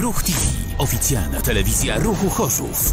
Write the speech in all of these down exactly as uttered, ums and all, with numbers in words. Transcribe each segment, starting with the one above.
Ruch T V, oficjalna telewizja Ruchu Chorzów.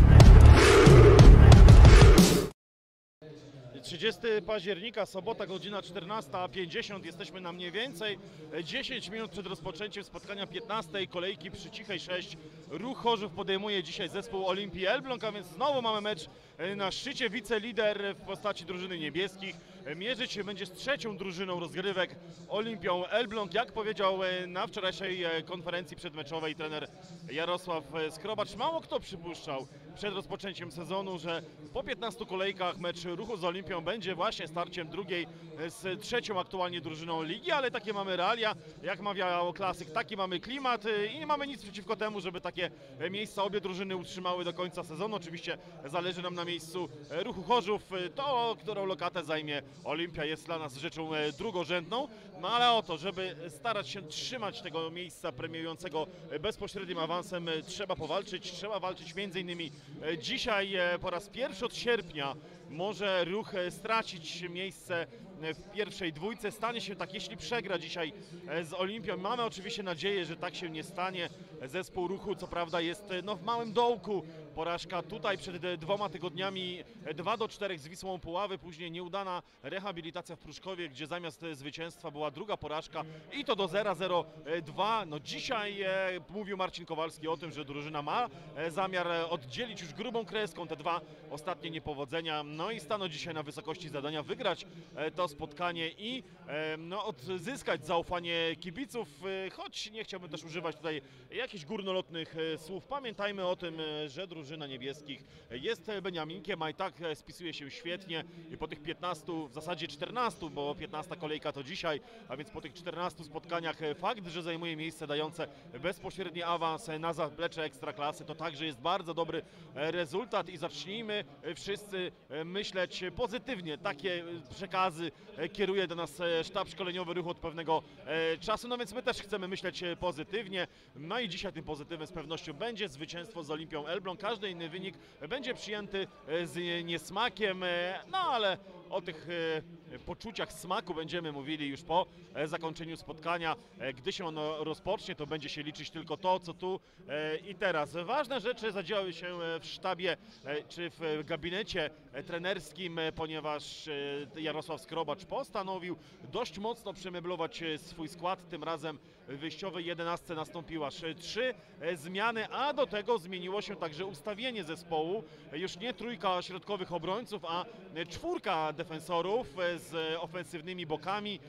trzydziestego października, sobota, godzina czternasta pięćdziesiąt. Jesteśmy na mniej więcej dziesięć minut przed rozpoczęciem spotkania piętnastej kolejki przy Cichej sześć. Ruch Chorzów podejmuje dzisiaj zespół Olimpii Elbląg, a więc znowu mamy mecz na szczycie. Wicelider w postaci drużyny niebieskich mierzyć się będzie z trzecią drużyną rozgrywek, Olimpią Elbląg. Jak powiedział na wczorajszej konferencji przedmeczowej trener Jarosław Skrobacz, mało kto przypuszczał przed rozpoczęciem sezonu, że po piętnastu kolejkach mecz Ruchu z Olimpią będzie właśnie starciem drugiej z trzecią aktualnie drużyną ligi, ale takie mamy realia, jak mawiał klasyk, taki mamy klimat i nie mamy nic przeciwko temu, żeby takie miejsca obie drużyny utrzymały do końca sezonu. Oczywiście zależy nam na miejscu Ruchu Chorzów. To, którą lokatę zajmie Olimpia, jest dla nas rzeczą drugorzędną, no ale o to, żeby starać się trzymać tego miejsca premiującego bezpośrednim awansem, trzeba powalczyć, trzeba walczyć między innymi dzisiaj. Po raz pierwszy od sierpnia może Ruch stracić miejsce w pierwszej dwójce. Stanie się tak, jeśli przegra dzisiaj z Olimpią. Mamy oczywiście nadzieję, że tak się nie stanie. Zespół Ruchu co prawda jest no, w małym dołku. Porażka tutaj przed dwoma tygodniami dwa do czterech z Wisłą Puławy, później nieudana rehabilitacja w Pruszkowie, gdzie zamiast zwycięstwa była druga porażka i to do zera zero dwa. No dzisiaj e, mówił Marcin Kowalski o tym, że drużyna ma e, zamiar oddzielić już grubą kreską te dwa ostatnie niepowodzenia. No i staną dzisiaj na wysokości zadania, wygrać e, to spotkanie i e, no, odzyskać zaufanie kibiców, e, choć nie chciałbym też używać tutaj jakichś górnolotnych e, słów. Pamiętajmy o tym, e, że drużyna niebieskich jest Beniaminkiem, a i tak e, spisuje się świetnie i po tych piętnastu, w zasadzie czternastu, bo piętnasta kolejka to dzisiaj, a więc po tych czternastu spotkaniach e, fakt, że zajmuje miejsce dające bezpośredni awans na zaplecze Ekstraklasy, to także jest bardzo dobry e, rezultat i zacznijmy e, wszyscy e, myśleć pozytywnie. Takie przekazy kieruje do nas sztab szkoleniowy Ruchu od pewnego czasu, no więc my też chcemy myśleć pozytywnie. No i dzisiaj tym pozytywem z pewnością będzie zwycięstwo z Olimpią Elbląg. Każdy inny wynik będzie przyjęty z niesmakiem, no ale o tych poczuciach smaku będziemy mówili już po zakończeniu spotkania. Gdy się ono rozpocznie, to będzie się liczyć tylko to, co tu i teraz. Ważne rzeczy zadziały się w sztabie czy w gabinecie trenerskim, ponieważ Jarosław Skrobacz postanowił dość mocno przemeblować swój skład. Tym razem w wyjściowej jedenastce nastąpiły aż trzy zmiany, a do tego zmieniło się także ustawienie zespołu. Już nie trójka środkowych obrońców, a czwórka defensorów z ofensywnymi bokami,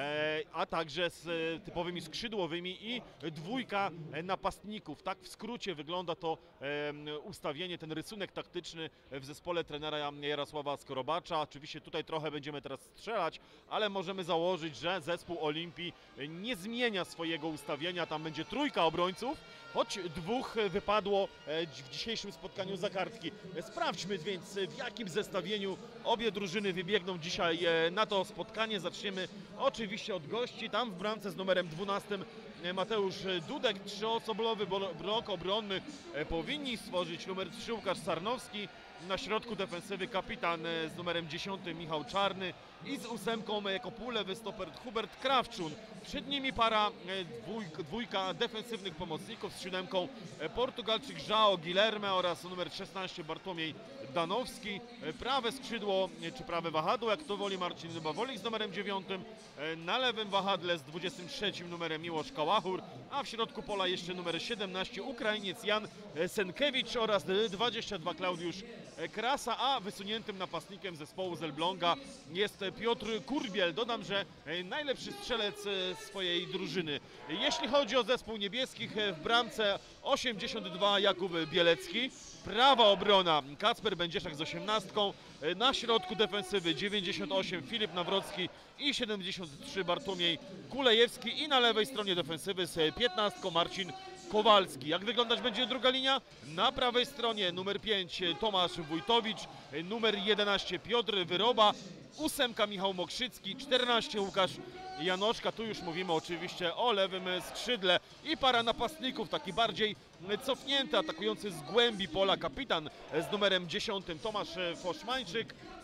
a także z typowymi skrzydłowymi i dwójka napastników. Tak w skrócie wygląda to ustawienie, ten rysunek taktyczny w zespole trenera Jarosława Skrobacza. Oczywiście tutaj trochę będziemy teraz strzelać, ale możemy założyć, że zespół Olimpii nie zmienia swojego ustawienia. Tam będzie trójka obrońców, choć dwóch wypadło w dzisiejszym spotkaniu za kartki. Sprawdźmy więc, w jakim zestawieniu obie drużyny wybiegną dzisiaj na to spotkanie. Zaczniemy oczywiście od gości. Tam w bramce z numerem dwunastym Mateusz Dudek, trzyosobowy blok obronny powinni stworzyć numer trzy Łukasz Sarnowski, na środku defensywy kapitan z numerem dziesiątym Michał Czarny i z ósemką jako półlewy stoper Hubert Krawczun. Przed nimi para dwójka, dwójka defensywnych pomocników z siódemką Portugalczyk João Guilherme oraz numer szesnaście Bartłomiej Danowski. Prawe skrzydło, czy prawe wahadło, jak to woli Marcin Bawolik z numerem dziewiątym. Na lewym wahadle z dwudziestym trzecim numerem Miłosz Kałachur, a w środku pola jeszcze numer siedemnaście Ukrainiec Jan Senkiewicz oraz dwadzieścia dwa Klaudiusz Krasa, a wysuniętym napastnikiem zespołu z Elbląga jest Piotr Kurbiel. Dodam, że najlepszy strzelec swojej drużyny. Jeśli chodzi o zespół niebieskich, w bramce osiemdziesiąt dwa Jakub Bielecki, prawa obrona Kacper Będzieszak z osiemnastką, na środku defensywy dziewięćdziesiąt osiem Filip Nawrocki i siedemdziesiąt trzy Bartłomiej Kulejewski i na lewej stronie defensywy z piętnastką Marcin Kowalski. Jak wyglądać będzie druga linia? Na prawej stronie numer pięć Tomasz Wójtowicz, numer jedenaście Piotr Wyroba, ósemka Michał Mokrzycki, czternaście Łukasz Janoszka. Tu już mówimy oczywiście o lewym skrzydle i para napastników, taki bardziej cofnięty, atakujący z głębi pola kapitan z numerem dziesiątym Tomasz Foszmańczyk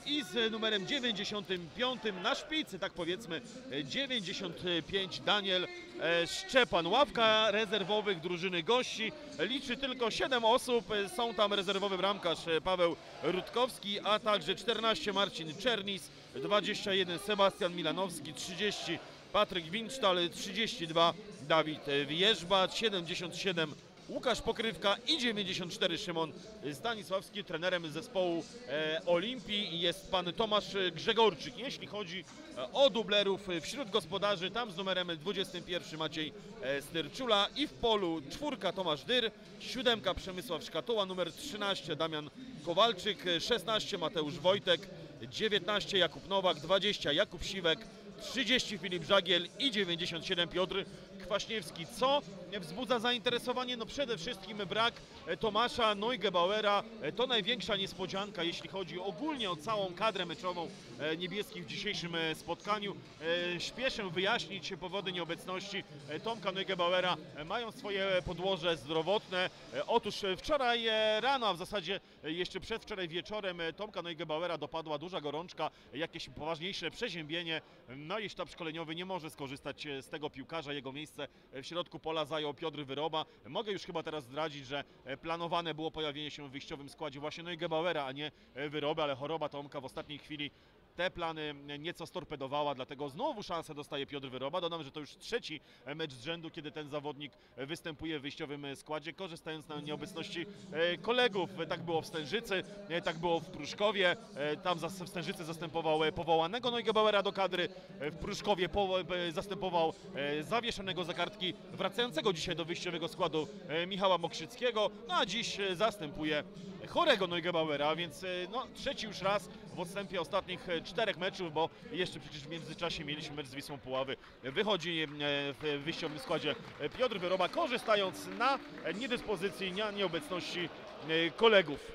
i z numerem dziewięćdziesiątym piątym na szpicy, tak powiedzmy, dziewięćdziesiąty piąty Daniel Szczepan. Ławka rezerwowych drużyny gości liczy tylko siedem osób. Są tam rezerwowy bramkarz Paweł Rutkowski, a także czternaście Marcin Czernis, dwadzieścia jeden Sebastian Milanowski, trzydzieści Patryk Wincztal, trzydzieści dwa Dawid Wierzbacz, siedemdziesiąt siedem Łukasz Pokrywka i dziewięćdziesiąt cztery Szymon Stanisławski. Trenerem zespołu e, Olimpii jest pan Tomasz Grzegorczyk. Jeśli chodzi o dublerów wśród gospodarzy, tam z numerem dwudziestym pierwszym Maciej e, Styrczula i w polu czwórka Tomasz Dyr, siódemka Przemysław Szkatuła, numer trzynaście Damian Kowalczyk, szesnaście Mateusz Wojtek, dziewiętnaście Jakub Nowak, dwadzieścia Jakub Siwek, trzydzieści Filip Żagiel i dziewięćdziesiąt siedem Piotr Kwaśniewski. Co wzbudza zainteresowanie? No przede wszystkim brak Tomasza Neugebauera. To największa niespodzianka, jeśli chodzi ogólnie o całą kadrę meczową niebieskich w dzisiejszym spotkaniu. Śpieszę wyjaśnić powody nieobecności Tomka Neugebauera. Mają swoje podłoże zdrowotne. Otóż wczoraj rano, a w zasadzie jeszcze przedwczoraj wieczorem Tomka Neugebauera dopadła duża gorączka, jakieś poważniejsze przeziębienie. No i sztab szkoleniowy nie może skorzystać z tego piłkarza. Jego miejsce w środku pola zajął Piotr Wyroba. Mogę już chyba teraz zdradzić, że planowane było pojawienie się w wyjściowym składzie właśnie Neugebauera, a nie Wyroby, ale choroba Tomka w ostatniej chwili te plany nieco storpedowała, dlatego znowu szansę dostaje Piotr Wyroba. Dodam, że to już trzeci mecz z rzędu, kiedy ten zawodnik występuje w wyjściowym składzie, korzystając na nieobecności kolegów. Tak było w Stężycy, tak było w Pruszkowie. Tam w Stężycy zastępował powołanego Neugebauera do kadry, w Pruszkowie zastępował zawieszonego za kartki, wracającego dzisiaj do wyjściowego składu Michała Mokrzyckiego, no a dziś zastępuje chorego Neugebauera, więc no, trzeci już raz w odstępie ostatnich czterech meczów, bo jeszcze przecież w międzyczasie mieliśmy mecz z Wisłą Puławy. Wychodzi w wyjściowym składzie Piotr Wyroba, korzystając na niedyspozycji, na nieobecności kolegów.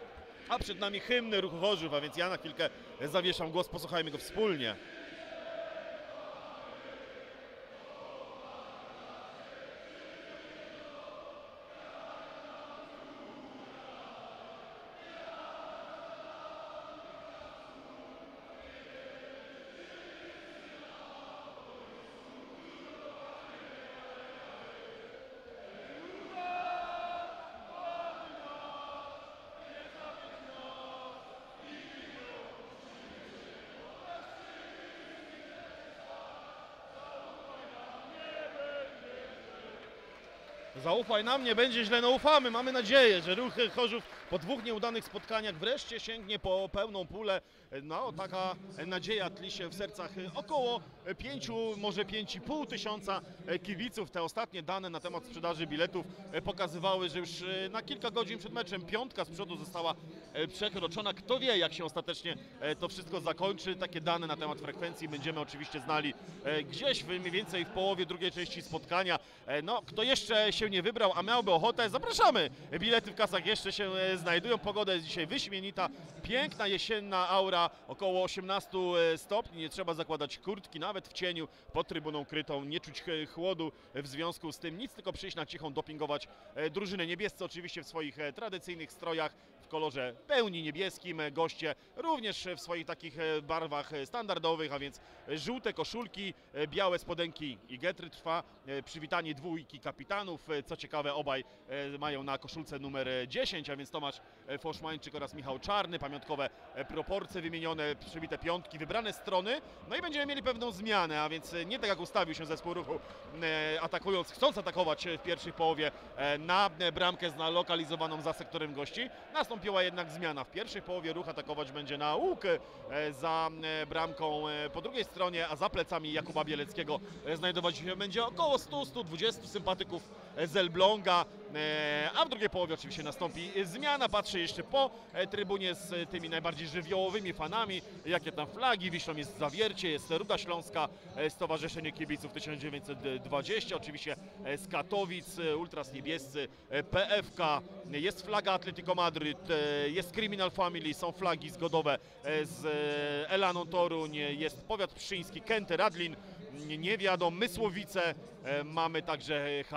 A przed nami hymn Ruchu Chorzów, a więc ja na chwilkę zawieszam głos, posłuchajmy go wspólnie. Zaufaj nam, nie będzie źle, no ufamy, mamy nadzieję, że Ruch Chorzów po dwóch nieudanych spotkaniach wreszcie sięgnie po pełną pulę. No, taka nadzieja tli się w sercach około pięciu, może pięć i pół tysiąca kibiców. Te ostatnie dane na temat sprzedaży biletów pokazywały, że już na kilka godzin przed meczem piątka z przodu została przekroczona. Kto wie, jak się ostatecznie to wszystko zakończy. Takie dane na temat frekwencji będziemy oczywiście znali gdzieś mniej więcej w połowie drugiej części spotkania. No, kto jeszcze się nie wybrał, a miałby ochotę, zapraszamy. Bilety w kasach jeszcze się znajdują. Pogoda jest dzisiaj wyśmienita, piękna jesienna aura, około osiemnaście stopni. Nie trzeba zakładać kurtki, nawet w cieniu, pod trybuną krytą. Nie czuć chłodu w związku z tym. Nic, tylko przyjść na cichą, dopingować drużynę. Niebiescy oczywiście w swoich tradycyjnych strojach, w kolorze pełni niebieskim. Goście również w swoich takich barwach standardowych, a więc żółte koszulki, białe spodenki i getry. Trwa przywitanie dwójki kapitanów. Co ciekawe, obaj mają na koszulce numer dziesięć, a więc Tomasz Foszmańczyk oraz Michał Czarny. Pamiątkowe proporcje wymienione, przybite piątki, wybrane strony. No i będziemy mieli pewną zmianę, a więc nie tak jak ustawił się zespół Ruchu, atakując, chcąc atakować w pierwszej połowie na bramkę zlokalizowaną za sektorem gości. Nastąpiła jednak zmiana. W pierwszej połowie Ruch atakować będzie na łuk za bramką po drugiej stronie, a za plecami Jakuba Bieleckiego znajdować się będzie około stu do stu dwudziestu sympatyków z Elbląga, a w drugiej połowie oczywiście nastąpi zmiana. Patrzę jeszcze po trybunie z tymi najbardziej żywiołowymi fanami, jakie tam flagi wiszą. Jest Zawiercie, jest Ruda Śląska, Stowarzyszenie Kibiców tysiąc dziewięćset dwadzieścia, oczywiście z Katowic, Ultras Niebiescy, P F K, jest flaga Atletico Madryt, jest Criminal Family, są flagi zgodowe z Elaną Toruń, jest powiat pszczyński, Kęty, Radlin, Niewiadom, Mysłowice, mamy także Halembę,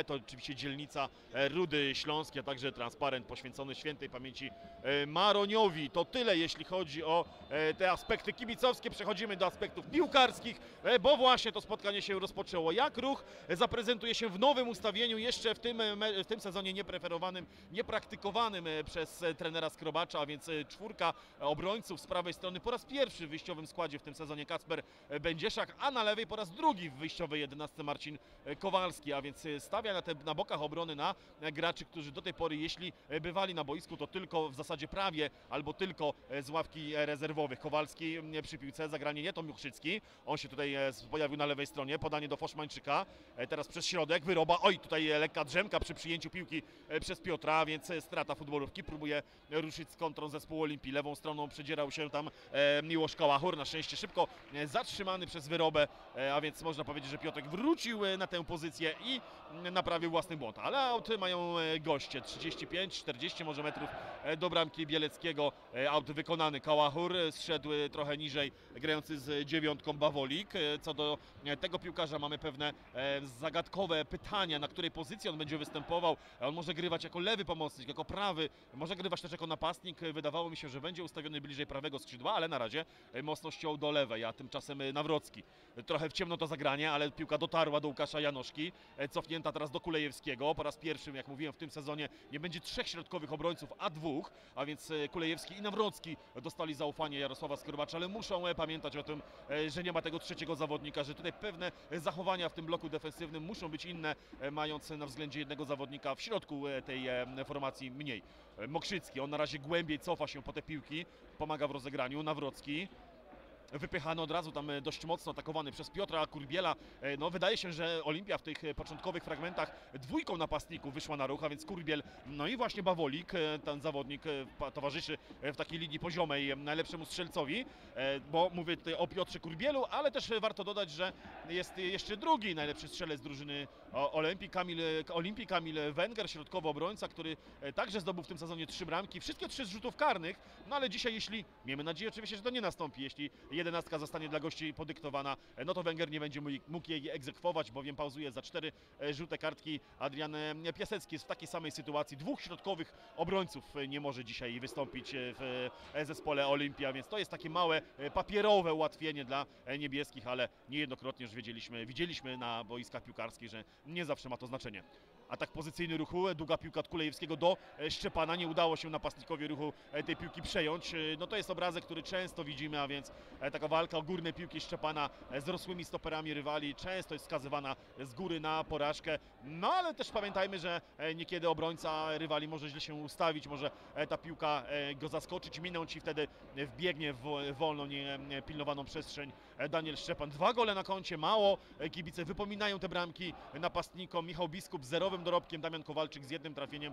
to oczywiście dzielnica Rudy Śląskie, a także transparent poświęcony świętej pamięci Maroniowi. To tyle, jeśli chodzi o te aspekty kibicowskie. Przechodzimy do aspektów piłkarskich, bo właśnie to spotkanie się rozpoczęło. Jak Ruch zaprezentuje się w nowym ustawieniu, jeszcze w tym, w tym sezonie niepreferowanym, niepraktykowanym przez trenera Skrobacza, a więc czwórka obrońców z prawej strony po raz pierwszy w wyjściowym składzie w tym sezonie Kacper Będzieszak, a na lewej po raz drugi w wyjściowej jedenastce Marcin Kowalski, a więc stawia na, te, na bokach obrony na graczy, którzy do tej pory, jeśli bywali na boisku, to tylko w zasadzie prawie albo tylko z ławki rezerwowych. Kowalski przy piłce, zagranie nie to Miuchrzycki, on się tutaj pojawił na lewej stronie, podanie do Foszmańczyka, teraz przez środek, wyroba, oj tutaj lekka drzemka przy przyjęciu piłki przez Piotra, więc strata futbolówki, próbuje ruszyć z kontrą zespołu Olimpii, lewą stroną przedzierał się tam Miłosz Kołachur, na szczęście szybko zatrzymany przez wyrobę, a więc można powiedzieć, że Piotrek wrócił na tę pozycję i naprawił własny błąd, ale aut mają goście, trzydzieści pięć czterdzieści może metrów do bramki Bieleckiego, aut wykonany. Kołachur zszedł trochę niżej, grający z dziewiątką Bawolik. Co do tego piłkarza mamy pewne zagadkowe pytania, na której pozycji on będzie występował. On może grywać jako lewy pomocnik, jako prawy, może grywać też jako napastnik. Wydawało mi się, że będzie ustawiony bliżej prawego skrzydła, ale na razie mocno ściął do lewej, a tymczasem Nawrocki. Trochę w ciemno to zagranie, ale piłka dotarła do Łukasza Janoszki, cofnięta teraz do Kulejewskiego. Po raz pierwszy, jak mówiłem, w tym sezonie nie będzie trzech środkowych obrońców, a dwóch, a więc Kulejewski i Nawrocki dostali zaufanie Jarosława Skrobacza, ale muszą pamiętać o tym, że nie ma tego trzeciego zawodnika, że tutaj pewne zachowania w tym bloku defensywnym muszą być inne, mając na względzie jednego zawodnika w środku tej formacji mniej. Mokrzycki, on na razie głębiej cofa się po te piłki, pomaga w rozegraniu. Nawrocki wypychany od razu tam dość mocno, atakowany przez Piotra Kurbiela. No wydaje się, że Olimpia w tych początkowych fragmentach dwójką napastników wyszła na ruch, a więc Kurbiel, no i właśnie Bawolik, ten zawodnik towarzyszy w takiej linii poziomej najlepszemu strzelcowi, bo mówię tutaj o Piotrze Kurbielu, ale też warto dodać, że jest jeszcze drugi najlepszy strzelec drużyny Olimpii, Kamil, Olimpii, Kamil Węger, środkowy obrońca, który także zdobył w tym sezonie trzy bramki, wszystkie trzy z rzutów karnych, no ale dzisiaj, jeśli, miejmy nadzieję oczywiście, że to nie nastąpi, jeśli jedenastka zostanie dla gości podyktowana, no to Węgier nie będzie mógł jej egzekwować, bowiem pauzuje za cztery żółte kartki. Adrian Piasecki jest w takiej samej sytuacji. Dwóch środkowych obrońców nie może dzisiaj wystąpić w zespole Olimpia, więc to jest takie małe papierowe ułatwienie dla niebieskich, ale niejednokrotnie już wiedzieliśmy, widzieliśmy na boiskach piłkarskich, że nie zawsze ma to znaczenie. Atak pozycyjny Ruchu, długa piłka od Kulejewskiego do Szczepana, nie udało się napastnikowi Ruchu tej piłki przejąć. No to jest obrazek, który często widzimy, a więc taka walka o górne piłki Szczepana z rosłymi stoperami rywali często jest skazywana z góry na porażkę. No ale też pamiętajmy, że niekiedy obrońca rywali może źle się ustawić, może ta piłka go zaskoczyć, minąć i wtedy wbiegnie w wolną, niepilnowaną przestrzeń Daniel Szczepan. Dwa gole na koncie, mało. Kibice wypominają te bramki napastnikom. Michał Biskup z zerowym dorobkiem, Damian Kowalczyk z jednym trafieniem.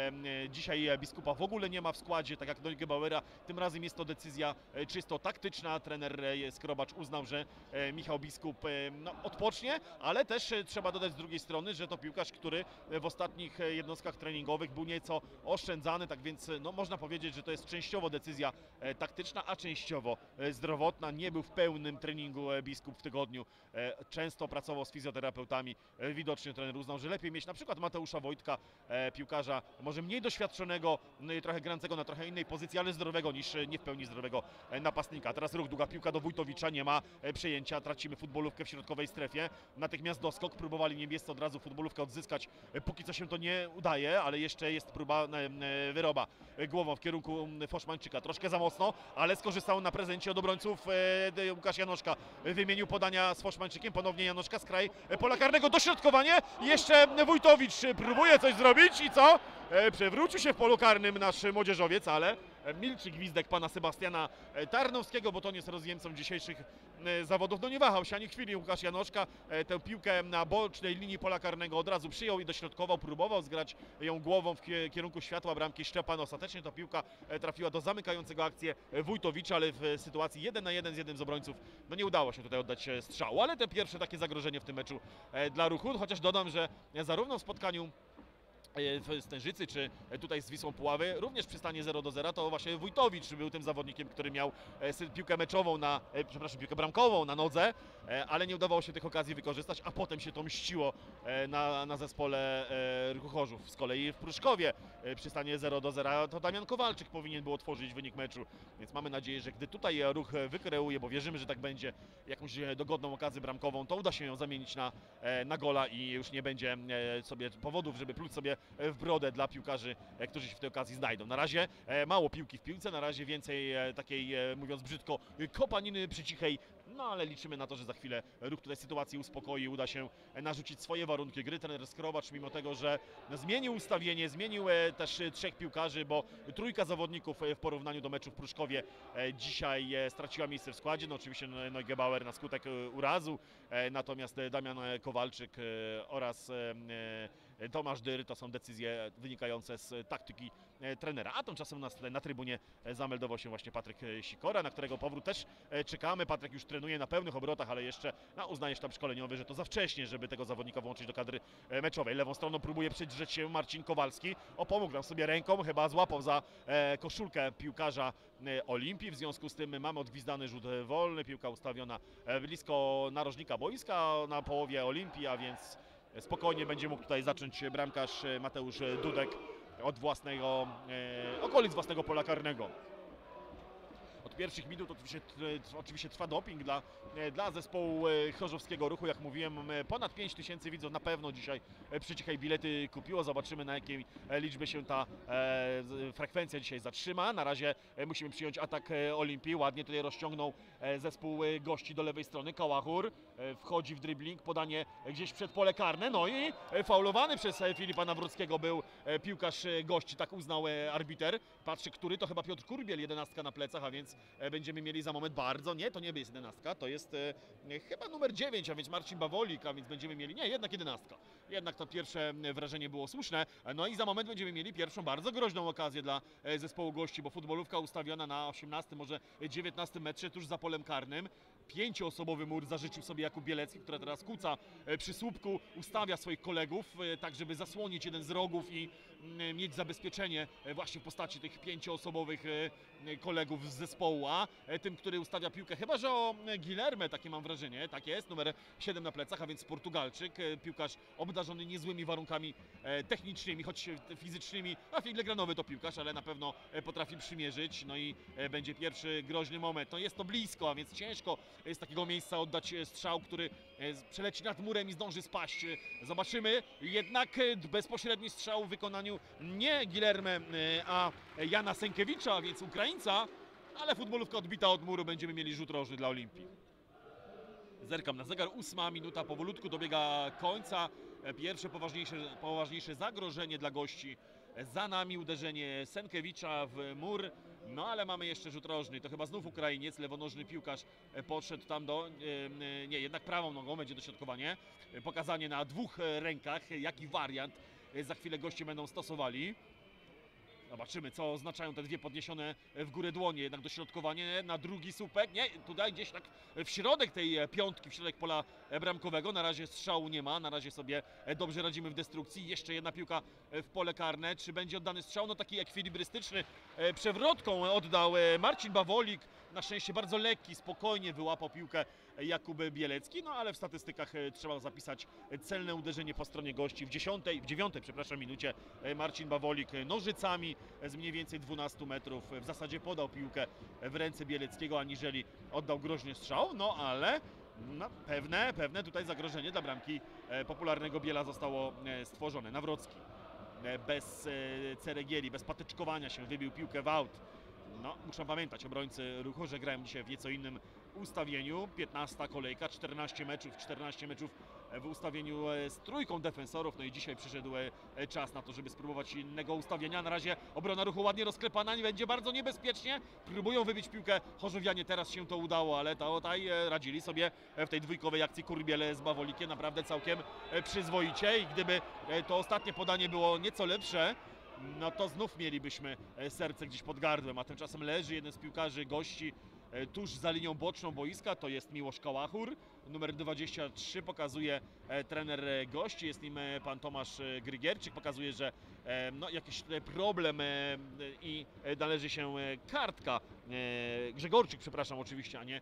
Dzisiaj Biskupa w ogóle nie ma w składzie, tak jak Doniego Bauera. Tym razem jest to decyzja czysto taktyczna. Trener Skrobacz uznał, że Michał Biskup no, odpocznie, ale też trzeba dodać z drugiej strony, że to piłkarz, który w ostatnich jednostkach treningowych był nieco oszczędzany, tak więc no, można powiedzieć, że to jest częściowo decyzja taktyczna, a częściowo zdrowotna. Nie był w pełnym treningu Biskup w tygodniu. Często pracował z fizjoterapeutami. Widocznie trener uznał, że lepiej mieć na przykład Mateusza Wojtka, piłkarza może mniej doświadczonego, no i trochę grającego na trochę innej pozycji, ale zdrowego niż nie w pełni zdrowego napastnika. Teraz ruch, długa piłka do Wójtowicza, nie ma przejęcia, tracimy futbolówkę w środkowej strefie. Natychmiast doskok, próbowali niebiescy od razu futbolówkę odzyskać. Póki co się to nie udaje, ale jeszcze jest próba wyroba głową w kierunku Foszmańczyka. Troszkę za mocno, ale skorzystał na prezencie od obrońców Łukasz Janoszka. Wymienił podania z Foszmańczykiem, ponownie Janoszka z kraj pola karnego, dośrodkowanie. Jeszcze Wójtowicz próbuje coś zrobić i co? Przewrócił się w polu karnym nasz młodzieżowiec, ale milczy gwizdek pana Sebastiana Tarnowskiego, bo to nie jest rozjemcą dzisiejszych zawodów. No nie wahał się ani chwili Łukasz Janoszka. Tę piłkę na bocznej linii pola karnego od razu przyjął i dośrodkował, próbował zgrać ją głową w kierunku światła bramki Szczepan. Ostatecznie ta piłka trafiła do zamykającego akcję Wójtowicza, ale w sytuacji jeden na jeden z jednym z obrońców no nie udało się tutaj oddać strzału, ale te pierwsze takie zagrożenie w tym meczu dla Ruchu, chociaż dodam, że zarówno w spotkaniu w Stężycy, czy tutaj z Wisłą Puławy, również przy stanie zero do zera, to właśnie Wójtowicz był tym zawodnikiem, który miał piłkę meczową na, przepraszam, piłkę bramkową na nodze, ale nie udawało się tych okazji wykorzystać, a potem się to mściło na, na zespole Ruchu Chorzów. Z kolei w Pruszkowie przy stanie zero do zera to Damian Kowalczyk powinien był otworzyć wynik meczu, więc mamy nadzieję, że gdy tutaj Ruch wykreuje, bo wierzymy, że tak będzie, jakąś dogodną okazję bramkową, to uda się ją zamienić na, na gola i już nie będzie sobie powodów, żeby pluć sobie w brodę dla piłkarzy, którzy się w tej okazji znajdą. Na razie mało piłki w piłce, na razie więcej takiej, mówiąc brzydko, kopaniny przy cichej, no ale liczymy na to, że za chwilę Ruch tutaj sytuację uspokoi i uda się narzucić swoje warunki gry. Trener Skrobacz, mimo tego, że zmienił ustawienie, zmienił też trzech piłkarzy, bo trójka zawodników w porównaniu do meczu w Pruszkowie dzisiaj straciła miejsce w składzie. No oczywiście Neugebauer na skutek urazu, natomiast Damian Kowalczyk oraz Tomasz Dyr to są decyzje wynikające z taktyki trenera. A tymczasem na, na trybunie zameldował się właśnie Patryk Sikora, na którego powrót też czekamy. Patryk już trenuje na pełnych obrotach, ale jeszcze na uznanie sztab szkoleniowy, że to za wcześnie, żeby tego zawodnika włączyć do kadry meczowej. Lewą stroną próbuje przedrzeć się Marcin Kowalski. O, pomógł nam sobie ręką, chyba złapał za koszulkę piłkarza Olimpii. W związku z tym mamy odgwizdany rzut wolny. Piłka ustawiona blisko narożnika boiska na połowie Olimpii, a więc spokojnie będzie mógł tutaj zacząć bramkarz Mateusz Dudek od własnego, e, okolic własnego pola karnego. Od pierwszych minut oczywiście, oczywiście trwa doping dla, dla zespołu chorzowskiego Ruchu. Jak mówiłem, ponad pięć tysięcy widzów na pewno dzisiaj przy cichej bilety kupiło. Zobaczymy, na jakiej liczbie się ta e, frekwencja dzisiaj zatrzyma. Na razie musimy przyjąć atak Olimpii. Ładnie tutaj rozciągnął zespół gości do lewej strony. Kałachur wchodzi w dribbling, podanie gdzieś przed pole karne. No i faulowany przez Filipa Nawrockiego był piłkarz gości, tak uznał arbiter. Patrzy, który to chyba Piotr Kurbiel, jedenastka na plecach, a więc będziemy mieli za moment bardzo, nie, to nie jest jedenastka, to jest e, chyba numer dziewięć, a więc Marcin Bawolik, a więc będziemy mieli, nie, jednak jedenastka. Jednak to pierwsze wrażenie było słuszne, no i za moment będziemy mieli pierwszą bardzo groźną okazję dla zespołu gości, bo futbolówka ustawiona na osiemnastym, może dziewiętnastym metrze, tuż za polem karnym. Pięcioosobowy mur zażyczył sobie Jakub Bielecki, który teraz kuca przy słupku, ustawia swoich kolegów, tak żeby zasłonić jeden z rogów i mieć zabezpieczenie właśnie w postaci tych pięcioosobowych kolegów z zespołu A. Tym, który ustawia piłkę, chyba że o Guilherme, takie mam wrażenie, tak jest, numer siedem na plecach, a więc Portugalczyk, piłkarz obdarzony niezłymi warunkami technicznymi, choć fizycznymi, a Figlgranowy to piłkarz, ale na pewno potrafi przymierzyć, no i będzie pierwszy groźny moment. No jest to blisko, a więc ciężko z takiego miejsca oddać strzał, który przeleci nad murem i zdąży spaść. Zobaczymy, jednak bezpośredni strzał w wykonaniu nie Guilherme, a Jana Sękiewicza, a więc Ukraińca, ale futbolówka odbita od muru, będziemy mieli rzut rożny dla Olimpii. Zerkam na zegar, ósma minuta powolutku dobiega końca. Pierwsze poważniejsze, poważniejsze zagrożenie dla gości. Za nami uderzenie Sękiewicza w mur, no ale mamy jeszcze rzut rożny. To chyba znów Ukrainiec, lewonożny piłkarz podszedł tam do, nie, jednak prawą nogą będzie dośrodkowanie. Pokazanie na dwóch rękach, jaki wariant za chwilę goście będą stosowali. Zobaczymy, co oznaczają te dwie podniesione w górę dłonie, jednak dośrodkowanie na drugi słupek, nie, tutaj gdzieś tak w środek tej piątki, w środek pola bramkowego, na razie strzału nie ma, na razie sobie dobrze radzimy w destrukcji, jeszcze jedna piłka w pole karne, czy będzie oddany strzał, no taki ekwilibrystyczny, przewrotką oddał Marcin Bawolik, na szczęście bardzo lekki, spokojnie wyłapał piłkę Jakub Bielecki, no ale w statystykach trzeba zapisać celne uderzenie po stronie gości. W dziesiątej, w dziewiątej, przepraszam, minucie Marcin Bawolik nożycami z mniej więcej dwunastu metrów w zasadzie podał piłkę w ręce Bieleckiego, aniżeli oddał groźny strzał, no ale no, pewne, pewne tutaj zagrożenie dla bramki popularnego Biela zostało stworzone. Nawrocki bez ceregieli, bez patyczkowania się wybił piłkę w aut. No, muszę pamiętać, obrońcy Ruchu, że grają dzisiaj w nieco innym ustawieniu. piętnasta kolejka, czternaście meczów, czternaście meczów w ustawieniu z trójką defensorów. No i dzisiaj przyszedł czas na to, żeby spróbować innego ustawienia. Na razie obrona Ruchu ładnie rozklepana, nie będzie bardzo niebezpiecznie. Próbują wybić piłkę chorzowianie, teraz się to udało, ale to tutaj radzili sobie w tej dwójkowej akcji Kurbiel z Bawolikiem naprawdę całkiem przyzwoicie i gdyby to ostatnie podanie było nieco lepsze, no to znów mielibyśmy serce gdzieś pod gardłem, a tymczasem leży jeden z piłkarzy gości, tuż za linią boczną boiska. To jest Miłosz Kałachur, numer dwadzieścia trzy, pokazuje trener gości, jest nim pan Tomasz Grygierczyk, pokazuje, że no, jakiś problem i należy się kartka. Grzegorczyk, przepraszam, oczywiście, a nie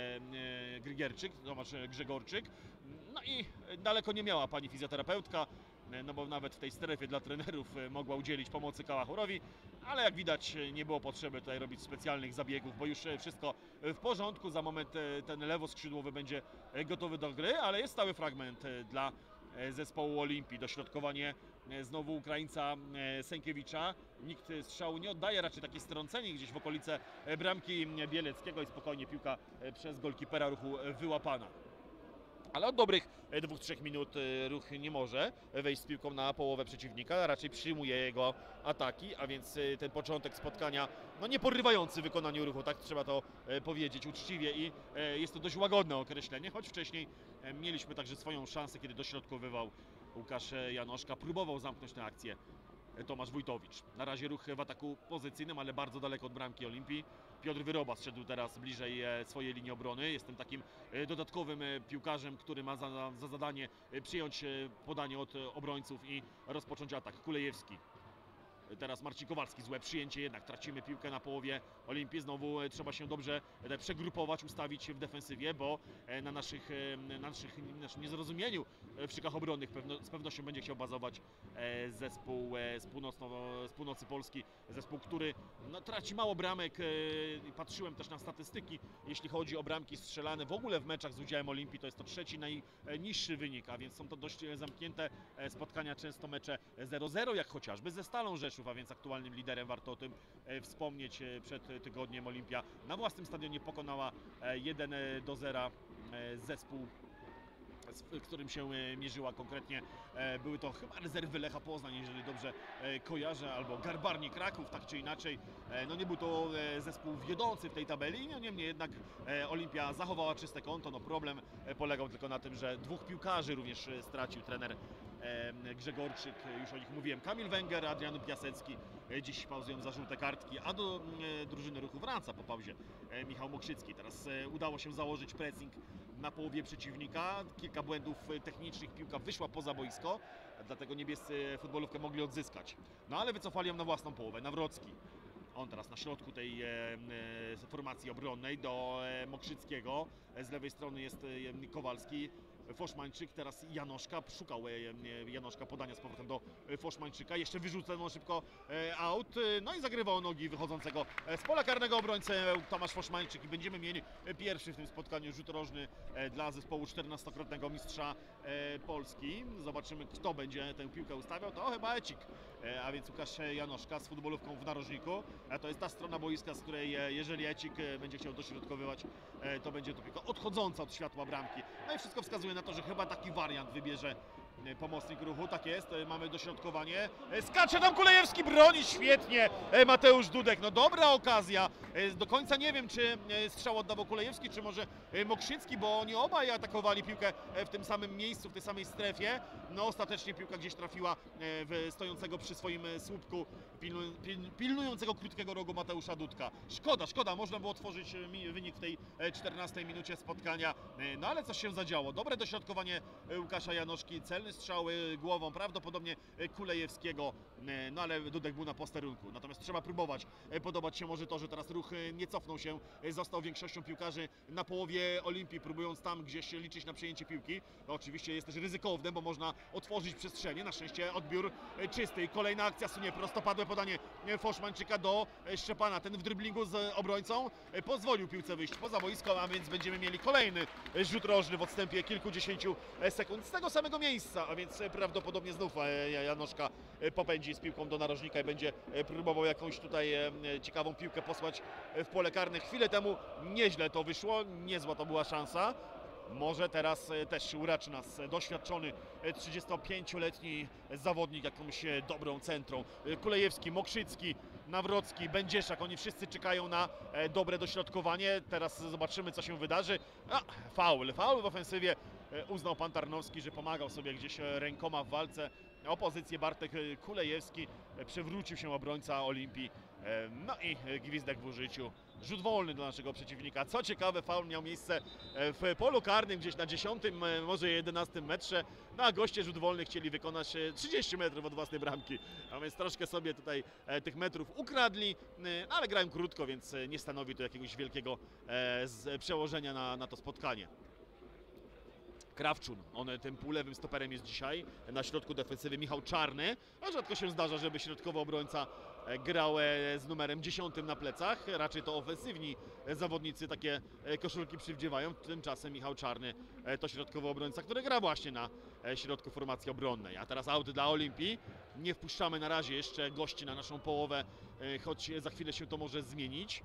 Grygierczyk, Tomasz Grzegorczyk. No i daleko nie miała pani fizjoterapeutka, no bo nawet w tej strefie dla trenerów mogła udzielić pomocy Kałachurowi, ale jak widać nie było potrzeby tutaj robić specjalnych zabiegów, bo już wszystko w porządku. Za moment ten lewoskrzydłowy będzie gotowy do gry, ale jest stały fragment dla zespołu Olimpii. Dośrodkowanie znowu Ukraińca Sękiewicza. Nikt strzału nie oddaje, raczej takie strącenie gdzieś w okolice bramki Bieleckiego i spokojnie piłka przez golkipera Ruchu wyłapana. Ale od dobrych dwóch trzech minut Ruch nie może wejść z piłką na połowę przeciwnika, raczej przyjmuje jego ataki, a więc ten początek spotkania no nieporywający w wykonaniu Ruchu, tak trzeba to powiedzieć uczciwie, i jest to dość łagodne określenie, choć wcześniej mieliśmy także swoją szansę, kiedy dośrodkowywał Łukasz Janoszka, próbował zamknąć tę akcję Tomasz Wójtowicz. Na razie Ruch w ataku pozycyjnym, ale bardzo daleko od bramki Olimpii. Piotr Wyroba zszedł teraz bliżej swojej linii obrony. Jestem takim dodatkowym piłkarzem, który ma za, za zadanie przyjąć podanie od obrońców i rozpocząć atak. Kulejewski. Teraz Marcin Kowalski, złe przyjęcie, jednak tracimy piłkę na połowie Olimpii. Znowu trzeba się dobrze przegrupować, ustawić w defensywie, bo na, naszych, na naszych, naszym niezrozumieniu w szykach obronnych pewno, z pewnością będzie chciał bazować zespół z, północno, z północy Polski. Zespół, który no, traci mało bramek. Patrzyłem też na statystyki, jeśli chodzi o bramki strzelane. W ogóle w meczach z udziałem Olimpii to jest to trzeci najniższy wynik, a więc są to dość zamknięte spotkania, często mecze zero zero, jak chociażby ze Stalą Rzeszów, a więc aktualnym liderem. Warto o tym wspomnieć. Przed tygodniem Olimpia na własnym stadionie pokonała jeden do zera zespół, z którym się mierzyła. Konkretnie były to chyba rezerwy Lecha Poznań, jeżeli dobrze kojarzę, albo Garbarni Kraków, tak czy inaczej. No nie był to zespół wiodący w tej tabeli, no niemniej jednak Olimpia zachowała czyste konto. No problem polegał tylko na tym, że dwóch piłkarzy również stracił trener Grzegorczyk, już o nich mówiłem, Kamil Węgier, Adrian Piasecki dziś pauzują za żółte kartki, a do drużyny Ruchu wraca po pauzie Michał Mokrzycki. Teraz udało się założyć pressing na połowie przeciwnika, kilka błędów technicznych, piłka wyszła poza boisko, dlatego niebiescy futbolówkę mogli odzyskać. No ale wycofali ją na własną połowę. Nawrocki. On teraz na środku tej e, e, formacji obronnej do e, Mokrzyckiego. Z lewej strony jest e, Kowalski. Foszmańczyk, teraz Janoszka, szukał e, Janoszka podania z powrotem do Foszmańczyka, jeszcze wyrzucono szybko e, out, no i zagrywał nogi wychodzącego z pola karnego obrońcę Tomasz Foszmańczyk i będziemy mieli pierwszy w tym spotkaniu rzut rożny e, dla zespołu czternastokrotnego mistrza e, Polski. Zobaczymy, kto będzie tę piłkę ustawiał, to chyba Ecik, e, a więc Łukasz Janoszka z futbolówką w narożniku. E, to jest ta strona boiska, z której e, jeżeli Ecik będzie chciał dośrodkowywać, e, to będzie to piłka odchodząca od światła bramki. No i wszystko wskazuje na to, że chyba taki wariant wybierze pomocnik Ruchu. Tak jest, mamy dośrodkowanie. Skacze tam Kulejewski, broni świetnie Mateusz Dudek. No dobra okazja. Do końca nie wiem, czy strzał oddawał Kulejewski, czy może Mokrzycki, bo oni obaj atakowali piłkę w tym samym miejscu, w tej samej strefie. No ostatecznie piłka gdzieś trafiła w stojącego przy swoim słupku, pilnującego krótkiego rogu Mateusza Dudka. Szkoda, szkoda, można było otworzyć wynik w tej czternastej minucie spotkania. No ale coś się zadziało. Dobre dośrodkowanie Łukasza Janoszki, celny strzał głową, prawdopodobnie Kulejewskiego, no ale Dudek był na posterunku. Natomiast trzeba próbować. Podobać się może to, że teraz Ruch nie cofnął się, został większością piłkarzy na połowie Olimpii, próbując tam gdzieś liczyć na przejęcie piłki. No, oczywiście jest też ryzykowne, bo można otworzyć przestrzenie. Na szczęście odbiór czysty. Kolejna akcja sunie, prostopadłe podanie Foszmańczyka do Szczepana. Ten w dryblingu z obrońcą pozwolił piłce wyjść poza boisko, a więc będziemy mieli kolejny rzut rożny w odstępie kilkudziesięciu sekund z tego samego miejsca, a więc prawdopodobnie znów Janoszka popędzi z piłką do narożnika i będzie próbował jakąś tutaj ciekawą piłkę posłać w pole karne. Chwilę temu nieźle to wyszło, niezła to była szansa. Może teraz też uraczy nas doświadczony trzydziestopięcioletni zawodnik jakąś dobrą centrą. Kulejewski, Mokrzycki, Nawrocki, Będzieszak, oni wszyscy czekają na dobre dośrodkowanie. Teraz zobaczymy, co się wydarzy. A, faul, faul w ofensywie. Uznał pan Tarnowski, że pomagał sobie gdzieś rękoma w walce o pozycję. Bartek Kulejewski, przewrócił się obrońca Olimpii. No i gwizdek w użyciu. rzut wolny dla naszego przeciwnika. Co ciekawe, faul miał miejsce w polu karnym, gdzieś na dziesiątym, może jedenastym metrze, no a goście rzut wolny chcieli wykonać trzydzieści metrów od własnej bramki, a więc troszkę sobie tutaj tych metrów ukradli, ale grają krótko, więc nie stanowi to jakiegoś wielkiego przełożenia na, na to spotkanie. Krawczun, on tym półlewym stoperem jest dzisiaj, na środku defensywy Michał Czarny, a rzadko się zdarza, żeby środkowy obrońca grał z numerem dziesiątym na plecach, raczej to ofensywni zawodnicy takie koszulki przywdziewają, tymczasem Michał Czarny to środkowy obrońca, który gra właśnie na środku formacji obronnej. A teraz aut dla Olimpii, nie wpuszczamy na razie jeszcze gości na naszą połowę, choć za chwilę się to może zmienić.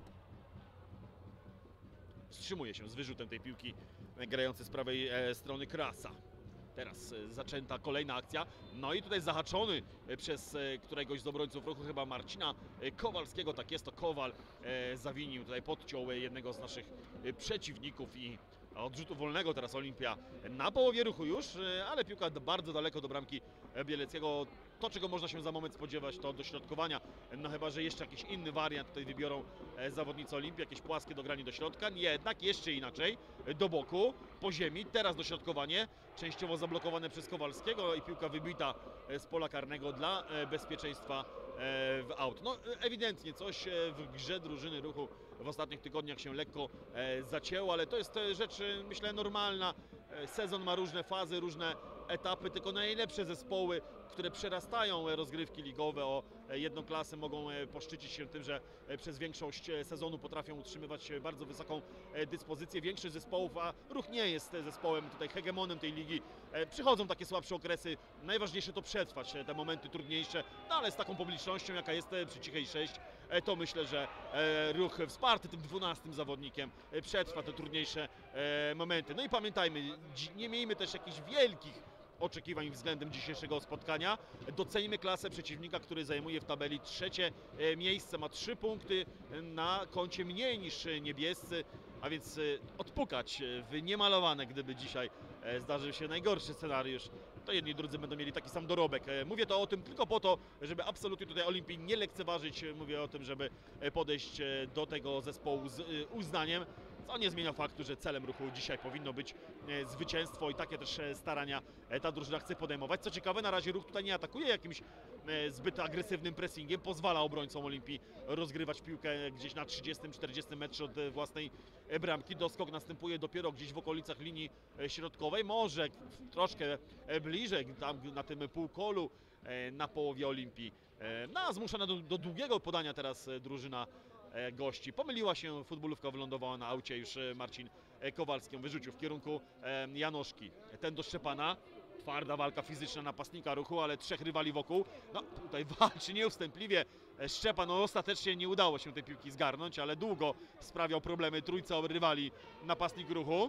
Wstrzymuje się z wyrzutem tej piłki grający z prawej strony Krasa. Teraz zaczęta kolejna akcja, no i tutaj zahaczony przez któregoś z obrońców ruchu, chyba Marcina Kowalskiego, tak jest to Kowal, zawinił, tutaj podciął jednego z naszych przeciwników i od rzutu wolnego teraz Olimpia na połowie ruchu już, ale piłka bardzo daleko do bramki Bieleckiego. To, czego można się za moment spodziewać, to dośrodkowania, no chyba że jeszcze jakiś inny wariant tutaj wybiorą zawodnicy Olimpii, jakieś płaskie dogranie do środka, jednak jeszcze inaczej, do boku, po ziemi, teraz dośrodkowanie, częściowo zablokowane przez Kowalskiego i piłka wybita z pola karnego dla bezpieczeństwa w aut. No ewidentnie coś w grze drużyny ruchu w ostatnich tygodniach się lekko zacięło, ale to jest rzecz, myślę, normalna. Sezon ma różne fazy, różne etapy, tylko najlepsze zespoły, które przerastają rozgrywki ligowe o jedną klasę, mogą poszczycić się tym, że przez większość sezonu potrafią utrzymywać bardzo wysoką dyspozycję. Większość zespołów, a ruch nie jest zespołem tutaj hegemonem tej ligi, przychodzą takie słabsze okresy, najważniejsze to przetrwać te momenty trudniejsze, no ale z taką publicznością, jaka jest przy Cichej sześć, to myślę, że ruch wsparty tym dwunastym zawodnikiem przetrwa te trudniejsze momenty. No i pamiętajmy, nie miejmy też jakichś wielkich oczekiwań względem dzisiejszego spotkania. Docenimy klasę przeciwnika, który zajmuje w tabeli trzecie miejsce, ma trzy punkty na koncie mniej niż niebiescy, a więc odpukać w niemalowane, gdyby dzisiaj zdarzył się najgorszy scenariusz, to jedni i drudzy będą mieli taki sam dorobek. Mówię to o tym tylko po to, żeby absolutnie tutaj Olimpii nie lekceważyć. Mówię o tym, żeby podejść do tego zespołu z uznaniem, co nie zmienia faktu, że celem ruchu dzisiaj powinno być zwycięstwo i takie też starania ta drużyna chce podejmować. Co ciekawe, na razie ruch tutaj nie atakuje jakimś zbyt agresywnym pressingiem, pozwala obrońcom Olimpii rozgrywać piłkę gdzieś na trzydziestym czterdziestym metrze od własnej bramki. Doskok następuje dopiero gdzieś w okolicach linii środkowej, może troszkę bliżej, tam na tym półkolu na połowie Olimpii. No, zmuszona do, do długiego podania teraz drużyna gości. Pomyliła się futbolówka, wylądowała na aucie, już Marcin Kowalski wyrzucił w kierunku Janoszki. Ten do Szczepana. Twarda walka fizyczna napastnika ruchu, ale trzech rywali wokół. No tutaj walczy nieustępliwie Szczepan. No ostatecznie nie udało się tej piłki zgarnąć, ale długo sprawiał problemy trójce rywali napastnik ruchu.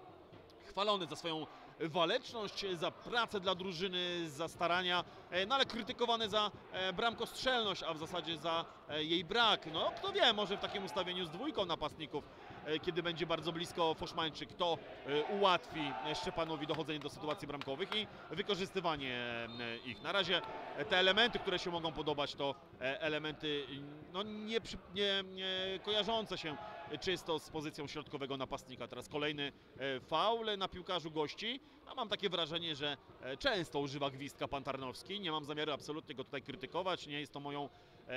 Chwalony za swoją waleczność, za pracę dla drużyny, za starania, no ale krytykowany za bramkostrzelność, a w zasadzie za jej brak. No kto wie, może w takim ustawieniu z dwójką napastników, kiedy będzie bardzo blisko Foszmańczyk, to ułatwi Szczepanowi dochodzenie do sytuacji bramkowych i wykorzystywanie ich. Na razie te elementy, które się mogą podobać, to elementy no, nie, nie, nie kojarzące się czysto z pozycją środkowego napastnika. Teraz kolejny faul na piłkarzu gości, a mam takie wrażenie, że często używa gwizdka pan Tarnowski. Nie mam zamiaru absolutnie go tutaj krytykować, nie jest to moją,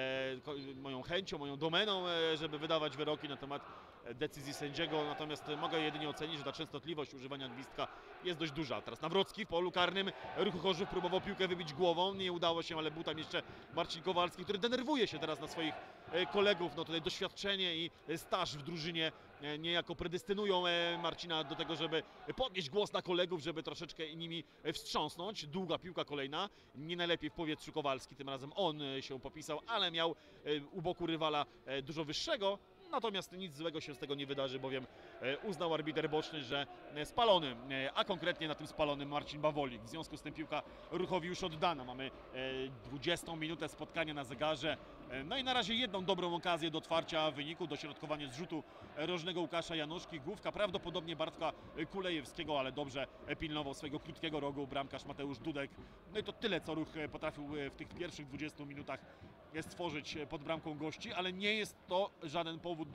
moją chęcią, moją domeną, żeby wydawać wyroki na temat decyzji sędziego, natomiast mogę jedynie ocenić, że ta częstotliwość używania gwizdka jest dość duża. Teraz Nawrocki w polu karnym ruchu Chorzów próbował piłkę wybić głową, nie udało się, ale był tam jeszcze Marcin Kowalski, który denerwuje się teraz na swoich kolegów. No tutaj doświadczenie i staż w drużynie niejako predestynują Marcina do tego, żeby podnieść głos na kolegów, żeby troszeczkę nimi wstrząsnąć. Długa piłka kolejna, nie najlepiej w powietrzu Kowalski, tym razem on się popisał, ale miał u boku rywala dużo wyższego. Natomiast nic złego się z tego nie wydarzy, bowiem uznał arbiter boczny, że spalony, a konkretnie na tym spalonym Marcin Bawolik. W związku z tym piłka ruchowi już oddana. Mamy dwudziestą minutę spotkania na zegarze. No i na razie jedną dobrą okazję do otwarcia wyniku, dośrodkowanie z rzutu rożnego Łukasza Januszki. Główka prawdopodobnie Bartka Kulejewskiego, ale dobrze pilnował swojego krótkiego rogu bramkarz Mateusz Dudek. No i to tyle, co ruch potrafił w tych pierwszych dwudziestu minutach stworzyć pod bramką gości, ale nie jest to żaden powód do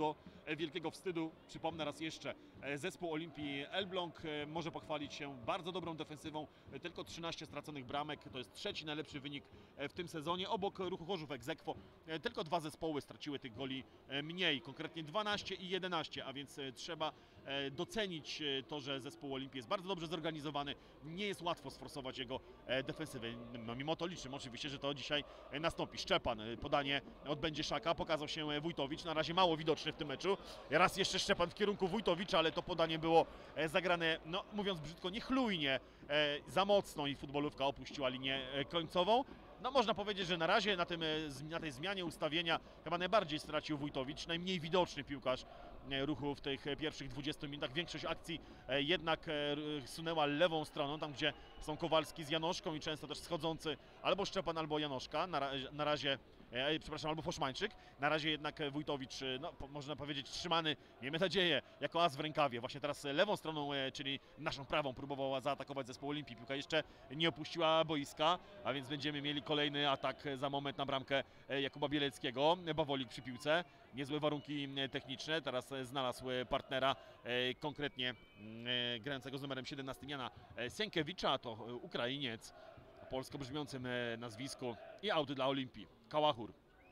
wielkiego wstydu. Przypomnę raz jeszcze, zespół Olimpii Elbląg może pochwalić się bardzo dobrą defensywą, tylko trzynaście straconych bramek, to jest trzeci najlepszy wynik w tym sezonie, obok Ruchu Chorzów ex aequo. Tylko dwa zespoły straciły tych goli mniej, konkretnie dwanaście i jedenaście, a więc trzeba docenić to, że zespół Olimpii jest bardzo dobrze zorganizowany, nie jest łatwo sforsować jego defensywę. No, mimo to liczymy oczywiście, że to dzisiaj nastąpi. Szczepan, podanie od Będzieszaka, pokazał się Wójtowicz, na razie mało widoczny w tym meczu. Raz jeszcze Szczepan w kierunku Wójtowicza, ale to podanie było zagrane, no mówiąc brzydko, niechlujnie, za mocno i futbolówka opuściła linię końcową. No można powiedzieć, że na razie na, tym, na tej zmianie ustawienia chyba najbardziej stracił Wójtowicz, najmniej widoczny piłkarz Ruchu w tych pierwszych dwudziestu minutach. Większość akcji jednak sunęła lewą stroną, tam gdzie są Kowalski z Janoszką i często też schodzący albo Szczepan, albo Janoszka. Na, na razie, e, przepraszam, albo Foszmańczyk. Na razie jednak Wójtowicz, no po, można powiedzieć, trzymany, miejmy nadzieję, jako as w rękawie. Właśnie teraz lewą stroną, e, czyli naszą prawą, próbowała zaatakować zespół Olimpii. Piłka jeszcze nie opuściła boiska, a więc będziemy mieli kolejny atak za moment na bramkę Jakuba Bieleckiego. Bawolik przy piłce. Niezłe warunki techniczne, teraz znalazł partnera, e, konkretnie e, grającego z numerem siedemnastym Jana Sienkiewicza, to Ukrainiec o polsko brzmiącym e, nazwisku i aut dla Olimpii. Kałachur.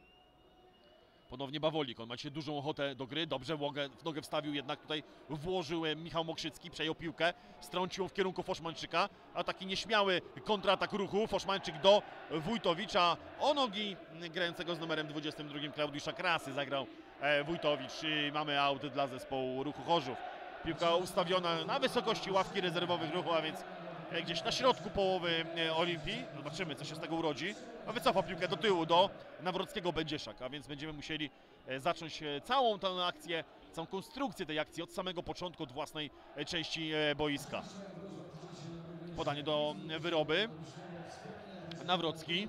Ponownie Bawolik, on ma dzisiaj dużą ochotę do gry, dobrze w nogę, w nogę wstawił, jednak tutaj włożył e, Michał Mokrzycki, przejął piłkę, strącił ją w kierunku Foszmańczyka, a taki nieśmiały kontratak Ruchu, Foszmańczyk do Wójtowicza, o nogi grającego z numerem dwudziestym drugim Klaudiusza Krasy zagrał e, Wójtowicz i mamy aut dla zespołu Ruchu Chorzów. Piłka ustawiona na wysokości ławki rezerwowych Ruchu, a więc gdzieś na środku połowy Olimpii. Zobaczymy, co się z tego urodzi. A wycofa piłkę do tyłu do Nawrockiego Będzieszak, a więc będziemy musieli zacząć całą tę akcję, całą konstrukcję tej akcji od samego początku, od własnej części boiska. Podanie do Wyroby. Nawrocki.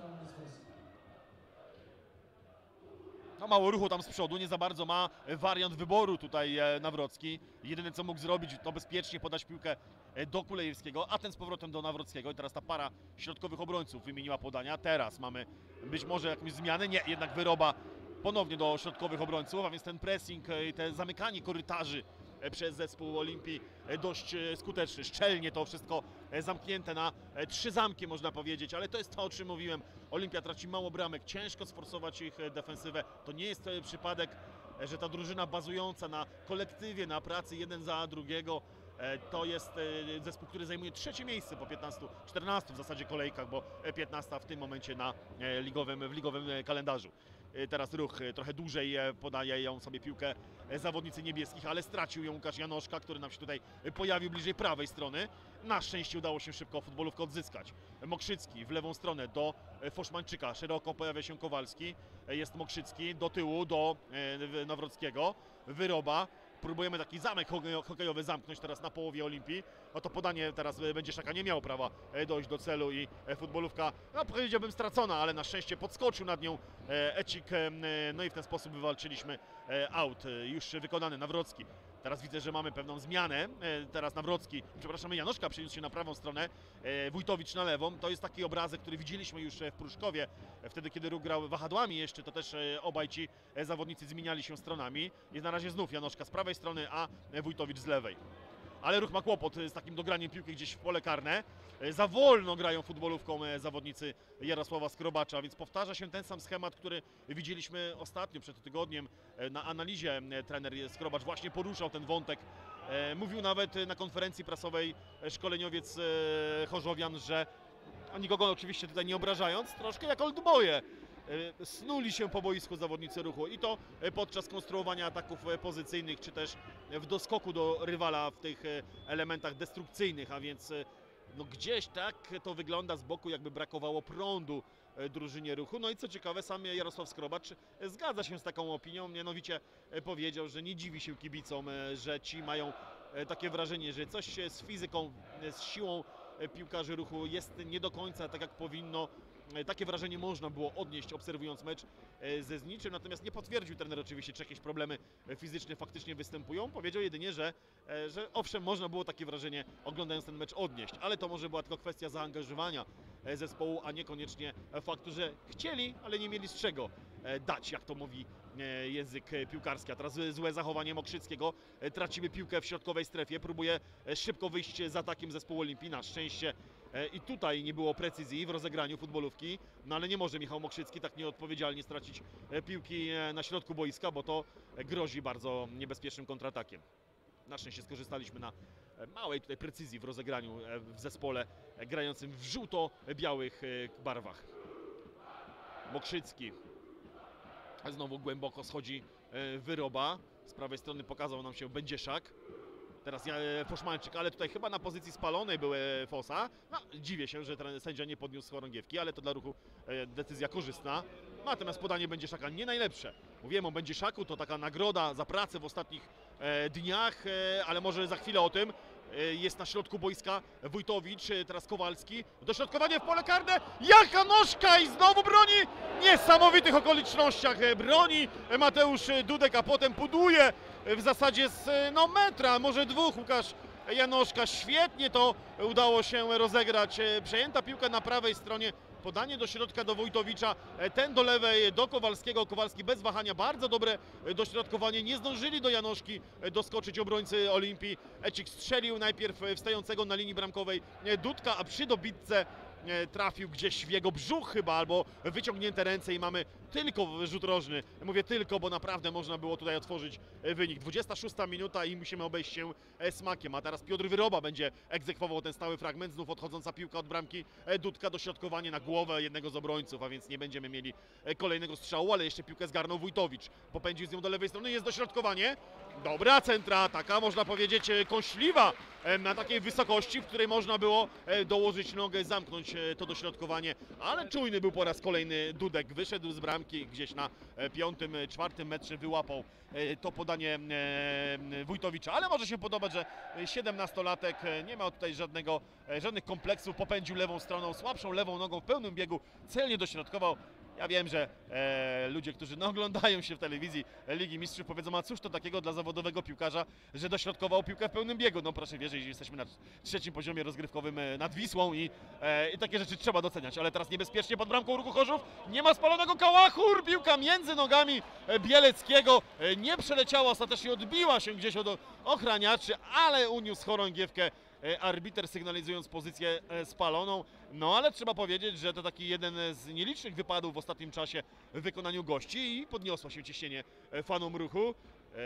No mało ruchu tam z przodu, nie za bardzo ma wariant wyboru tutaj Nawrocki. Jedyne co mógł zrobić to bezpiecznie podać piłkę do Kulejewskiego, a ten z powrotem do Nawrockiego i teraz ta para środkowych obrońców wymieniła podania. Teraz mamy być może jakąś zmianę, nie, jednak Wyroba ponownie do środkowych obrońców, a więc ten pressing i te zamykanie korytarzy przez zespół Olimpii dość skuteczny. Szczelnie to wszystko zamknięte na trzy zamki, można powiedzieć, ale to jest to, o czym mówiłem. Olimpia traci mało bramek, ciężko sforsować ich defensywę. To nie jest przypadek, że ta drużyna bazująca na kolektywie, na pracy jeden za drugiego, to jest zespół, który zajmuje trzecie miejsce po piętnastu, czternastu w zasadzie kolejkach, bo piętnaście w tym momencie na ligowym, w ligowym kalendarzu. Teraz Ruch trochę dłużej podaje ją sobie piłkę zawodnicy niebieskich, ale stracił ją Łukasz Janoszka, który nam się tutaj pojawił bliżej prawej strony. Na szczęście udało się szybko futbolówkę odzyskać. Mokrzycki w lewą stronę do Foszmańczyka, szeroko pojawia się Kowalski, jest Mokrzycki do tyłu do Nawrockiego, Wyroba. Próbujemy taki zamek hokejowy zamknąć teraz na połowie Olimpii. No to podanie teraz Będzieszaka nie miał prawa dojść do celu i futbolówka, no powiedziałbym stracona, ale na szczęście podskoczył nad nią Ecik, no i w ten sposób wywalczyliśmy aut. Już wykonany Nawrocki. Teraz widzę, że mamy pewną zmianę. Teraz Nawrocki, przepraszamy, Janoszka przeniósł się na prawą stronę, Wójtowicz na lewą. To jest taki obrazek, który widzieliśmy już w Pruszkowie, wtedy kiedy Ruch grał wahadłami jeszcze, to też obaj ci zawodnicy zmieniali się stronami. Jest na razie znów Janoszka z prawej strony, a Wójtowicz z lewej. Ale Ruch ma kłopot z takim dograniem piłki gdzieś w pole karne. Za wolno grają futbolówką zawodnicy Jarosława Skrobacza, więc powtarza się ten sam schemat, który widzieliśmy ostatnio, przed tygodniem na analizie. Trener Skrobacz właśnie poruszał ten wątek. Mówił nawet na konferencji prasowej szkoleniowiec Chorzowian, że nikogo oczywiście tutaj nie obrażając, troszkę jak oldboye. Snuli się po boisku zawodnicy Ruchu i to podczas konstruowania ataków pozycyjnych, czy też w doskoku do rywala w tych elementach destrukcyjnych, a więc no gdzieś tak to wygląda z boku, jakby brakowało prądu drużynie Ruchu. No i co ciekawe, sam Jarosław Skrobacz zgadza się z taką opinią, mianowicie powiedział, że nie dziwi się kibicom, że ci mają takie wrażenie, że coś z fizyką, z siłą piłkarzy Ruchu jest nie do końca tak jak powinno. Takie wrażenie można było odnieść, obserwując mecz ze Zniczym, natomiast nie potwierdził trener oczywiście, czy jakieś problemy fizyczne faktycznie występują. Powiedział jedynie, że, że owszem, można było takie wrażenie, oglądając ten mecz, odnieść, ale to może była tylko kwestia zaangażowania zespołu, a niekoniecznie faktu, że chcieli, ale nie mieli z czego dać, jak to mówi język piłkarski. A teraz złe zachowanie Mokrzyckiego. Tracimy piłkę w środkowej strefie. Próbuje szybko wyjść z atakiem zespołu Olimpii. Na szczęście i tutaj nie było precyzji w rozegraniu futbolówki, no ale nie może Michał Mokrzycki tak nieodpowiedzialnie stracić piłki na środku boiska, bo to grozi bardzo niebezpiecznym kontratakiem. Na szczęście skorzystaliśmy na małej tutaj precyzji w rozegraniu w zespole grającym w żółto-białych barwach. Mokrzycki znowu głęboko schodzi Wyroba. Z prawej strony pokazał nam się Będzieszak. Teraz Foszmańczyk, ale tutaj chyba na pozycji spalonej był Fosa. No, dziwię się, że ten sędzia nie podniósł chorągiewki, ale to dla ruchu decyzja korzystna. Natomiast podanie Będzieszaka nie najlepsze. Mówiłem o Będzieszaku, to taka nagroda za pracę w ostatnich dniach, ale może za chwilę o tym. Jest na środku boiska Wójtowicz, teraz Kowalski. Dośrodkowanie w pole karne. Jaka nóżka i znowu broni! W niesamowitych okolicznościach broni Mateusz Dudek, a potem puduje w zasadzie z no, metra, może dwóch. Łukasz Janoszka. Świetnie to udało się rozegrać. Przejęta piłka na prawej stronie. Podanie do środka do Wójtowicza, ten do lewej do Kowalskiego. Kowalski bez wahania, bardzo dobre dośrodkowanie. Nie zdążyli do Janoszki doskoczyć obrońcy Olimpii. Ecik strzelił najpierw wstającego na linii bramkowej Dudka, a przy dobitce trafił gdzieś w jego brzuch chyba, albo wyciągnięte ręce i mamy tylko rzut rożny. Mówię tylko, bo naprawdę można było tutaj otworzyć wynik. dwudziesta szósta minuta i musimy obejść się smakiem. A teraz Piotr Wyroba będzie egzekwował ten stały fragment. Znów odchodząca piłka od bramki Dudka, dośrodkowanie na głowę jednego z obrońców, a więc nie będziemy mieli kolejnego strzału, ale jeszcze piłkę zgarnął Wójtowicz. Popędził z nią do lewej strony, jest dośrodkowanie. Dobra centra, taka można powiedzieć kąśliwa na takiej wysokości, w której można było dołożyć nogę, zamknąć to dośrodkowanie, ale czujny był po raz kolejny Dudek. Wyszedł z bramki gdzieś na piątym, czwartym metrze, wyłapał to podanie Wójtowicza, ale może się podobać, że siedemnastolatek nie ma tutaj żadnego, żadnych kompleksów, popędził lewą stroną, słabszą lewą nogą w pełnym biegu, celnie dośrodkował. Ja wiem, że e, ludzie, którzy no, oglądają się w telewizji Ligi Mistrzów, powiedzą, a cóż to takiego dla zawodowego piłkarza, że dośrodkował piłkę w pełnym biegu. No proszę wierzyć, że jesteśmy na trzecim poziomie rozgrywkowym nad Wisłą i, e, i takie rzeczy trzeba doceniać. Ale teraz niebezpiecznie pod bramką Ruchu Chorzów, nie ma spalonego Kałachur, piłka między nogami Bieleckiego, e, nie przeleciała, ostatecznie odbiła się gdzieś od ochraniaczy, ale uniósł chorągiewkę arbiter, sygnalizując pozycję spaloną. No ale trzeba powiedzieć, że to taki jeden z nielicznych wypadów w ostatnim czasie w wykonaniu gości i podniosło się ciśnienie fanom Ruchu.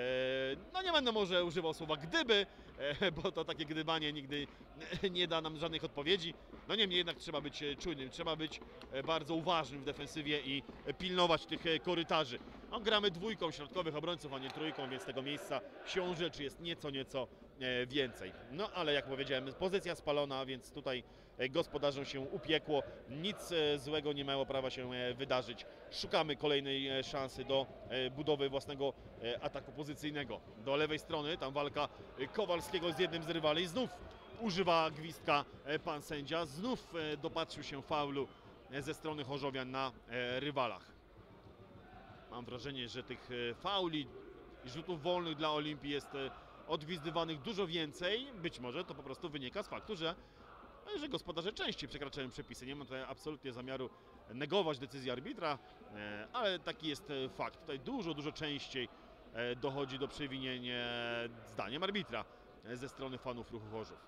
No nie będę może używał słowa gdyby, bo to takie gdybanie nigdy nie da nam żadnych odpowiedzi. No niemniej jednak trzeba być czujnym, trzeba być bardzo uważnym w defensywie i pilnować tych korytarzy. No, gramy dwójką środkowych obrońców, a nie trójką, więc tego miejsca siłą rzeczy jest nieco, nieco więcej. No ale jak powiedziałem, pozycja spalona, więc tutaj gospodarzom się upiekło. Nic złego nie miało prawa się wydarzyć. Szukamy kolejnej szansy do budowy własnego ataku pozycyjnego. Do lewej strony, tam walka Kowalskiego z jednym z rywali. Znów używa gwizdka pan sędzia. Znów dopatrzył się faulu ze strony chorzowian na rywalach. Mam wrażenie, że tych fauli i rzutów wolnych dla Olimpii jest odgwizdywanych dużo więcej. Być może to po prostu wynika z faktu, że, że gospodarze częściej przekraczają przepisy. Nie mam tutaj absolutnie zamiaru negować decyzji arbitra, ale taki jest fakt. Tutaj dużo, dużo częściej dochodzi do przewinień zdaniem arbitra ze strony fanów Ruchu Chorzów.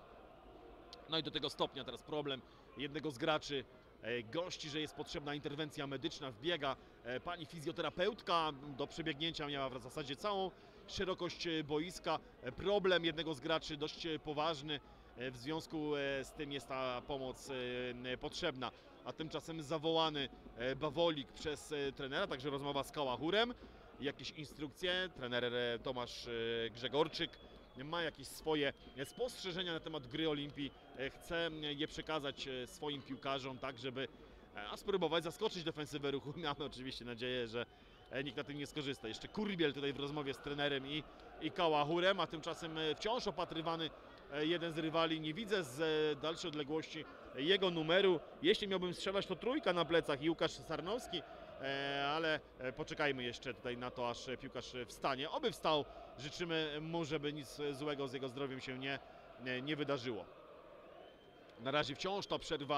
No i do tego stopnia teraz problem jednego z graczy gości, że jest potrzebna interwencja medyczna, wbiega pani fizjoterapeutka, do przebiegnięcia miała w zasadzie całą szerokość boiska. Problem jednego z graczy dość poważny, w związku z tym jest ta pomoc potrzebna. A tymczasem zawołany Bawolik przez trenera, także rozmowa z Kałachurem, jakieś instrukcje, trener Tomasz Grzegorczyk ma jakieś swoje spostrzeżenia na temat gry Olimpii, chce je przekazać swoim piłkarzom, tak żeby a spróbować zaskoczyć defensywę Ruchu. Mamy oczywiście nadzieję, że nikt na tym nie skorzysta. Jeszcze Kurbiel tutaj w rozmowie z trenerem i, i Kałachurem, a tymczasem wciąż opatrywany jeden z rywali. Nie widzę z dalszej odległości jego numeru. Jeśli miałbym strzelać, to trójka na plecach i Łukasz Sarnowski, ale poczekajmy jeszcze tutaj na to, aż piłkarz wstanie. Oby wstał. Życzymy mu, żeby nic złego z jego zdrowiem się nie, nie wydarzyło. Na razie wciąż ta przerwa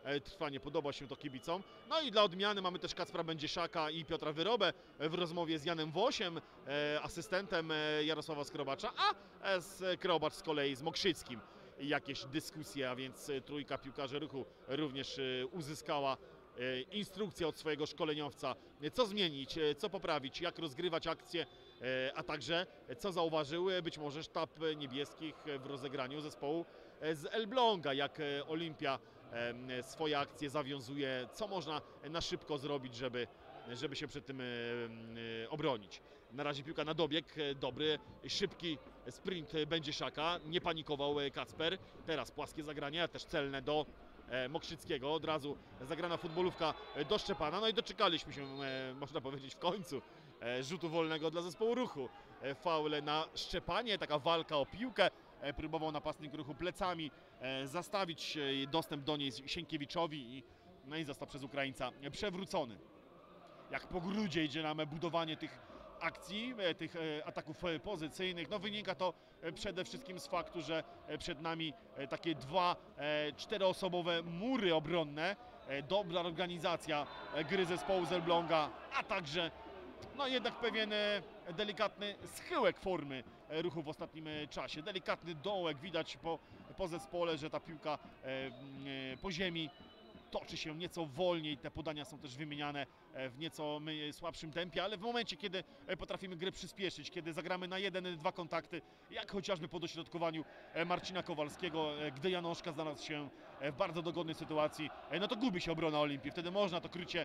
trwa, nie podoba się to kibicom. No i dla odmiany mamy też Kacpra Będzieszaka i Piotra Wyrobę w rozmowie z Janem Włosiem, asystentem Jarosława Skrobacza, a z Krobacz z kolei z Mokrzyckim jakieś dyskusje, a więc trójka piłkarzy Ruchu również uzyskała instrukcję od swojego szkoleniowca, co zmienić, co poprawić, jak rozgrywać akcje, a także co zauważył być może sztab niebieskich w rozegraniu zespołu z Elbląga, jak Olimpia swoje akcje zawiązuje, co można na szybko zrobić, żeby, żeby się przed tym obronić. Na razie piłka na dobieg, dobry, szybki sprint Będzieszaka, nie panikował Kacper, teraz płaskie zagranie, też celne do Mokrzyckiego, od razu zagrana futbolówka do Szczepana, no i doczekaliśmy się, można powiedzieć, w końcu rzutu wolnego dla zespołu Ruchu. Faul na Szczepanie, taka walka o piłkę, próbował napastnik Ruchu plecami zastawić dostęp do niej Sienkiewiczowi i, no i został przez Ukraińca przewrócony. Jak po grudzie idzie nam budowanie tych akcji, tych ataków pozycyjnych, no wynika to przede wszystkim z faktu, że przed nami takie dwa czteroosobowe mury obronne, dobra organizacja gry zespołu z Elbląga, a także no jednak pewien delikatny schyłek formy Ruchu w ostatnim czasie, delikatny dołek, widać po, po zespole, że ta piłka po ziemi toczy się nieco wolniej, te podania są też wymieniane w nieco słabszym tempie, ale w momencie, kiedy potrafimy grę przyspieszyć, kiedy zagramy na jeden, dwa kontakty, jak chociażby po dośrodkowaniu Marcina Kowalskiego, gdy Janoszka znalazł się w bardzo dogodnej sytuacji, no to gubi się obrona Olimpii, wtedy można to krycie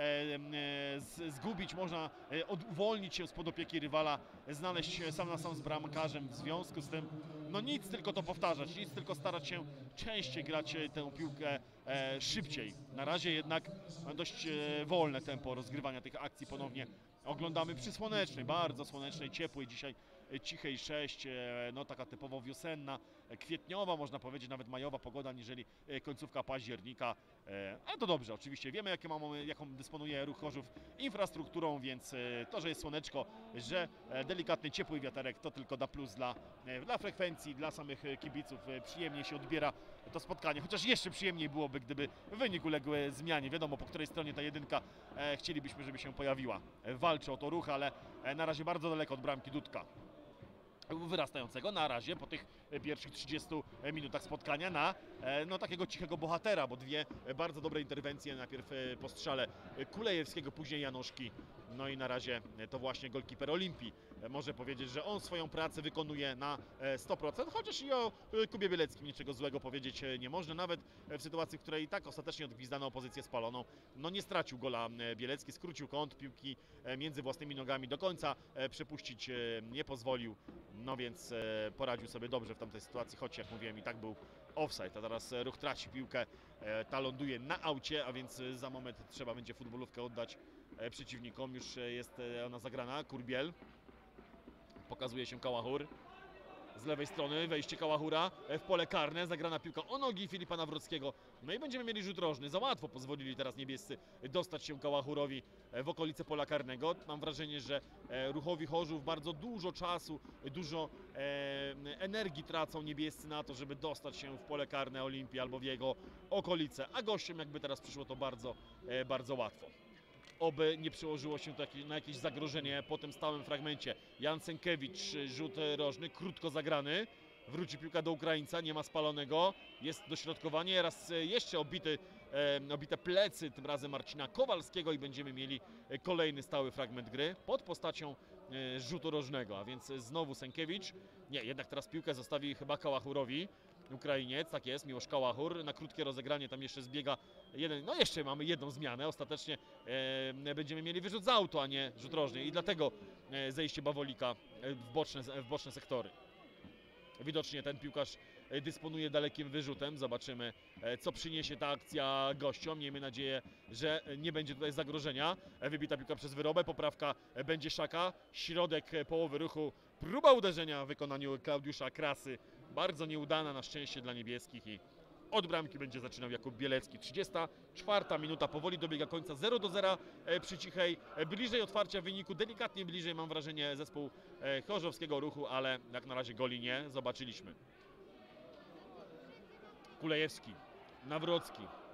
zgubić, można uwolnić się spod opieki rywala, znaleźć się sam na sam z bramkarzem, w związku z tym no nic, tylko to powtarzać, nic, tylko starać się częściej grać tę piłkę szybciej. Na razie jednak dość wolne tempo rozgrywania tych akcji ponownie oglądamy przy słonecznej, bardzo słonecznej, ciepłej dzisiaj, cichej sześć, no taka typowo wiosenna, kwietniowa, można powiedzieć nawet majowa pogoda, niżeli końcówka października, ale to dobrze, oczywiście wiemy jakie mamy, jaką dysponuje Ruch Chorzów infrastrukturą, więc to, że jest słoneczko, że delikatny, ciepły wiaterek, to tylko da plus dla, dla frekwencji, dla samych kibiców, przyjemnie się odbiera to spotkanie, chociaż jeszcze przyjemniej byłoby, gdyby wynik uległ zmianie, wiadomo po której stronie ta jedynka chcielibyśmy, żeby się pojawiła, walczy o to Ruch, ale na razie bardzo daleko od bramki Dudka wyrastającego na razie po tych pierwszych trzydziestu minutach spotkania na no, takiego cichego bohatera, bo dwie bardzo dobre interwencje, najpierw po strzale Kulejewskiego, później Janoszki, no i na razie to właśnie golkiper Olimpii może powiedzieć, że on swoją pracę wykonuje na sto procent, chociaż i o Kubie Bieleckim niczego złego powiedzieć nie można, nawet w sytuacji, w której i tak ostatecznie odgwizdano opozycję spaloną, no nie stracił gola Bielecki, skrócił kąt, piłki między własnymi nogami do końca przepuścić nie pozwolił. No więc e, poradził sobie dobrze w tamtej sytuacji, choć jak mówiłem i tak był offside, a teraz Ruch traci piłkę, e, ta ląduje na aucie, a więc za moment trzeba będzie futbolówkę oddać e, przeciwnikom, już jest ona zagrana, Kurbiel, pokazuje się Kałachur, z lewej strony wejście Kałachura w pole karne, zagrana piłka o nogi Filipa Nawrockiego, no i będziemy mieli rzut rożny, za łatwo pozwolili teraz niebiescy dostać się Kałachurowi w okolice pola karnego. Mam wrażenie, że Ruchowi Chorzów bardzo dużo czasu, dużo e, energii tracą niebiescy na to, żeby dostać się w pole karne Olimpii albo w jego okolice, a gościom jakby teraz przyszło to bardzo, e, bardzo łatwo. Oby nie przełożyło się to na jakieś zagrożenie po tym stałym fragmencie. Jan Sękiewicz, rzut rożny, krótko zagrany. Wróci piłka do Ukraińca, nie ma spalonego. Jest dośrodkowanie, raz jeszcze obity, e, obite plecy, tym razem Marcina Kowalskiego i będziemy mieli kolejny stały fragment gry pod postacią e, rzutu rożnego. A więc znowu Sękiewicz. Nie, jednak teraz piłkę zostawi chyba Kałachurowi. Ukrainiec, tak jest, Miłosz Kałachur, na krótkie rozegranie tam jeszcze zbiega jeden, no jeszcze mamy jedną zmianę, ostatecznie e, będziemy mieli wyrzut z auto, a nie rzut rożny i dlatego e, zejście Bawolika w boczne, w boczne sektory. Widocznie ten piłkarz dysponuje dalekim wyrzutem, zobaczymy co przyniesie ta akcja gościom, miejmy nadzieję, że nie będzie tutaj zagrożenia. Wybita piłka przez Wyrobę, poprawka Będzieszaka, środek połowy Ruchu, próba uderzenia w wykonaniu Klaudiusza Krasy, bardzo nieudana na szczęście dla niebieskich i od bramki będzie zaczynał Jakub Bielecki. trzydziesta czwarta minuta, powoli dobiega końca, zero do zera przy cichej, bliżej otwarcia wyniku, delikatnie bliżej mam wrażenie zespół chorzowskiego Ruchu, ale jak na razie goli nie zobaczyliśmy. Kulejewski, Nawrocki,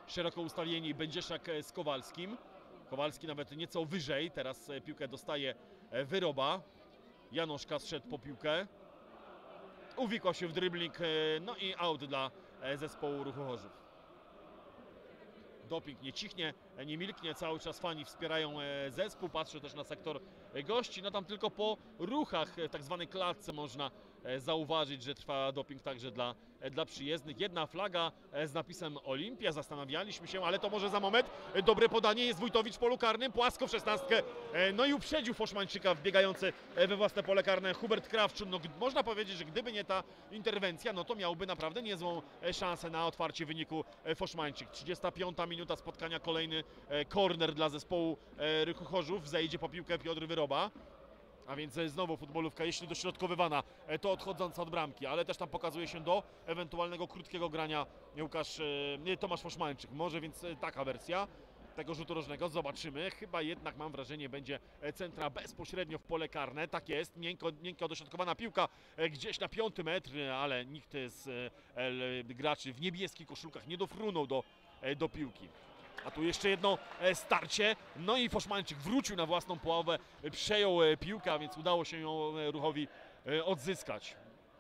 szeroko ustawieni Będzieszak z Kowalskim. Kowalski nawet nieco wyżej, teraz piłkę dostaje Wyroba. Janoszka zszedł po piłkę. Uwikłał się w dribbling, no i out dla zespołu Ruchu Chorzów. Doping nie cichnie, nie milknie, cały czas fani wspierają zespół. Patrzę też na sektor gości, no tam tylko po ruchach w tak zwanej klatce można zauważyć, że trwa doping także dla, dla przyjezdnych. Jedna flaga z napisem Olimpia, zastanawialiśmy się, ale to może za moment. Dobre podanie, jest Wójtowicz w polu karnym, płasko w szesnastkę, no i uprzedził Foszmańczyka wbiegający we własne pole karne Hubert Krawczun. No, można powiedzieć, że gdyby nie ta interwencja, no to miałby naprawdę niezłą szansę na otwarcie wyniku Foszmańczyk. trzydziesta piąta minuta spotkania, kolejny korner dla zespołu Ruchu Chorzów, zejdzie po piłkę Piotr Wyroba. A więc znowu futbolówka, jeśli dośrodkowywana, to odchodząca od bramki, ale też tam pokazuje się do ewentualnego krótkiego grania Łukasz, nie, Tomasz Foszmańczyk. Może więc taka wersja tego rzutu rożnego, zobaczymy. Chyba jednak mam wrażenie, będzie centra bezpośrednio w pole karne. Tak jest, miękko, miękko dośrodkowana piłka gdzieś na piąty metr, ale nikt z graczy w niebieskich koszulkach nie dofrunął do, do piłki. A tu jeszcze jedno starcie, no i Foszmańczyk wrócił na własną połowę, przejął piłkę, a więc udało się ją Ruchowi odzyskać.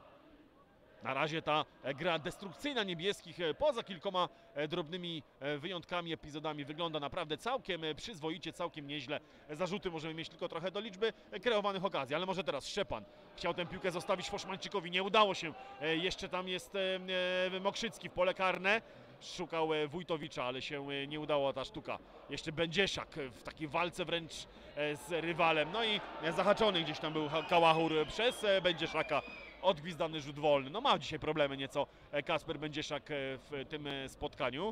Na razie ta gra destrukcyjna niebieskich, poza kilkoma drobnymi wyjątkami, epizodami, wygląda naprawdę całkiem przyzwoicie, całkiem nieźle. Zarzuty możemy mieć tylko trochę do liczby kreowanych okazji, ale może teraz Szczepan chciał tę piłkę zostawić Foszmańczykowi, nie udało się. Jeszcze tam jest Mokrzycki w pole karne. Szukał Wójtowicza, ale się nie udało ta sztuka. Jeszcze Będzieszak w takiej walce wręcz z rywalem. No i zahaczony gdzieś tam był Kałachur przez Będzieszaka. Odgwizdany rzut wolny. No ma dzisiaj problemy nieco Kasper Będzieszak w tym spotkaniu.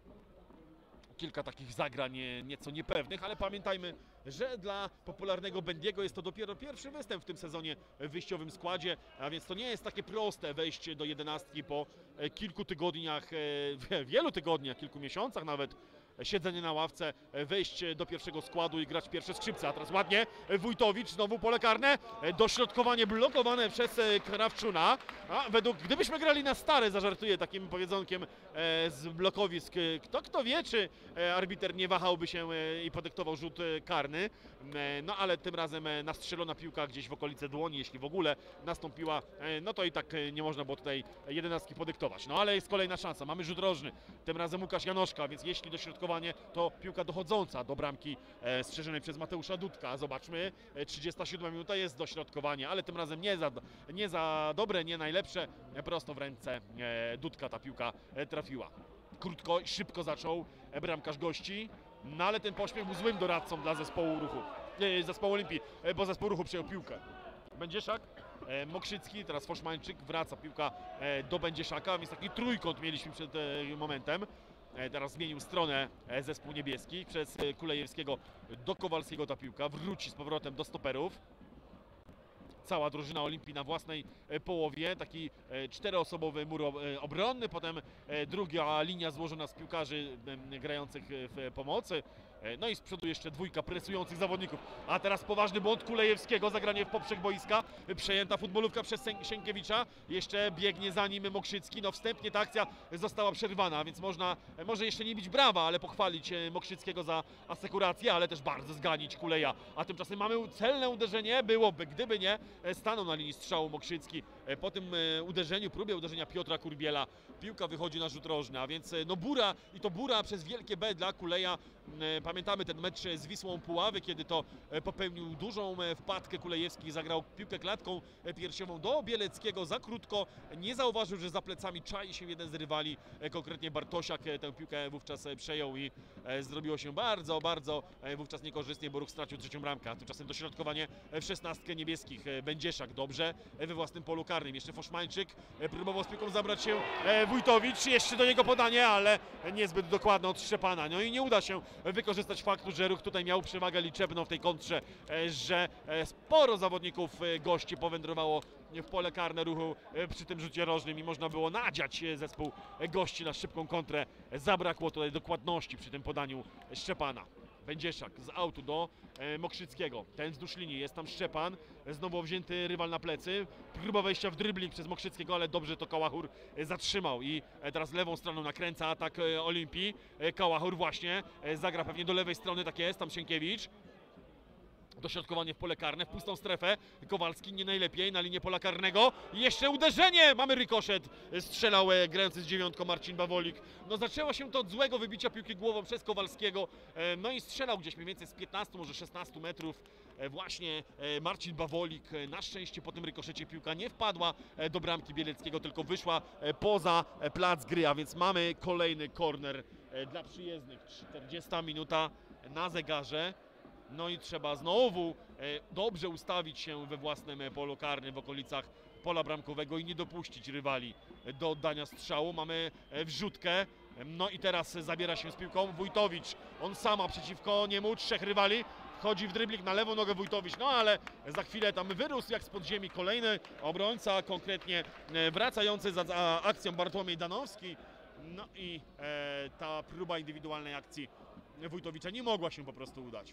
Kilka takich zagrań nieco niepewnych, ale pamiętajmy, że dla popularnego Będiego jest to dopiero pierwszy występ w tym sezonie w wyjściowym składzie, a więc to nie jest takie proste wejście do jedenastki po kilku tygodniach, wielu tygodniach, kilku miesiącach nawet siedzenie na ławce, wejść do pierwszego składu i grać pierwsze skrzypce. A teraz ładnie Wójtowicz, znowu pole karne, dośrodkowanie blokowane przez Krawczuna. A według, gdybyśmy grali na stare, zażartuję takim powiedzonkiem z blokowisk, kto kto wie, czy arbiter nie wahałby się i podyktował rzut karny. No ale tym razem nastrzelona piłka gdzieś w okolice dłoni, jeśli w ogóle nastąpiła, no to i tak nie można było tutaj jedenastki podyktować. No ale jest kolejna szansa, mamy rzut rożny, tym razem Łukasz Janoszka, więc jeśli dośrodkowanie to piłka dochodząca do bramki e, strzeżonej przez Mateusza Dudka. Zobaczmy, e, trzydziesta siódma minuta, jest dośrodkowanie, ale tym razem nie za, nie za dobre, nie najlepsze. E, prosto w ręce e, Dudka ta piłka e, trafiła. Krótko i szybko zaczął e, bramkarz gości, no ale ten pośpiech był złym doradcą dla zespołu Ruchu, e, zespołu Olimpii, e, bo zespół Ruchu przejął piłkę. Będzieszak, e, Mokrzycki, teraz Foszmańczyk, wraca piłka e, do Będzieszaka, więc taki trójkąt mieliśmy przed e, momentem. Teraz zmienił stronę zespół niebieski, przez Kulejewskiego do Kowalskiego ta piłka, wróci z powrotem do stoperów. Cała drużyna Olimpii na własnej połowie, taki czteroosobowy mur obronny, potem druga linia złożona z piłkarzy grających w pomocy. No i z przodu jeszcze dwójka presujących zawodników. A teraz poważny błąd Kulejewskiego, zagranie w poprzek boiska, przejęta futbolówka przez Sienkiewicza, jeszcze biegnie za nim Mokrzycki. No wstępnie ta akcja została przerwana, więc można, może jeszcze nie bić brawa, ale pochwalić Mokrzyckiego za asekurację, ale też bardzo zganić Kuleja. A tymczasem mamy celne uderzenie, byłoby, gdyby nie stanął na linii strzału Mokrzycki. Po tym uderzeniu, próbie uderzenia Piotra Kurbiela, piłka wychodzi na rzut rożny, a więc no bura, i to bura przez wielkie B dla Kuleja. Pamiętamy ten mecz z Wisłą Puławy, kiedy to popełnił dużą wpadkę Kulejewski, zagrał piłkę klatką piersiową do Bieleckiego za krótko, nie zauważył, że za plecami czai się jeden z rywali, konkretnie Bartosiak tę piłkę wówczas przejął i zrobiło się bardzo, bardzo wówczas niekorzystnie, bo Ruch stracił trzecią bramkę, a tymczasem dośrodkowanie w szesnastkę niebieskich. Będzieszak dobrze we własnym polu karnym, jeszcze Foszmańczyk próbował z piłką zabrać się Wójtowicz, jeszcze do niego podanie, ale niezbyt dokładne od Szczepana, no i nie uda się wykorzystać faktu, że Ruch tutaj miał przewagę liczebną w tej kontrze, że sporo zawodników gości powędrowało w pole karne Ruchu przy tym rzucie rożnym i można było nadziać zespół gości na szybką kontrę. Zabrakło tutaj dokładności przy tym podaniu Szczepana. Będzieszak z autu do e, Mokrzyckiego. Ten wzdłuż linii, jest tam Szczepan, znowu wzięty rywal na plecy. Próba wejścia w dribbling przez Mokrzyckiego, ale dobrze to Kałachur e, zatrzymał i e, teraz lewą stroną nakręca atak e, Olimpii. E, Kałachur właśnie e, zagra pewnie do lewej strony, tak jest, tam Sienkiewicz. Dośrodkowanie w pole karne, w pustą strefę. Kowalski nie najlepiej na linię pola karnego. I jeszcze uderzenie! Mamy rykoszet. Strzelał e, grający z dziewiątką Marcin Bawolik. No zaczęło się to od złego wybicia piłki głową przez Kowalskiego. E, no i strzelał gdzieś mniej więcej z piętnastu, może szesnastu metrów. E, właśnie e, Marcin Bawolik. E, na szczęście po tym rykoszecie piłka nie wpadła e, do bramki Bieleckiego, tylko wyszła e, poza e, plac gry. A więc mamy kolejny korner e, dla przyjezdnych. czterdziesta minuta na zegarze. No i trzeba znowu e, dobrze ustawić się we własnym e, polu karnym w okolicach pola bramkowego i nie dopuścić rywali do oddania strzału. Mamy e, wrzutkę, no i teraz zabiera się z piłką Wójtowicz. On sama przeciwko niemu, trzech rywali. Wchodzi w dribbling na lewą nogę Wójtowicz, no ale za chwilę tam wyrósł jak z podziemi kolejny obrońca, konkretnie e, wracający za, za akcją Bartłomiej Danowski. No i e, ta próba indywidualnej akcji Wójtowicza nie mogła się po prostu udać.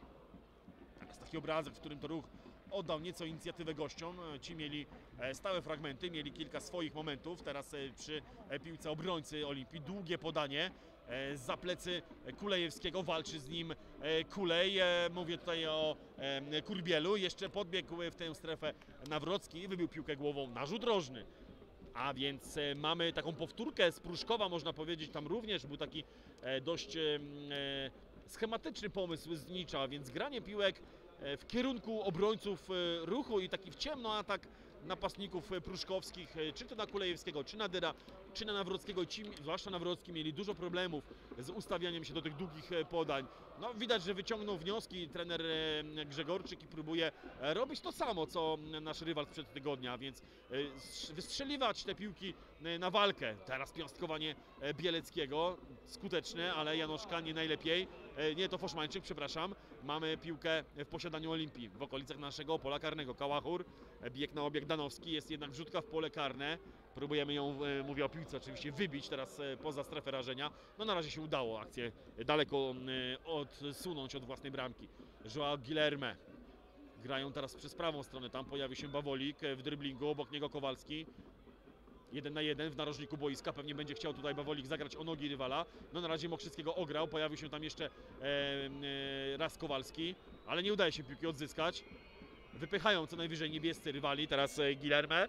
Taki obrazek, w którym to ruch oddał nieco inicjatywę gościom. Ci mieli stałe fragmenty, mieli kilka swoich momentów. Teraz przy piłce obrońcy Olimpii długie podanie za plecy Kulejewskiego, walczy z nim Kulej. Mówię tutaj o Kurbielu. Jeszcze podbiegł w tę strefę Nawrocki i wybił piłkę głową na rzut rożny. A więc mamy taką powtórkę z Pruszkowa, można powiedzieć. Tam również był taki dość schematyczny pomysł z Nicza, więc granie piłek w kierunku obrońców Ruchu i taki w ciemno atak napastników pruszkowskich, czy to na Kulejewskiego, czy na Dyra, czy na Nawrockiego. Ci, zwłaszcza Nawrocki, mieli dużo problemów z ustawianiem się do tych długich podań. No, widać, że wyciągnął wnioski trener Grzegorczyk i próbuje robić to samo, co nasz rywal sprzed tygodnia, więc wystrzeliwać te piłki na walkę. Teraz piąstkowanie Bieleckiego, skuteczne, ale Janoszka nie najlepiej. Nie, to Foszmańczyk, przepraszam. Mamy piłkę w posiadaniu Olimpii, w okolicach naszego pola karnego. Kałachur, bieg na obieg Danowski, jest jednak wrzutka w pole karne. Próbujemy ją, mówię o piłce oczywiście, wybić teraz poza strefę rażenia. No na razie się udało akcję daleko odsunąć od własnej bramki. João Guilherme. Grają teraz przez prawą stronę, tam pojawi się Bawolik w dryblingu, obok niego Kowalski. Jeden na jeden w narożniku boiska, pewnie będzie chciał tutaj Bawolik zagrać o nogi rywala. No na razie Mokrzyckiego ograł, pojawił się tam jeszcze e, e, raz Kowalski, ale nie udaje się piłki odzyskać. Wypychają co najwyżej niebiescy rywali, teraz e, Guilherme.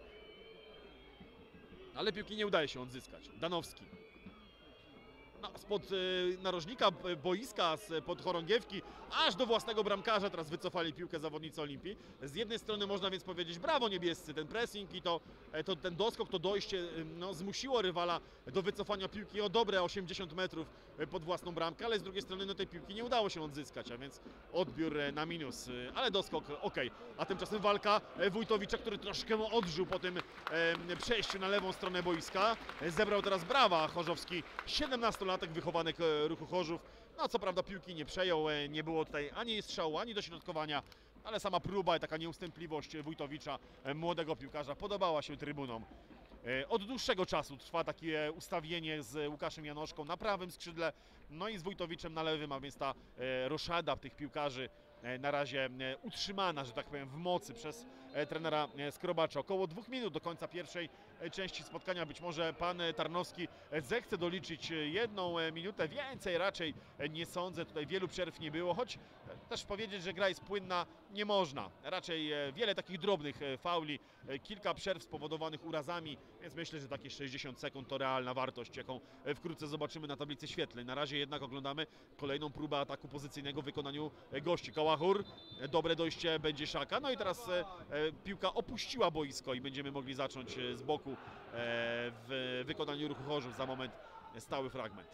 Ale piłki nie udaje się odzyskać. Danowski. No, spod y, narożnika boiska, spod chorągiewki, aż do własnego bramkarza teraz wycofali piłkę zawodnicy Olimpii. Z jednej strony można więc powiedzieć brawo niebiescy, ten pressing i to, to ten doskok, to dojście no, zmusiło rywala do wycofania piłki o dobre osiemdziesiąt metrów pod własną bramkę, ale z drugiej strony no, tej piłki nie udało się odzyskać, a więc odbiór na minus, ale doskok ok. A tymczasem walka Wójtowicza, który troszkę odżył po tym e, przejściu na lewą stronę boiska. Zebrał teraz brawa Chorzowski, siedemnastolatek wychowanek Ruchu Chorzów. No co prawda piłki nie przejął, nie było tutaj ani strzału, ani dośrodkowania, ale sama próba i taka nieustępliwość Wójtowicza, młodego piłkarza, podobała się trybunom. Od dłuższego czasu trwa takie ustawienie z Łukaszem Janoszką na prawym skrzydle, no i z Wójtowiczem na lewym, a więc ta roszada tych piłkarzy na razie utrzymana, że tak powiem, w mocy przez trenera Skrobacza. Około dwóch minut do końca pierwszej części spotkania. Być może pan Tarnowski zechce doliczyć jedną minutę więcej, raczej nie sądzę. Tutaj wielu przerw nie było, choć też powiedzieć, że gra jest płynna nie można. Raczej wiele takich drobnych fauli, kilka przerw spowodowanych urazami, więc myślę, że takie sześćdziesiąt sekund to realna wartość, jaką wkrótce zobaczymy na tablicy świetlnej. Na razie jednak oglądamy kolejną próbę ataku pozycyjnego w wykonaniu gości. Kałachur, dobre dojście Będzieszaka, no i teraz e, piłka opuściła boisko i będziemy mogli zacząć z boku e, w wykonaniu Ruchu Chorzów. Za moment stały fragment.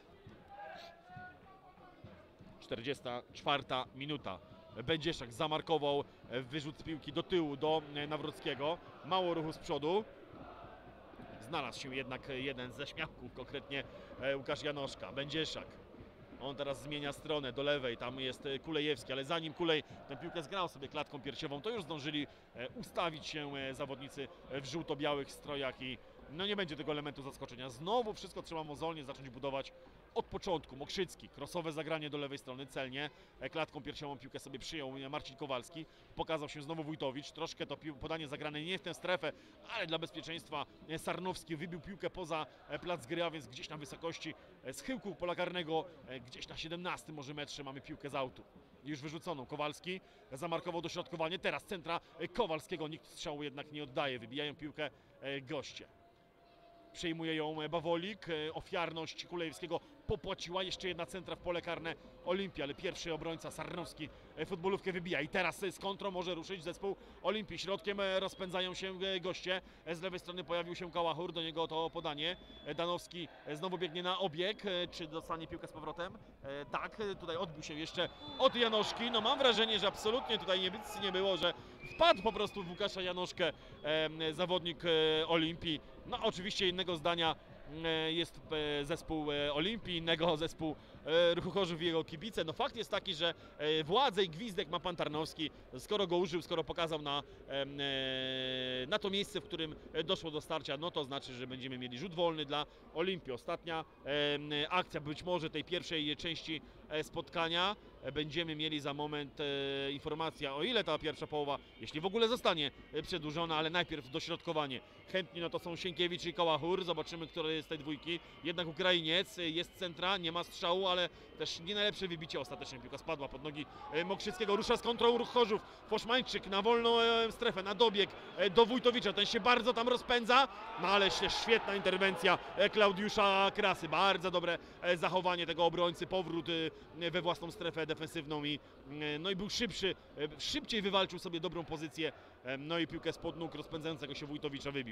czterdziesta czwarta minuta. Będzieszak zamarkował wyrzut z piłki do tyłu do Nawrockiego. Mało ruchu z przodu. Znalazł się jednak jeden ze śmiałków, konkretnie Łukasz Janoszka. Będzieszak. On teraz zmienia stronę do lewej, tam jest Kulejewski, ale zanim Kulej tę piłkę zgrał sobie klatką piersiową, to już zdążyli ustawić się zawodnicy w żółto-białych strojach i no nie będzie tego elementu zaskoczenia. Znowu wszystko trzeba mozolnie zacząć budować od początku. Mokrzycki, krosowe zagranie do lewej strony, celnie. Klatką piersiową piłkę sobie przyjął Marcin Kowalski. Pokazał się znowu Wójtowicz. Troszkę to podanie zagrane nie w tę strefę, ale dla bezpieczeństwa Sarnowski wybił piłkę poza plac gry, a więc gdzieś na wysokości schyłku pola karnego, gdzieś na siedemnastym może metrze mamy piłkę z autu. Już wyrzuconą. Kowalski zamarkował dośrodkowanie. Teraz centra Kowalskiego. Nikt strzału jednak nie oddaje. Wybijają piłkę goście. Przejmuje ją Bawolik. Ofiarność Kulejewskiego popłaciła. Jeszcze jedna centra w pole karne Olimpii, ale pierwszy obrońca Sarnowski futbolówkę wybija. I teraz z kontrą może ruszyć zespół Olimpii. Środkiem rozpędzają się goście. Z lewej strony pojawił się Kałachur, do niego to podanie. Danowski znowu biegnie na obieg. Czy dostanie piłkę z powrotem? Tak, tutaj odbił się jeszcze od Janoszki. No mam wrażenie, że absolutnie tutaj nic nie było, że wpadł po prostu w Łukasza Janoszkę zawodnik Olimpii. No oczywiście innego zdania jest zespół Olimpii, innego zespół Ruchu Chorzów i jego kibice. No fakt jest taki, że władzę i gwizdek ma pan Tarnowski. Skoro go użył, skoro pokazał na, na to miejsce, w którym doszło do starcia, no to znaczy, że będziemy mieli rzut wolny dla Olimpii. Ostatnia akcja być może tej pierwszej części spotkania. Będziemy mieli za moment informację, o ile ta pierwsza połowa, jeśli w ogóle zostanie przedłużona, ale najpierw dośrodkowanie. Chętni no to są Sienkiewicz i Kałachur. Zobaczymy, który jest z tej dwójki. Jednak Ukrainiec, jest centra, nie ma strzału, ale też nie najlepsze wybicie. Ostatecznie piłka spadła pod nogi Mokrzyckiego. Rusza z kontrą Ruch Chorzów. Foszmańczyk na wolną strefę, na dobieg do Wójtowicza. Ten się bardzo tam rozpędza, no ale świetna interwencja Klaudiusza Krasy. Bardzo dobre zachowanie tego obrońcy. Powrót we własną strefę defensywną i, no i był szybszy. Szybciej wywalczył sobie dobrą pozycję. No i piłkę spod nóg rozpędzającego się Wójtowicza wybił.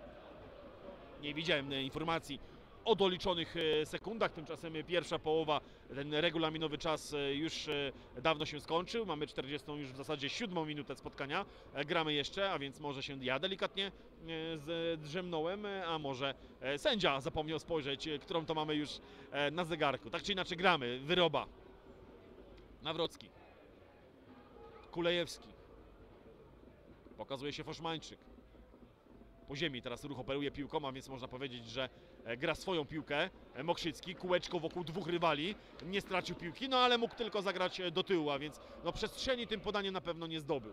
Nie widziałem informacji o doliczonych sekundach, tymczasem pierwsza połowa, ten regulaminowy czas już dawno się skończył. Mamy czterdziestą już w zasadzie siódmą minutę spotkania. Gramy jeszcze, a więc może się ja delikatnie zdrzemnąłem, a może sędzia zapomniał spojrzeć, którą to mamy już na zegarku. Tak czy inaczej gramy. Wyroba. Nawrocki. Kulejewski. Pokazuje się Foszmańczyk. Po ziemi teraz Ruch operuje piłką, a więc można powiedzieć, że gra swoją piłkę. Mokrzycki, kółeczko wokół dwóch rywali, nie stracił piłki, no ale mógł tylko zagrać do tyłu, a więc no przestrzeni tym podaniem na pewno nie zdobył.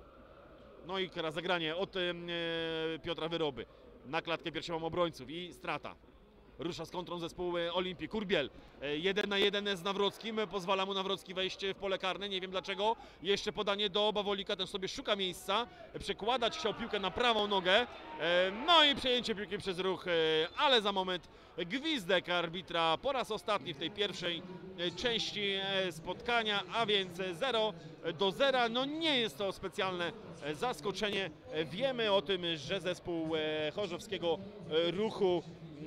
No i teraz zagranie od e, Piotra Wyroby na klatkę piersiową obrońców i strata. Rusza z kontrą zespół Olimpii. Kurbiel jeden na jeden z Nawrockim. Pozwala mu Nawrocki wejść w pole karne. Nie wiem dlaczego. Jeszcze podanie do Bawolika. Ten sobie szuka miejsca. Przekładać chciał piłkę na prawą nogę. No i przejęcie piłki przez Ruch. Ale za moment gwizdek arbitra po raz ostatni w tej pierwszej części spotkania. A więc zero do zera. No nie jest to specjalne zaskoczenie. Wiemy o tym, że zespół chorzowskiego Ruchu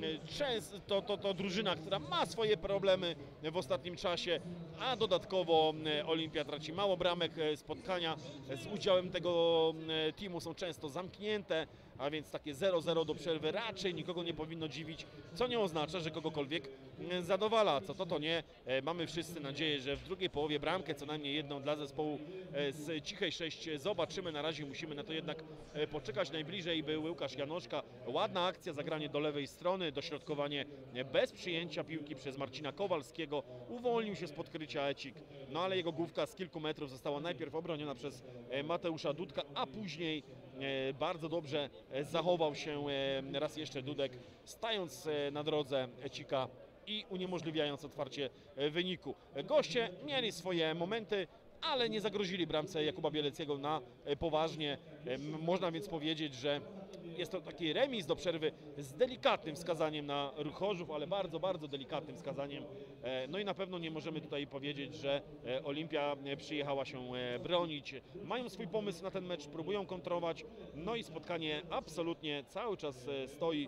często to, to, to drużyna, która ma swoje problemy w ostatnim czasie, a dodatkowo Olimpia traci mało bramek. Spotkania z udziałem tego teamu są często zamknięte, a więc takie zero zero do przerwy raczej nikogo nie powinno dziwić, co nie oznacza, że kogokolwiek zadowala. Co to, to nie. Mamy wszyscy nadzieję, że w drugiej połowie bramkę, co najmniej jedną dla zespołu z Cichej sześć zobaczymy. Na razie musimy na to jednak poczekać. Najbliżej był Łukasz Janoszka. Ładna akcja, zagranie do lewej strony, dośrodkowanie bez przyjęcia piłki przez Marcina Kowalskiego. Uwolnił się spod krycia Ecik, no ale jego główka z kilku metrów została najpierw obroniona przez Mateusza Dudka, a później bardzo dobrze zachował się raz jeszcze Dudek, stając na drodze Ecika i uniemożliwiając otwarcie wyniku. Goście mieli swoje momenty, ale nie zagrozili bramce Jakuba Bieleckiego na poważnie. Można więc powiedzieć, że jest to taki remis do przerwy z delikatnym wskazaniem na Ruch Chorzów, ale bardzo, bardzo delikatnym wskazaniem. No i na pewno nie możemy tutaj powiedzieć, że Olimpia przyjechała się bronić. Mają swój pomysł na ten mecz, próbują kontrować, no i spotkanie absolutnie cały czas stoi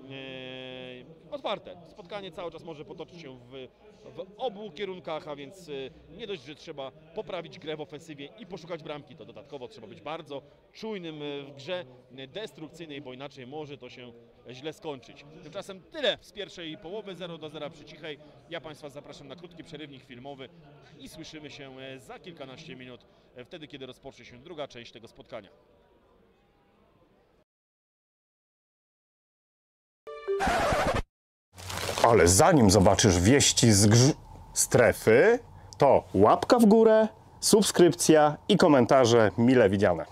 otwarte. Spotkanie cały czas może potoczyć się w, w obu kierunkach, a więc nie dość, że trzeba poprawić grę w ofensywie i poszukać bramki, to dodatkowo trzeba być bardzo czujnym w grze destrukcyjnej, bo inaczej może to się źle skończyć. Tymczasem tyle z pierwszej połowy, zero do zera przy Cichej. Ja Państwa zapraszam na krótki przerywnik filmowy i słyszymy się za kilkanaście minut, wtedy kiedy rozpocznie się druga część tego spotkania. Ale zanim zobaczysz wieści z grz... strefy, to łapka w górę, subskrypcja i komentarze mile widziane.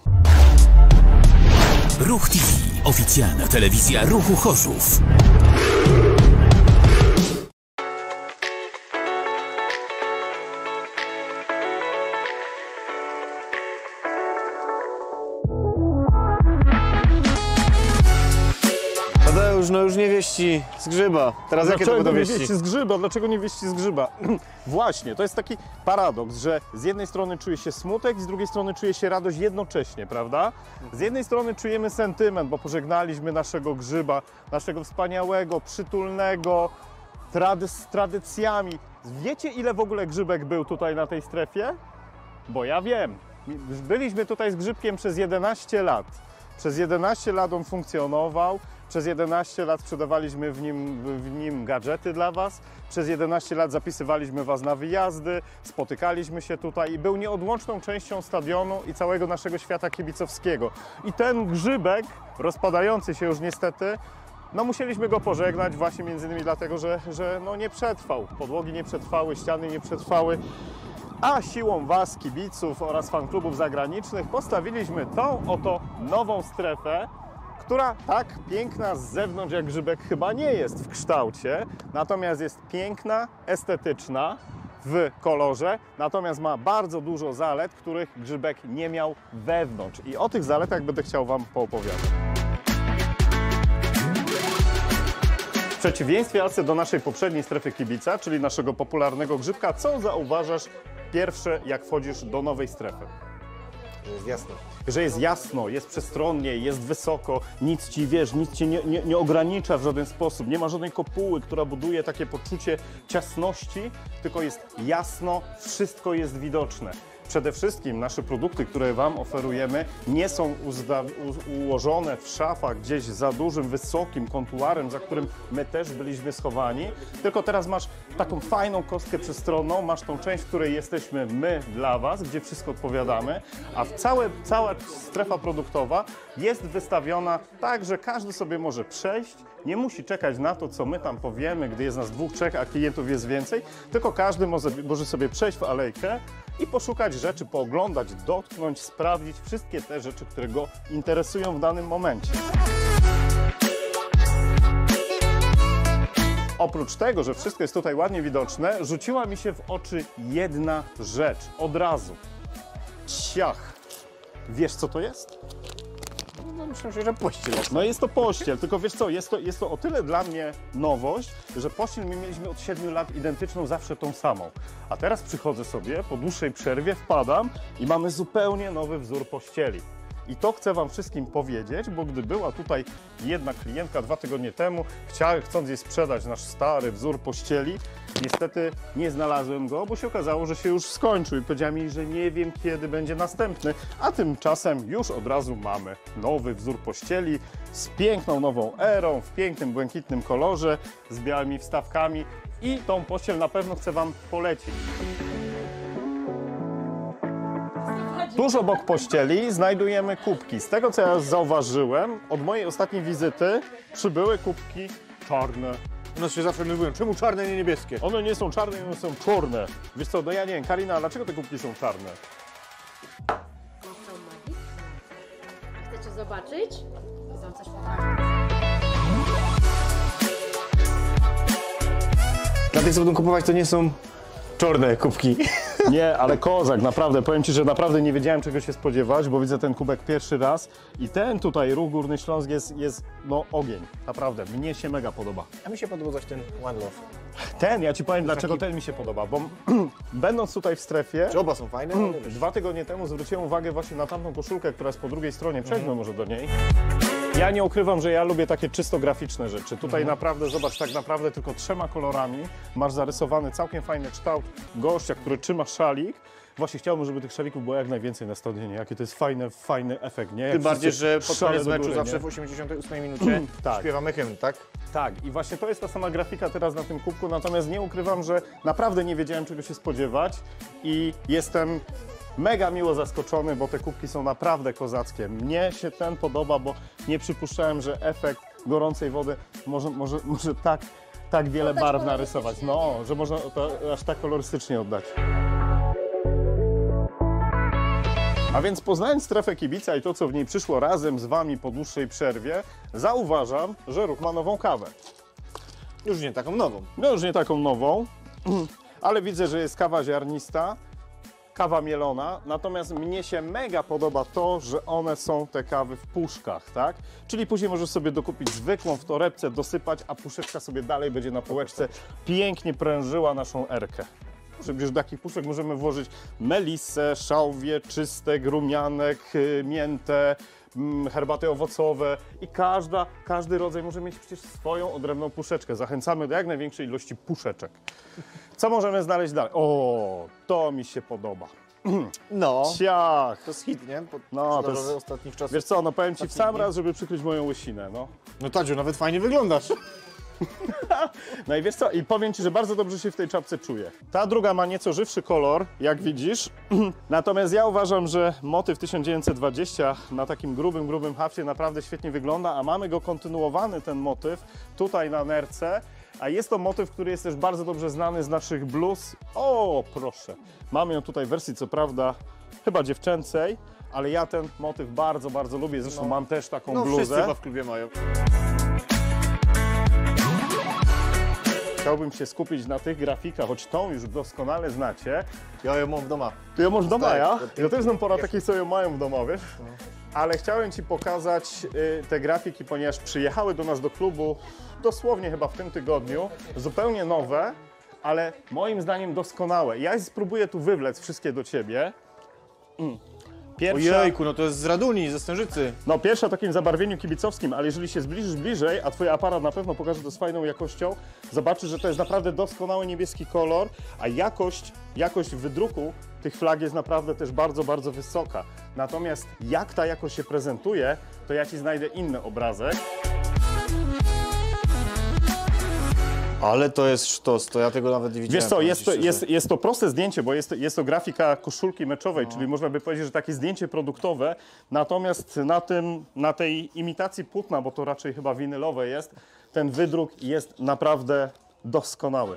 Ruch T V, oficjalna telewizja Ruchu Chorzów. Tadeusz, no już nie wieści z grzyba. Teraz jakie to Dlaczego będą nie wieści? wieści z grzyba? Dlaczego nie wieści z grzyba? Właśnie, to jest taki paradoks, że z jednej strony czuje się smutek, z drugiej strony czuje się radość jednocześnie, prawda? Z jednej strony czujemy sentyment, bo pożegnaliśmy naszego grzyba, naszego wspaniałego, przytulnego, trady z tradycjami. Wiecie, ile w ogóle grzybek był tutaj na tej strefie? Bo ja wiem. Byliśmy tutaj z grzybkiem przez jedenaście lat. Przez jedenaście lat on funkcjonował. Przez jedenaście lat sprzedawaliśmy w nim, w nim gadżety dla Was. Przez jedenaście lat zapisywaliśmy Was na wyjazdy, spotykaliśmy się tutaj i był nieodłączną częścią stadionu i całego naszego świata kibicowskiego. I ten grzybek, rozpadający się już niestety, no musieliśmy go pożegnać właśnie między innymi dlatego, że, że no nie przetrwał. Podłogi nie przetrwały, ściany nie przetrwały. A siłą Was, kibiców oraz fanklubów zagranicznych postawiliśmy tą oto nową strefę, która tak piękna z zewnątrz jak grzybek chyba nie jest w kształcie, natomiast jest piękna, estetyczna w kolorze, natomiast ma bardzo dużo zalet, których grzybek nie miał wewnątrz. I o tych zaletach będę chciał Wam poopowiadać. W przeciwieństwie Alce do naszej poprzedniej strefy kibica, czyli naszego popularnego grzybka, co zauważasz pierwsze, jak wchodzisz do nowej strefy? Jest jasno. Że jest jasno, jest przestronnie, jest wysoko, nic ci, wiesz, nic cię nie, nie, nie ogranicza w żaden sposób, nie ma żadnej kopuły, która buduje takie poczucie ciasności, tylko jest jasno, wszystko jest widoczne. Przede wszystkim nasze produkty, które Wam oferujemy, nie są ułożone w szafach gdzieś za dużym, wysokim kontuarem, za którym my też byliśmy schowani, tylko teraz masz taką fajną kostkę przestronną, masz tą część, w której jesteśmy my dla Was, gdzie wszystko odpowiadamy, a w całe, cała strefa produktowa jest wystawiona tak, że każdy sobie może przejść, nie musi czekać na to, co my tam powiemy, gdy jest nas dwóch, trzech, a klientów jest więcej, tylko każdy może, może sobie przejść w alejkę i poszukać rzeczy, pooglądać, dotknąć, sprawdzić wszystkie te rzeczy, które go interesują w danym momencie. Oprócz tego, że wszystko jest tutaj ładnie widoczne, rzuciła mi się w oczy jedna rzecz. Od razu. Ciach. Wiesz, co to jest? No myślę, że pościel. No jest to pościel, tylko wiesz co, jest to, jest to o tyle dla mnie nowość, że pościel my mieliśmy od siedmiu lat identyczną, zawsze tą samą. A teraz przychodzę sobie, po dłuższej przerwie wpadam i mamy zupełnie nowy wzór pościeli. I to chcę Wam wszystkim powiedzieć, bo gdy była tutaj jedna klientka dwa tygodnie temu, chcia, chcąc jej sprzedać nasz stary wzór pościeli, niestety nie znalazłem go, bo się okazało, że się już skończył i powiedziała mi, że nie wiem, kiedy będzie następny, a tymczasem już od razu mamy nowy wzór pościeli z piękną nową erą, w pięknym błękitnym kolorze, z białymi wstawkami i tą pościel na pewno chcę Wam polecić. Tuż obok pościeli znajdujemy kubki. Z tego, co ja zauważyłem, od mojej ostatniej wizyty przybyły kubki czarne. U nas się zawsze mówią, czemu czarne, nie niebieskie? One nie są czarne, one są czarne. Wiesz co, no ja nie wiem, Karina, dlaczego te kubki są czarne? Są magiczne. A chcecie zobaczyć? Są coś pokażę. Dla tych, co będą kupować, to nie są czarne kubki. Nie, ale kozak, naprawdę, powiem Ci, że naprawdę nie wiedziałem, czego się spodziewać, bo widzę ten kubek pierwszy raz i ten tutaj Ruch Górny Śląsk jest, jest no ogień, naprawdę, mnie się mega podoba. A mi się podoba coś ten One Love. Ten, ja Ci powiem, dlaczego ten mi się podoba, bo będąc tutaj w strefie, Czy oba są fajne? No, wiesz. dwa tygodnie temu zwróciłem uwagę właśnie na tamtą koszulkę, która jest po drugiej stronie, przejdźmy mhm. może do niej. Ja nie ukrywam, że ja lubię takie czysto graficzne rzeczy. Tutaj mhm. naprawdę, zobacz, tak naprawdę tylko trzema kolorami masz zarysowany całkiem fajny kształt gościa, który trzyma szalik. Właśnie chciałbym, żeby tych szalików było jak najwięcej na stadionie. Jaki to jest fajny, fajny efekt, nie? Jak Tym bardziej, że pod koniec meczu góry, zawsze nie? w osiemdziesiątej ósmej minucie tak. śpiewamy hymn, tak? Tak, i właśnie to jest ta sama grafika teraz na tym kubku, natomiast nie ukrywam, że naprawdę nie wiedziałem, czego się spodziewać i jestem mega miło zaskoczony, bo te kubki są naprawdę kozackie. Mnie się ten podoba, bo nie przypuszczałem, że efekt gorącej wody może, może, może tak, tak wiele Oddać barw narysować. kolorystycznie. No, że można to aż tak kolorystycznie oddać. A więc poznając strefę kibica i to, co w niej przyszło razem z Wami po dłuższej przerwie, zauważam, że Ruch ma nową kawę. Już nie taką nową. No już nie taką nową, ale widzę, że jest kawa ziarnista, kawa mielona, natomiast mnie się mega podoba to, że one są te kawy w puszkach, tak? Czyli później możesz sobie dokupić zwykłą w torebce, dosypać, a puszeczka sobie dalej będzie na półeczce pięknie prężyła naszą erkę. Przecież do takich puszek możemy włożyć melisę, szałwię, czystek, rumianek, y, miętę, mm, herbaty owocowe i każda, każdy rodzaj może mieć przecież swoją odrębną puszeczkę. Zachęcamy do jak największej ilości puszeczek. Co możemy znaleźć dalej? O, to mi się podoba. No, Ciach! to jest hit, nie? Po No, to jest- ostatnich czasów. Wiesz co, no powiem Ci w sam Taki- raz, żeby przykryć moją łysinę, no. No Tadziu, nawet fajnie wyglądasz. No i wiesz co, i powiem Ci, że bardzo dobrze się w tej czapce czuję. Ta druga ma nieco żywszy kolor, jak widzisz. Natomiast ja uważam, że motyw tysiąc dziewięćset dwadzieścia na takim grubym, grubym hafcie naprawdę świetnie wygląda, a mamy go kontynuowany, ten motyw, tutaj na nerce. A jest to motyw, który jest też bardzo dobrze znany z naszych bluz. O, proszę. Mamy ją tutaj w wersji, co prawda, chyba dziewczęcej, ale ja ten motyw bardzo, bardzo lubię. Zresztą No. mam też taką No wszyscy bluzę. chyba w klubie mają. Chciałbym się skupić na tych grafikach, choć tą już doskonale znacie. Ja ją mam w domu. Ty ją masz w domu, Tak, ja? to Ja też znam pora takich, co ją mają w domu, wiesz? Ale chciałem Ci pokazać y, te grafiki, ponieważ przyjechały do nas do klubu dosłownie chyba w tym tygodniu, zupełnie nowe, ale moim zdaniem doskonałe. Ja spróbuję tu wywlec wszystkie do Ciebie. Mm. Pierwsza, Ojejku, no to jest z Raduni, ze Stężycy. no pierwsza w takim zabarwieniu kibicowskim, ale jeżeli się zbliżysz bliżej, a Twój aparat na pewno pokaże to z fajną jakością, zobaczysz, że to jest naprawdę doskonały niebieski kolor, a jakość, jakość wydruku tych flag jest naprawdę też bardzo, bardzo wysoka. Natomiast jak ta jakość się prezentuje, to ja Ci znajdę inny obrazek. Ale to jest sztos, to ja tego nawet nie widziałem. Wiesz co, powiem jest ci to, szczerze. jest, jest to proste zdjęcie, bo jest, jest to grafika koszulki meczowej, czyli można by powiedzieć, że takie zdjęcie produktowe, natomiast na, tym, na tej imitacji płótna, bo to raczej chyba winylowe jest, ten wydruk jest naprawdę doskonały.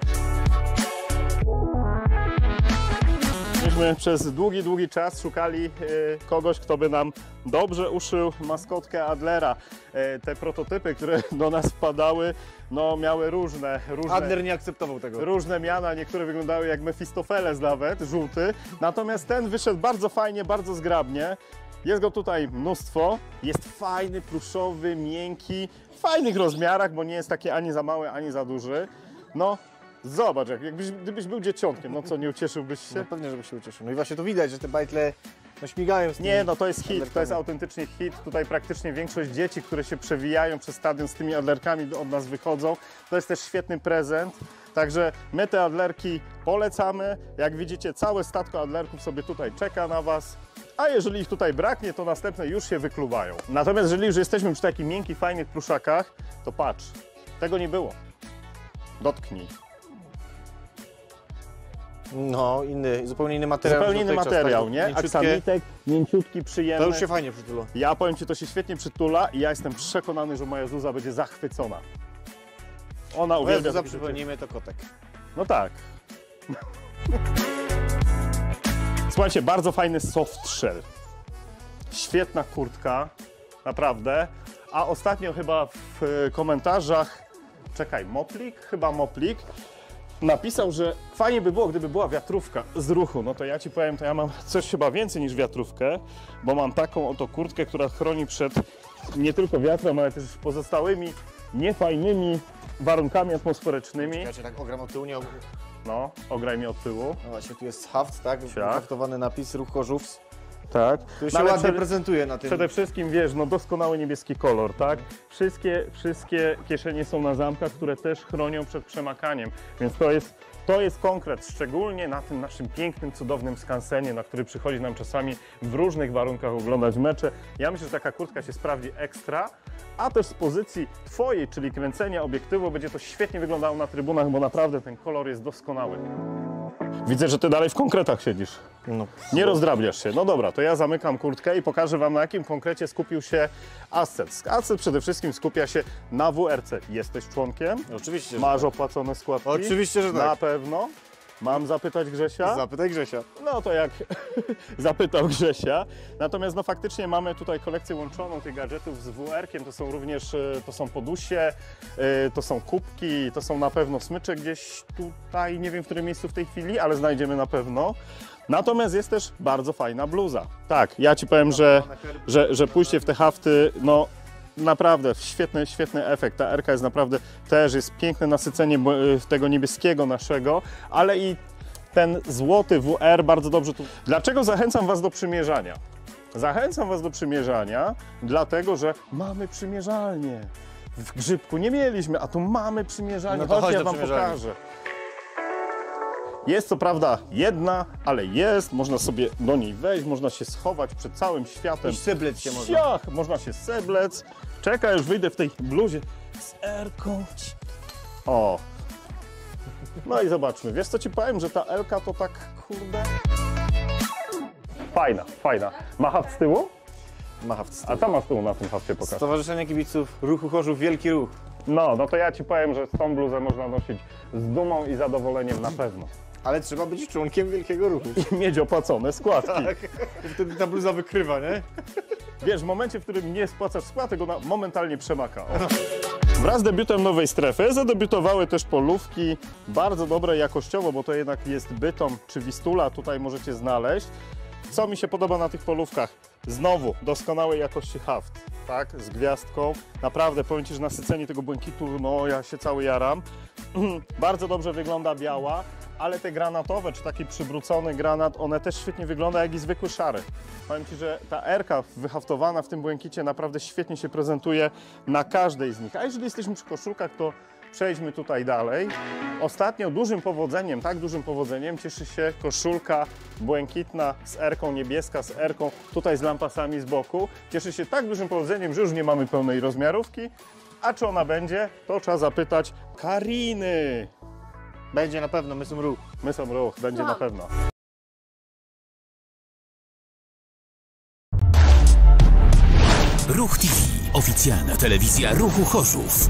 Myśmy przez długi, długi czas szukali e, kogoś, kto by nam dobrze uszył maskotkę Adlera. E, te prototypy, które do nas wpadały, no miały różne, różne... Adler nie akceptował tego. Różne miana, niektóre wyglądały jak Mefistofeles nawet, żółty. Natomiast ten wyszedł bardzo fajnie, bardzo zgrabnie. Jest go tutaj mnóstwo. Jest fajny, pluszowy, miękki, w fajnych rozmiarach, bo nie jest taki ani za mały, ani za duży. No, zobacz, jak, jakbyś, gdybyś był dzieciątkiem, no co, nie ucieszyłbyś się? No pewnie, żeby się ucieszył. No i właśnie to widać, że te bajtle no, śmigają z tymi Nie, no to jest hit, to jest adlerkami. autentycznie hit. Tutaj praktycznie większość dzieci, które się przewijają przez stadion z tymi adlerkami od nas wychodzą. To jest też świetny prezent. Także my te adlerki polecamy. Jak widzicie, całe statko adlerków sobie tutaj czeka na Was. A jeżeli ich tutaj braknie, to następne już się wykluwają. Natomiast jeżeli już jesteśmy przy takich miękkich, fajnych pluszakach, to patrz, tego nie było. Dotknij. No, inny, zupełnie inny materiał. Zupełnie niż inny dotychczas, materiał, tak? nie? Mięciutkie. Aksamitek, mięciutki, przyjemny. To już się fajnie przytula. Ja powiem Ci, to się świetnie przytula i ja jestem przekonany, że moja Zuza będzie zachwycona. Ona uwielbia Uwielbiam, takie rzeczy. przypomnijmy, to kotek. No tak. Słuchajcie, bardzo fajny soft shell. Świetna kurtka, naprawdę. A ostatnio chyba w e, komentarzach, czekaj, Moplik? Chyba Moplik. Napisał, że fajnie by było, gdyby była wiatrówka z ruchu. No to ja Ci powiem, to ja mam coś chyba więcej niż wiatrówkę, bo mam taką oto kurtkę, która chroni przed nie tylko wiatrem, ale też pozostałymi niefajnymi warunkami atmosferycznymi. Ja cię tak ogram od tyłu, nie og... No, ograj mnie od tyłu. No właśnie, tu jest haft, tak? Haftowany napis, ruch Chorzów. Tak. Tu się No ale ładnie przede, prezentuje na tym. przede wszystkim, wiesz, no doskonały niebieski kolor, tak? Wszystkie, wszystkie kieszenie są na zamkach, które też chronią przed przemakaniem, więc to jest, to jest konkret, szczególnie na tym naszym pięknym, cudownym skansenie, na który przychodzi nam czasami w różnych warunkach oglądać mecze. Ja myślę, że taka kurtka się sprawdzi ekstra, a też z pozycji Twojej, czyli kręcenia obiektywu, będzie to świetnie wyglądało na trybunach, bo naprawdę ten kolor jest doskonały. Widzę, że ty dalej w konkretach siedzisz. No. Nie rozdrabniasz się. No dobra, to ja zamykam kurtkę i pokażę wam, na jakim konkrecie skupił się Ascent. Ascent przede wszystkim skupia się na W R C. Jesteś członkiem? Oczywiście, że Masz opłacone składki? Oczywiście, że tak. Na pewno. Mam zapytać Grzesia? Zapytaj Grzesia. No to jak zapytał Grzesia. Natomiast no faktycznie mamy tutaj kolekcję łączoną tych gadżetów z W R-kiem. To są również, y, to są podusie, y, to są kubki, to są na pewno smycze gdzieś tutaj, nie wiem w którym miejscu w tej chwili, ale znajdziemy na pewno. Natomiast jest też bardzo fajna bluza. Tak, ja Ci powiem, że, że, że pójście w te hafty, no naprawdę świetny, świetny efekt. Ta R-ka jest naprawdę, też jest piękne nasycenie tego niebieskiego naszego, ale i ten złoty W R bardzo dobrze tu. Dlaczego zachęcam Was do przymierzania? Zachęcam Was do przymierzania, dlatego że mamy przymierzalnię. W Grzybku nie mieliśmy, a tu mamy przymierzalnię. No to Chodź, chodź ja do Wam przymierzalni. pokażę. Jest co prawda jedna, ale jest, można sobie do niej wejść, można się schować przed całym światem. I syblec się można. Ciach, można się seblec. Czekaj, już wyjdę w tej bluzie z R-ką. O. No i zobaczmy. Wiesz co Ci powiem, że ta L-ka to tak, kurde... Fajna, fajna. Ma haft z tyłu? Ma haft z A tyłu. co ma z tyłu na tym hafcie, pokaż? Stowarzyszenie Kibiców Ruchu Chorzów Wielki Ruch. No, no to ja Ci powiem, że tą bluzę można nosić z dumą i zadowoleniem na pewno. Ale trzeba być członkiem Wielkiego Ruchu. I mieć opłacone składki. Tak. Wtedy ta bluza wykrywa, nie? Wiesz, w momencie, w którym nie spłacasz składek, ona momentalnie przemaka. O. Wraz z debiutem nowej strefy zadebiutowały też polówki, bardzo dobre jakościowo, bo to jednak jest Bytom czy Wistula, tutaj możecie znaleźć. Co mi się podoba na tych polówkach? Znowu doskonałej jakości haft, tak, z gwiazdką. Naprawdę powiem Ci, że nasycenie tego błękitu, no ja się cały jaram. Bardzo dobrze wygląda biała, ale te granatowe, czy taki przywrócony granat, one też świetnie wygląda, jak i zwykły szary. Powiem Ci, że ta R-ka wyhaftowana w tym błękicie naprawdę świetnie się prezentuje na każdej z nich. A jeżeli jesteśmy przy koszulkach, to przejdźmy tutaj dalej. Ostatnio dużym powodzeniem, tak dużym powodzeniem cieszy się koszulka błękitna z R-ką, niebieska z R-ką, tutaj z lampasami z boku. Cieszy się tak dużym powodzeniem, że już nie mamy pełnej rozmiarówki. A czy ona będzie, to trzeba zapytać Kariny. Będzie na pewno, my są Ruch. My są ruch, będzie No. na pewno. Ruch T V. Oficjalna telewizja Ruchu Chorzów.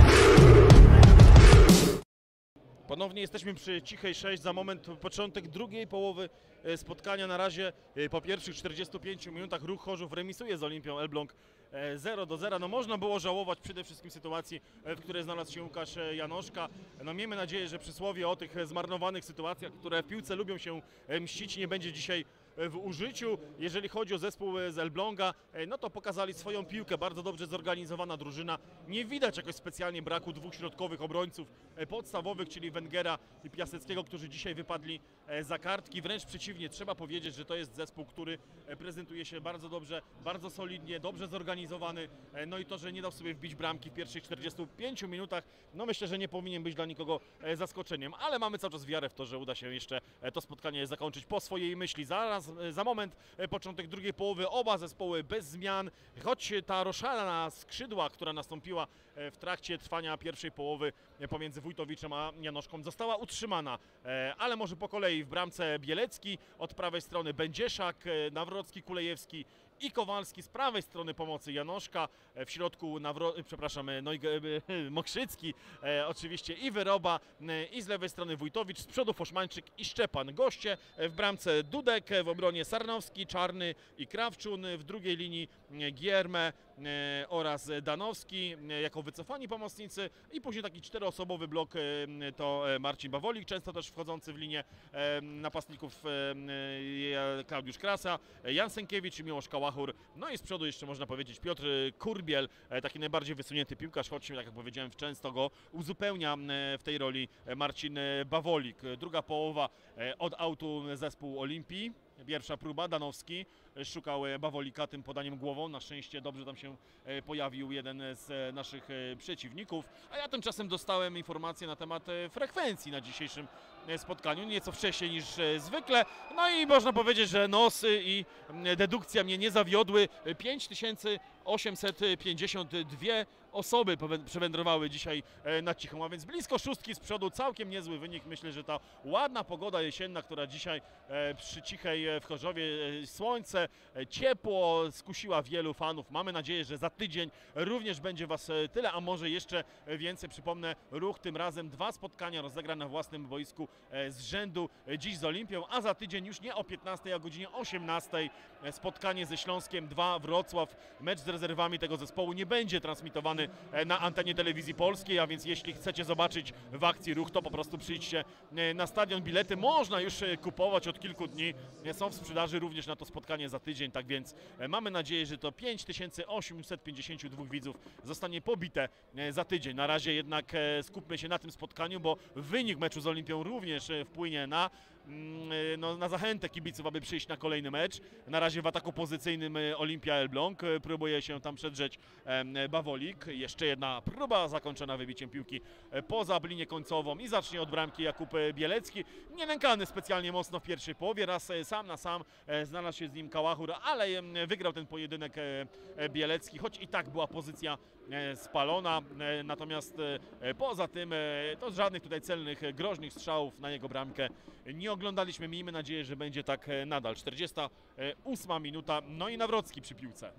Ponownie jesteśmy przy Cichej sześć, za moment początek drugiej połowy e, spotkania. Na razie e, po pierwszych czterdziestu pięciu minutach Ruch Chorzów remisuje z Olimpią Elbląg e, zero do zera. No można było żałować przede wszystkim sytuacji, e, w której znalazł się Łukasz e, Janoszka. No miejmy nadzieję, że przysłowie o tych e, zmarnowanych sytuacjach, które w piłce lubią się e, mścić, nie będzie dzisiaj w użyciu. Jeżeli chodzi o zespół z Elbląga, no to pokazali swoją piłkę, bardzo dobrze zorganizowana drużyna. Nie widać jakoś specjalnie braku dwóch środkowych obrońców podstawowych, czyli Węgera i Piaseckiego, którzy dzisiaj wypadli za kartki. Wręcz przeciwnie, trzeba powiedzieć, że to jest zespół, który prezentuje się bardzo dobrze, bardzo solidnie, dobrze zorganizowany. No i to, że nie dał sobie wbić bramki w pierwszych czterdziestu pięciu minutach, no myślę, że nie powinien być dla nikogo zaskoczeniem, ale mamy cały czas wiarę w to, że uda się jeszcze to spotkanie zakończyć po swojej myśli. Zaraz za moment początek drugiej połowy, oba zespoły bez zmian, choć ta roszada na skrzydła, która nastąpiła w trakcie trwania pierwszej połowy pomiędzy Wójtowiczem a Janoszką, została utrzymana, ale może po kolei. W bramce Bielecki, od prawej strony Będzieszak, Nawrocki, Kulejewski i Kowalski, z prawej strony pomocy Janoszka, w środku Nawro... przepraszam, Nojge... Mokrzycki, e, oczywiście i Wyroba, e, i z lewej strony Wójtowicz, z przodu Foszmańczyk i Szczepan. Goście w bramce Dudek, w obronie Sarnowski, Czarny i Krawczun, w drugiej linii Gierme e, oraz Danowski e, jako wycofani pomocnicy i później taki czteroosobowy blok e, to Marcin Bawolik, często też wchodzący w linię e, napastników e, Klaudiusz Krasa, Jan Sękiewicz i Miłosz Kałachur. No i z przodu jeszcze można powiedzieć Piotr Kurbiel, taki najbardziej wysunięty piłkarz, choć tak jak powiedziałem, często go uzupełnia w tej roli Marcin Bawolik. Druga połowa od autu zespół Olimpii. Pierwsza próba, Danowski szukał Bawolika tym podaniem głową, na szczęście dobrze tam się pojawił jeden z naszych przeciwników, a ja tymczasem dostałem informację na temat frekwencji na dzisiejszym spotkaniu, nieco wcześniej niż zwykle, no i można powiedzieć, że nosy i dedukcja mnie nie zawiodły. pięć tysięcy osiemset pięćdziesiąt dwie osoby przewędrowały dzisiaj na Cichą, a więc blisko szóstki z przodu, całkiem niezły wynik. Myślę, że ta ładna pogoda jesienna, która dzisiaj przy Cichej w Chorzowie, słońce, ciepło, skusiła wielu fanów. Mamy nadzieję, że za tydzień również będzie Was tyle, a może jeszcze więcej. Przypomnę, Ruch tym razem dwa spotkania rozegra na własnym boisku z rzędu, dziś z Olimpią, a za tydzień już nie o piętnastej, a o godzinie osiemnastej spotkanie ze Śląskiem dwa Wrocław. Mecz z rezerwami tego zespołu nie będzie transmitowany na antenie telewizji polskiej, a więc jeśli chcecie zobaczyć w akcji Ruch, to po prostu przyjdźcie na stadion. Bilety można już kupować od kilku dni, są w sprzedaży również na to spotkanie za tydzień, tak więc mamy nadzieję, że to pięć tysięcy osiemset pięćdziesiąt dwa widzów zostanie pobite za tydzień. Na razie jednak skupmy się na tym spotkaniu, bo wynik meczu z Olimpią również wpłynie na No, na zachętę kibiców, aby przyjść na kolejny mecz. Na razie w ataku pozycyjnym Olimpia Elbląg, próbuje się tam przedrzeć Bawolik. Jeszcze jedna próba zakończona wybiciem piłki poza linię końcową i zacznie od bramki Jakub Bielecki. Nie nękany specjalnie mocno w pierwszej połowie, raz sam na sam znalazł się z nim Kałachur, ale wygrał ten pojedynek Bielecki, choć i tak była pozycja spalona. Natomiast poza tym to żadnych tutaj celnych, groźnych strzałów na jego bramkę nie oglądaliśmy. Miejmy nadzieję, że będzie tak nadal. czterdziesta ósma minuta, no i Nawrocki przy piłce.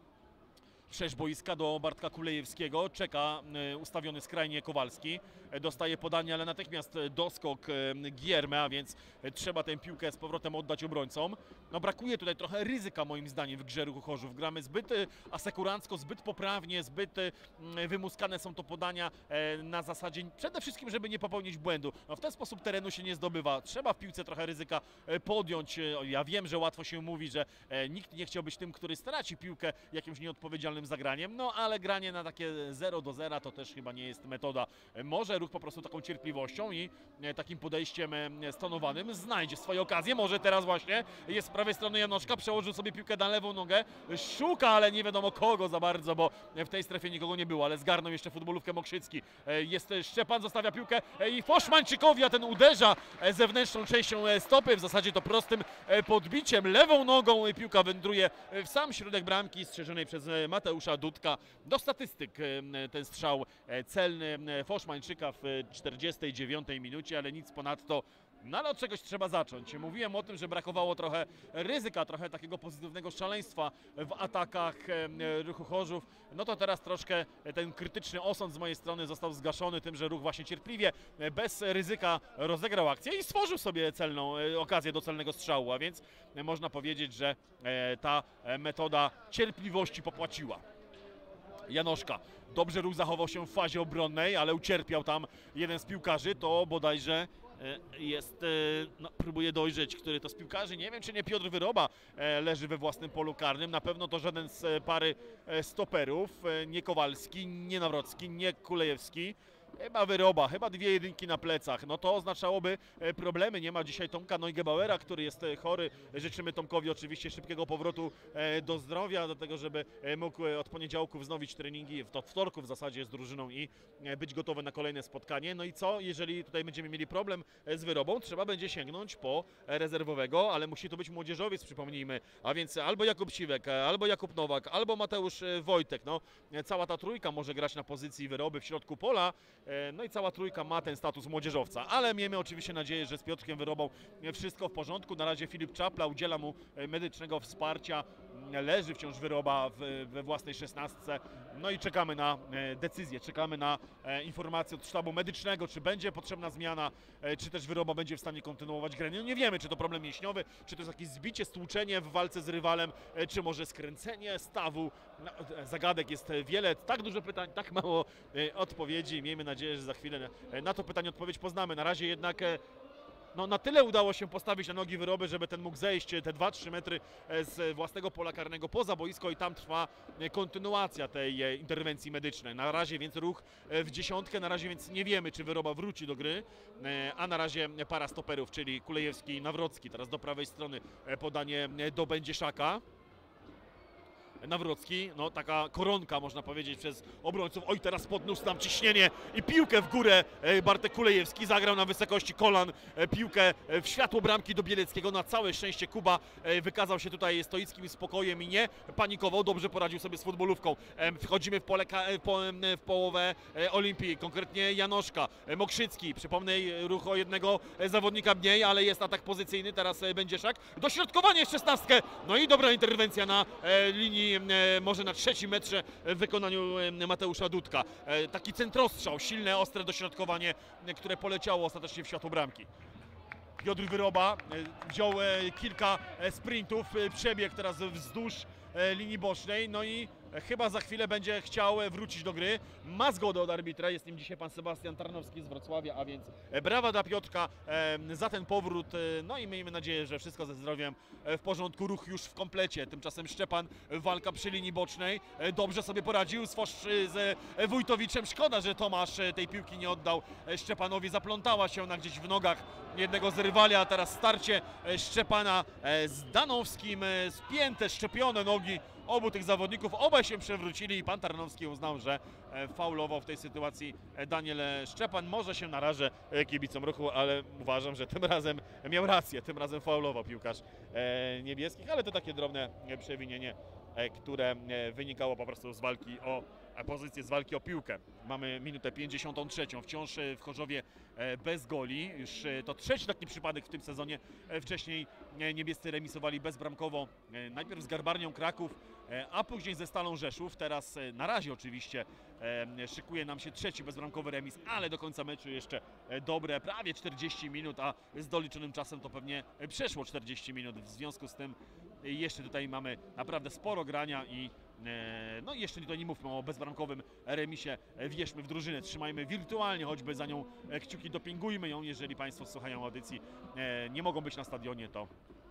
Sześć boiska do Bartka Kulejewskiego, czeka ustawiony skrajnie Kowalski, dostaje podanie, ale natychmiast doskok Gierme, a więc trzeba tę piłkę z powrotem oddać obrońcom. No brakuje tutaj trochę ryzyka moim zdaniem w grze Ruchu Chorzów. Gramy zbyt asekurancko, zbyt poprawnie, zbyt wymuskane są to podania na zasadzie przede wszystkim, żeby nie popełnić błędu. No w ten sposób terenu się nie zdobywa. Trzeba w piłce trochę ryzyka podjąć. Ja wiem, że łatwo się mówi, że nikt nie chciał być tym, który straci piłkę jakimś nieodpowiedzialnym zagraniem, no ale granie na takie zero do zera to też chyba nie jest metoda. Może Ruch po prostu taką cierpliwością i takim podejściem stonowanym znajdzie swoje okazje. Może teraz właśnie jest z prawej strony Janoszka, przełożył sobie piłkę na lewą nogę, szuka, ale nie wiadomo kogo za bardzo, bo w tej strefie nikogo nie było, ale zgarnął jeszcze futbolówkę Mokrzycki. Jest Szczepan, zostawia piłkę i Foszmańczykowi, a ten uderza zewnętrzną częścią stopy, w zasadzie to prostym podbiciem, lewą nogą piłka wędruje w sam środek bramki strzeżonej przez Mateusza Dudka. Do statystyk ten strzał celny Foszmańczyka w czterdziestej dziewiątej minucie, ale nic ponadto. No ale od czegoś trzeba zacząć. Mówiłem o tym, że brakowało trochę ryzyka, trochę takiego pozytywnego szaleństwa w atakach Ruchu Chorzów. No to teraz troszkę ten krytyczny osąd z mojej strony został zgaszony tym, że Ruch właśnie cierpliwie, bez ryzyka rozegrał akcję i stworzył sobie celną okazję do celnego strzału, a więc można powiedzieć, że ta metoda cierpliwości popłaciła. Janoszka. Dobrze Ruch zachował się w fazie obronnej, ale ucierpiał tam jeden z piłkarzy, to bodajże jest, no, próbuję dojrzeć, który to z piłkarzy, nie wiem czy nie Piotr Wyroba leży we własnym polu karnym, na pewno to żaden z pary stoperów, nie Kowalski, nie Nawrocki, nie Kulejewski. Chyba Wyroba, chyba dwie jedynki na plecach. No to oznaczałoby problemy. Nie ma dzisiaj Tomka Neugebauera, który jest chory. Życzymy Tomkowi oczywiście szybkiego powrotu do zdrowia, do tego, żeby mógł od poniedziałku wznowić treningi, w wtorku w zasadzie z drużyną i być gotowy na kolejne spotkanie. No i co, jeżeli tutaj będziemy mieli problem z Wyrobą, trzeba będzie sięgnąć po rezerwowego, ale musi to być młodzieżowiec, przypomnijmy. A więc albo Jakub Siwek, albo Jakub Nowak, albo Mateusz Wojtek. No, cała ta trójka może grać na pozycji Wyroby w środku pola. No i cała trójka ma ten status młodzieżowca, ale miejmy oczywiście nadzieję, że z Piotrkiem Wyrobą wszystko w porządku. Na razie Filip Czapla udziela mu medycznego wsparcia, leży wciąż Wyroba w, we własnej szesnastce. No i czekamy na decyzję, czekamy na informację od sztabu medycznego, czy będzie potrzebna zmiana, czy też Wyroba będzie w stanie kontynuować grę. No nie wiemy, czy to problem mięśniowy, czy to jest jakieś zbicie, stłuczenie w walce z rywalem, czy może skręcenie stawu. No, zagadek jest wiele, tak dużo pytań, tak mało odpowiedzi. Miejmy nadzieję, że za chwilę na to pytanie odpowiedź poznamy. Na razie jednak no, na tyle udało się postawić na nogi Wyroby, żeby ten mógł zejść te dwa trzy metry z własnego pola karnego poza boisko i tam trwa kontynuacja tej interwencji medycznej. Na razie więc Ruch w dziesiątkę, na razie więc nie wiemy, czy Wyroba wróci do gry, a na razie para stoperów, czyli Kulejewski i Nawrocki. Teraz do prawej strony podanie do Będzieszaka. Nawrocki, no taka koronka można powiedzieć przez obrońców. Oj, teraz podniósł tam ciśnienie i piłkę w górę Bartek Kulejewski, zagrał na wysokości kolan piłkę w światło bramki do Bieleckiego. Na całe szczęście Kuba wykazał się tutaj stoickim spokojem i nie panikował, dobrze poradził sobie z futbolówką. Wchodzimy w, pole, w połowę Olimpii, konkretnie Janoszka, Mokrzycki, przypomnę ruch o jednego zawodnika mniej, ale jest atak pozycyjny, teraz Będzieszak, dośrodkowanie w szesnastkę, no i dobra interwencja na linii, może na trzecim metrze w wykonaniu Mateusza Dudka. Taki centrostrzał, silne, ostre dośrodkowanie, które poleciało ostatecznie w światło bramki. Piotr Wyroba wziął kilka sprintów, przebieg teraz wzdłuż linii bocznej, no i chyba za chwilę będzie chciał wrócić do gry. Ma zgodę od arbitra, jest nim dzisiaj pan Sebastian Tarnowski z Wrocławia, a więc brawa dla Piotrka za ten powrót. No i miejmy nadzieję, że wszystko ze zdrowiem w porządku, ruch już w komplecie. Tymczasem Szczepan, walka przy linii bocznej, dobrze sobie poradził z, Fosz, z Wójtowiczem. Szkoda, że Tomasz tej piłki nie oddał Szczepanowi, zaplątała się ona gdzieś w nogach jednego z rywali, a teraz starcie Szczepana z Danowskim, spięte, szczepione nogi obu tych zawodników, obaj się przewrócili i pan Tarnowski uznał, że faulował w tej sytuacji Daniel Szczepan. Może się narażę kibicom Ruchu, ale uważam, że tym razem miał rację, tym razem faulował piłkarz niebieskich, ale to takie drobne przewinienie, które wynikało po prostu z walki o pozycję, z walki o piłkę. Mamy minutę pięćdziesiątą trzecią, wciąż w Chorzowie bez goli. Już to trzeci taki przypadek w tym sezonie. Wcześniej niebiescy remisowali bezbramkowo, najpierw z Garbarnią Kraków, a później ze Stalą Rzeszów. Teraz na razie oczywiście szykuje nam się trzeci bezbramkowy remis, ale do końca meczu jeszcze dobre prawie czterdzieści minut, a z doliczonym czasem to pewnie przeszło czterdzieści minut. W związku z tym jeszcze tutaj mamy naprawdę sporo grania i no i jeszcze tutaj nie mówmy o bezbramkowym remisie. Wierzmy w drużynę, trzymajmy wirtualnie choćby za nią kciuki, dopingujmy ją. Jeżeli Państwo słuchają audycji, nie mogą być na stadionie, to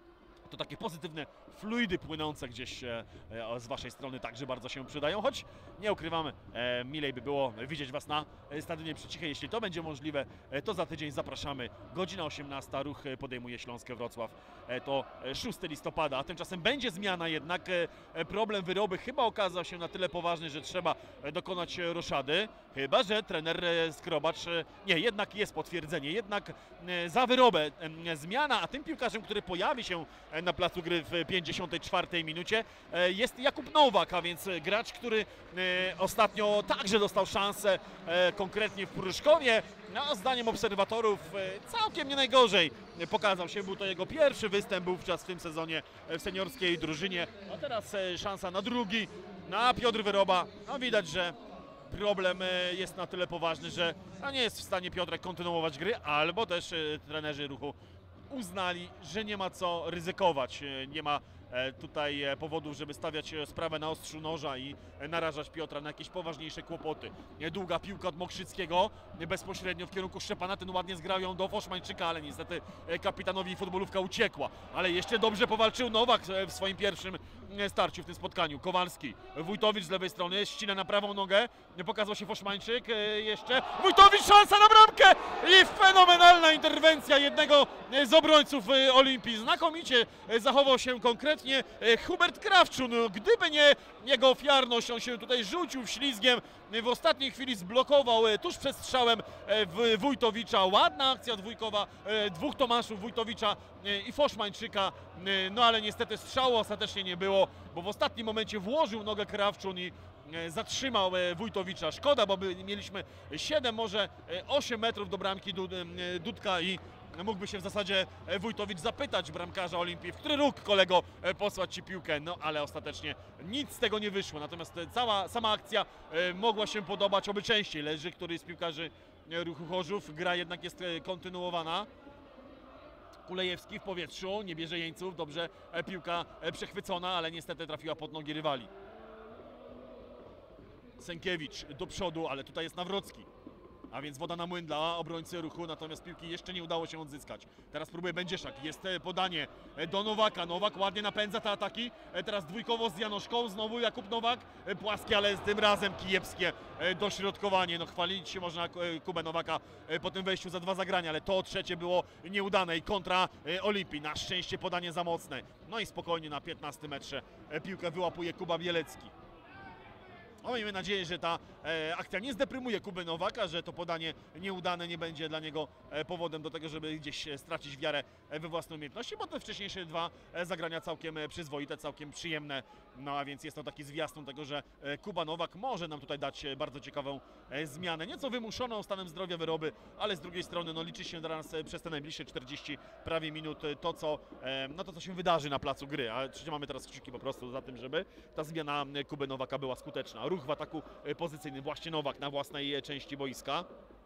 to takie pozytywne fluidy płynące gdzieś e, e, z Waszej strony także bardzo się przydają, choć nie ukrywamy, e, milej by było widzieć Was na stadionie przy Cichej. Jeśli to będzie możliwe, e, to za tydzień zapraszamy. Godzina osiemnasta, Ruch podejmuje Śląskę Wrocław. E, to szóstego listopada, a tymczasem będzie zmiana jednak. E, problem Wyroby chyba okazał się na tyle poważny, że trzeba dokonać roszady. Chyba że trener Skrobacz, e, nie, jednak jest potwierdzenie, jednak e, za Wyrobę e, zmiana, a tym piłkarzem, który pojawi się na placu gry w pięćdziesiątej czwartej minucie jest Jakub Nowak, a więc gracz, który ostatnio także dostał szansę konkretnie w Pruszkowie. No, zdaniem obserwatorów całkiem nie najgorzej pokazał się, był to jego pierwszy występ wówczas w tym sezonie w seniorskiej drużynie. A teraz szansa na drugi, na Piotr Wyroba. No, widać, że problem jest na tyle poważny, że no, nie jest w stanie Piotrek kontynuować gry, albo też trenerzy Ruchu uznali, że nie ma co ryzykować, nie ma tutaj powodów, żeby stawiać sprawę na ostrzu noża i narażać Piotra na jakieś poważniejsze kłopoty. Długa piłka od Mokrzyckiego, bezpośrednio w kierunku Szczepana, ten ładnie zgrał ją do Foszmańczyka, ale niestety kapitanowi futbolówka uciekła. Ale jeszcze dobrze powalczył Nowak w swoim pierwszym starciu w tym spotkaniu. Kowalski, Wójtowicz z lewej strony, ścina na prawą nogę, pokazał się Foszmańczyk, jeszcze Wójtowicz, szansa na bramkę i fenomenalna interwencja jednego z obrońców Olimpii. Znakomicie zachował się konkretnie Hubert Krawczun. Gdyby nie jego ofiarność, on się tutaj rzucił ślizgiem, w ostatniej chwili zblokował tuż przed strzałem Wójtowicza. Ładna akcja dwójkowa dwóch Tomaszów, Wójtowicza i Foszmańczyka, no ale niestety strzału ostatecznie nie było, bo w ostatnim momencie włożył nogę Krawczun i zatrzymał Wójtowicza. Szkoda, bo mieliśmy siedem, może osiem metrów do bramki Dudka i mógłby się w zasadzie Wójtowicz zapytać bramkarza Olimpii, w który róg, kolego, posłać Ci piłkę, no ale ostatecznie nic z tego nie wyszło. Natomiast cała sama akcja mogła się podobać oby częściej. Leży któryś z piłkarzy Ruchu Chorzów, gra jednak jest kontynuowana. Kulejewski w powietrzu, nie bierze jeńców, dobrze, piłka przechwycona, ale niestety trafiła pod nogi rywali. Sękiewicz do przodu, ale tutaj jest Nawrocki. A więc woda na młyn dla obrońcy Ruchu, natomiast piłki jeszcze nie udało się odzyskać. Teraz próbuje Będzieszak, jest podanie do Nowaka. Nowak ładnie napędza te ataki. Teraz dwójkowo z Janoszką, znowu Jakub Nowak. Płaskie, ale tym razem kijepskie dośrodkowanie. No chwalić się można Kubę Nowaka po tym wejściu za dwa zagrania, ale to trzecie było nieudane i kontra Olimpii. Na szczęście podanie za mocne. No i spokojnie na piętnastym metrze piłkę wyłapuje Kuba Bielecki. No, miejmy nadzieję, że ta e, akcja nie zdeprymuje Kuby Nowaka, że to podanie nieudane nie będzie dla niego e, powodem do tego, żeby gdzieś e, stracić wiarę e, we własne umiejętności, bo te wcześniejsze dwa e, zagrania całkiem e, przyzwoite, całkiem przyjemne. No a więc jest to taki zwiastun tego, że e, Kuba Nowak może nam tutaj dać e, bardzo ciekawą e, zmianę. Nieco wymuszoną stanem zdrowia wyroby, ale z drugiej strony no, liczy się dla nas e, przez te najbliższe czterdzieści prawie minut e, to, co, e, no, to, co się wydarzy na placu gry. A trzymamy teraz kciuki po prostu za tym, żeby ta zmiana e, Kuby Nowaka była skuteczna. Ruch w ataku pozycyjnym, właśnie Nowak na własnej części boiska.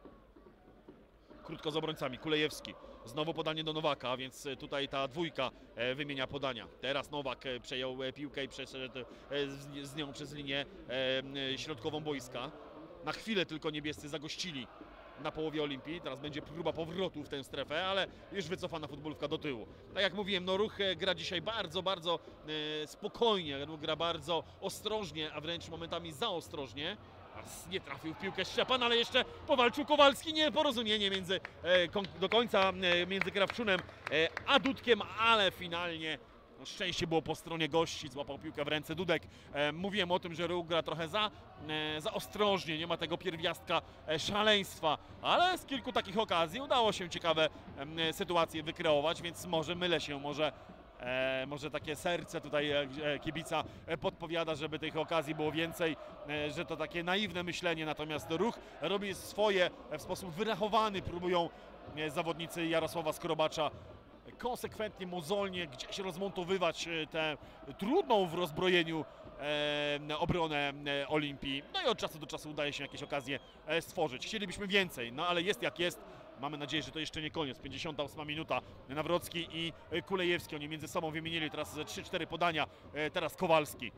Krótko z obrońcami, Kulejewski. Znowu podanie do Nowaka, więc tutaj ta dwójka wymienia podania. Teraz Nowak przejął piłkę i przeszedł z nią przez linię środkową boiska. Na chwilę tylko niebiescy zagościli na połowie Olimpii. Teraz będzie próba powrotu w tę strefę, ale już wycofana futbolówka do tyłu. Tak jak mówiłem, no Ruch gra dzisiaj bardzo, bardzo e, spokojnie, gra bardzo ostrożnie, a wręcz momentami za ostrożnie. Nie trafił w piłkę Szczepan, ale jeszcze powalczył Kowalski. Nieporozumienie między, e, do końca e, między Krawczunem e, a Dudkiem, ale finalnie no, szczęście było po stronie gości, złapał piłkę w ręce Dudek. E, mówiłem o tym, że Ruch gra trochę za, e, za ostrożnie, nie ma tego pierwiastka e, szaleństwa, ale z kilku takich okazji udało się ciekawe e, sytuacje wykreować, więc może mylę się, może E, może takie serce tutaj e, kibica e, podpowiada, żeby tych okazji było więcej, e, że to takie naiwne myślenie, natomiast Ruch robi swoje e, w sposób wyrachowany, próbują e, zawodnicy Jarosława Skrobacza konsekwentnie, mozolnie gdzieś rozmontowywać e, tę trudną w rozbrojeniu e, obronę e, Olimpii. No i od czasu do czasu udaje się jakieś okazje e, stworzyć. Chcielibyśmy więcej, no ale jest jak jest. Mamy nadzieję, że to jeszcze nie koniec. pięćdziesiąta ósma minuta. Nawrocki i Kulejewski. Oni między sobą wymienili teraz trzy cztery podania. Teraz Kowalski.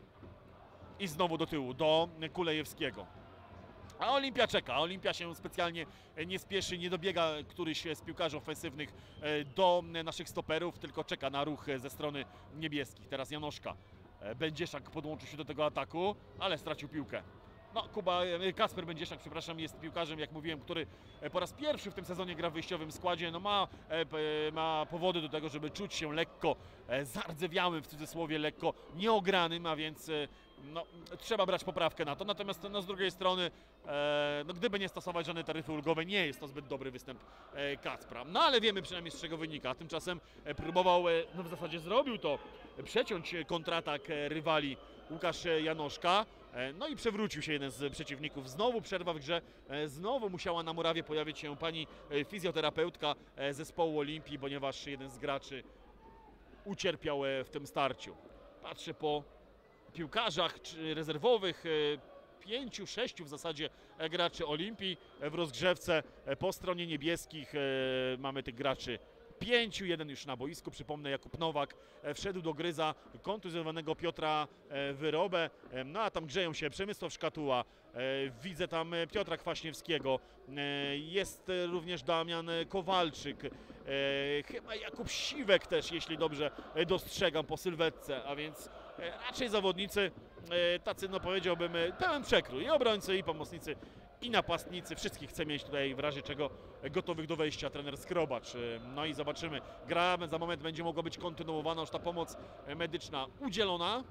I znowu do tyłu, do Kulejewskiego. A Olimpia czeka. Olimpia się specjalnie nie spieszy, nie dobiega któryś z piłkarzy ofensywnych do naszych stoperów, tylko czeka na ruch ze strony niebieskich. Teraz Janoszka. Będzieszak podłączył się do tego ataku, ale stracił piłkę. No, Kuba, Kasper Będzieszak, przepraszam, jest piłkarzem, jak mówiłem, który po raz pierwszy w tym sezonie gra w wyjściowym składzie. No ma, ma powody do tego, żeby czuć się lekko zardzewiałym, w cudzysłowie, lekko nieogranym, a więc no, trzeba brać poprawkę na to. Natomiast no, z drugiej strony, no, gdyby nie stosować żadnej taryfy ulgowej, nie jest to zbyt dobry występ Kacpra. No ale wiemy przynajmniej, z czego wynika. Tymczasem próbował, no w zasadzie zrobił to, przeciąć kontratak rywali Łukasz Janoszka. No i przewrócił się jeden z przeciwników. Znowu przerwa w grze, znowu musiała na murawie pojawić się pani fizjoterapeutka zespołu Olimpii, ponieważ jeden z graczy ucierpiał w tym starciu. Patrzę po piłkarzach rezerwowych, pięciu, sześciu w zasadzie graczy Olimpii w rozgrzewce. Po stronie niebieskich mamy tych graczy pięciu, jeden już na boisku. Przypomnę, Jakub Nowak wszedł do gry za kontuzjowanego Piotra Wyrobę. No a tam grzeją się Przemysław Szkatuła, widzę tam Piotra Kwaśniewskiego, jest również Damian Kowalczyk, chyba Jakub Siwek też, jeśli dobrze dostrzegam po sylwetce, a więc raczej zawodnicy tacy, no powiedziałbym, pełen przekrój, i obrońcy, i pomocnicy, i napastnicy. Wszystkich chce mieć tutaj w razie czego gotowych do wejścia trener Skrobacz. No i zobaczymy. Gra za moment będzie mogła być kontynuowana, już ta pomoc medyczna udzielona.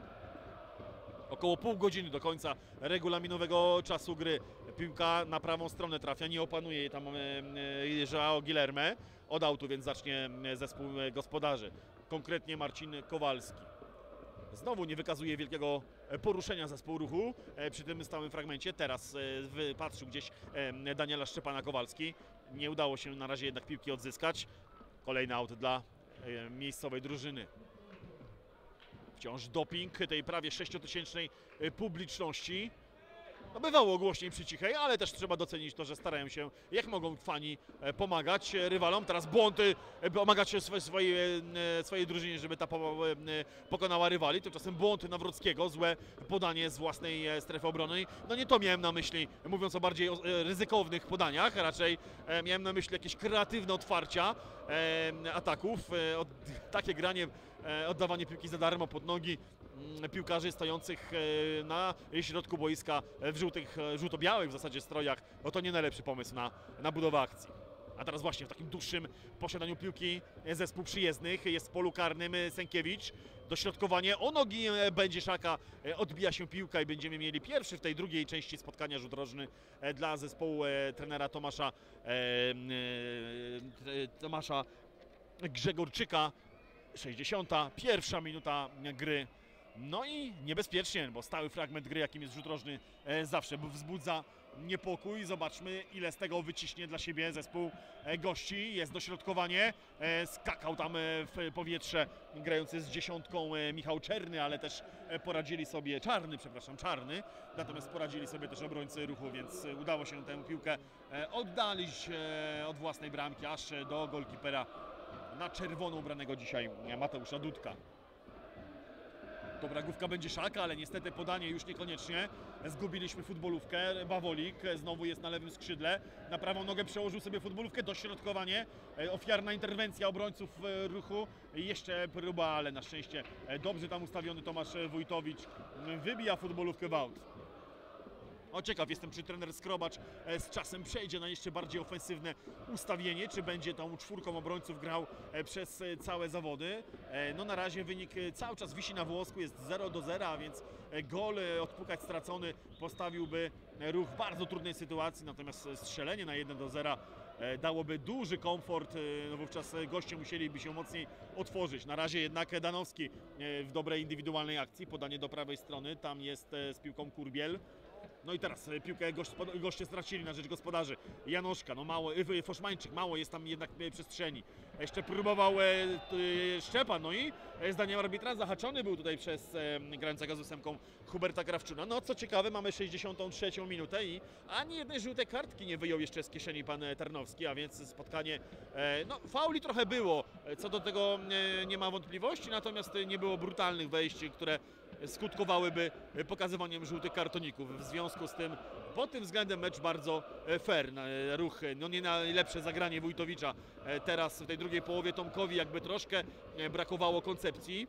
Około pół godziny do końca regulaminowego czasu gry. Piłka na prawą stronę trafia, nie opanuje jej tam João Guilherme. Od autu więc zacznie zespół gospodarzy, konkretnie Marcin Kowalski. Znowu nie wykazuje wielkiego poruszenia zespołu Ruchu przy tym stałym fragmencie. Teraz wypatrzył gdzieś Daniela Szczepana Kowalski. Nie udało się na razie jednak piłki odzyskać. Kolejny aut dla miejscowej drużyny. Wciąż doping tej prawie sześciotysięcznej publiczności. no bywało głośniej przy cichej, ale też trzeba docenić to, że starają się, jak mogą fani, e, pomagać e, rywalom. Teraz błądy, e, pomagać się swe, swojej, e, swojej drużynie, żeby ta po, e, pokonała rywali. Tymczasem błąd Nawrockiego, złe podanie z własnej e, strefy obrony. No nie to miałem na myśli, mówiąc o bardziej o, e, ryzykownych podaniach, raczej e, miałem na myśli jakieś kreatywne otwarcia e, ataków. E, od, takie granie, e, oddawanie piłki za darmo pod nogi piłkarzy stojących na środku boiska w żółtych, żółto-białych w zasadzie strojach, no to nie najlepszy pomysł na, na budowę akcji. A teraz właśnie w takim dłuższym posiadaniu piłki zespół przyjezdnych jest w polu karnym Sękiewicz. Dośrodkowanie o nogi Będziszaka, odbija się piłka i będziemy mieli pierwszy w tej drugiej części spotkania rzut rożny dla zespołu trenera Tomasza, Tomasza Grzegorczyka. sześćdziesiąta pierwsza minuta gry. No i niebezpiecznie, bo stały fragment gry, jakim jest rzut rożny, e, zawsze wzbudza niepokój. Zobaczmy, ile z tego wyciśnie dla siebie zespół e, gości. Jest dośrodkowanie, e, skakał tam e, w powietrze grający z dziesiątką e, Michał Czerny, ale też e, poradzili sobie, Czarny, przepraszam, Czarny, natomiast poradzili sobie też obrońcy Ruchu, więc e, udało się tę piłkę e, oddalić e, od własnej bramki, aż do golkipera na czerwono ubranego dzisiaj Mateusza Dudka. Dobra główka będzie Szaka, ale niestety podanie już niekoniecznie. Zgubiliśmy futbolówkę. Bawolik znowu jest na lewym skrzydle. Na prawą nogę przełożył sobie futbolówkę. Dośrodkowanie. Ofiarna interwencja obrońców Ruchu. Jeszcze próba, ale na szczęście dobrze tam ustawiony Tomasz Wójtowicz wybija futbolówkę w aut. O, ciekaw jestem, czy trener Skrobacz z czasem przejdzie na jeszcze bardziej ofensywne ustawienie, czy będzie tą czwórką obrońców grał przez całe zawody. No na razie wynik cały czas wisi na włosku, jest zero do zera, a więc gol odpukać stracony postawiłby Ruch w bardzo trudnej sytuacji, natomiast strzelenie na jeden do zera dałoby duży komfort, no wówczas goście musieliby się mocniej otworzyć. Na razie jednak Danowski w dobrej indywidualnej akcji, podanie do prawej strony, tam jest z piłką Kurbiel. No i teraz piłkę gość, goście stracili na rzecz gospodarzy. Janoszka, no mało, Foszmańczyk, mało jest tam jednak przestrzeni. Jeszcze próbował e, e, Szczepan, no i zdaniem arbitra zahaczony był tutaj przez e, grającego z ósemką Huberta Krawczuna. No co ciekawe, mamy sześćdziesiątą trzecią minutę i ani jednej żółtej kartki nie wyjął jeszcze z kieszeni pan Tarnowski, a więc spotkanie, e, no fauli trochę było, co do tego e, nie ma wątpliwości, natomiast nie było brutalnych wejść, które skutkowałyby pokazywaniem żółtych kartoników. W związku z tym pod tym względem mecz bardzo fair. Ruch, no nie najlepsze zagranie Wójtowicza teraz w tej drugiej połowie. Tomkowi jakby troszkę brakowało koncepcji.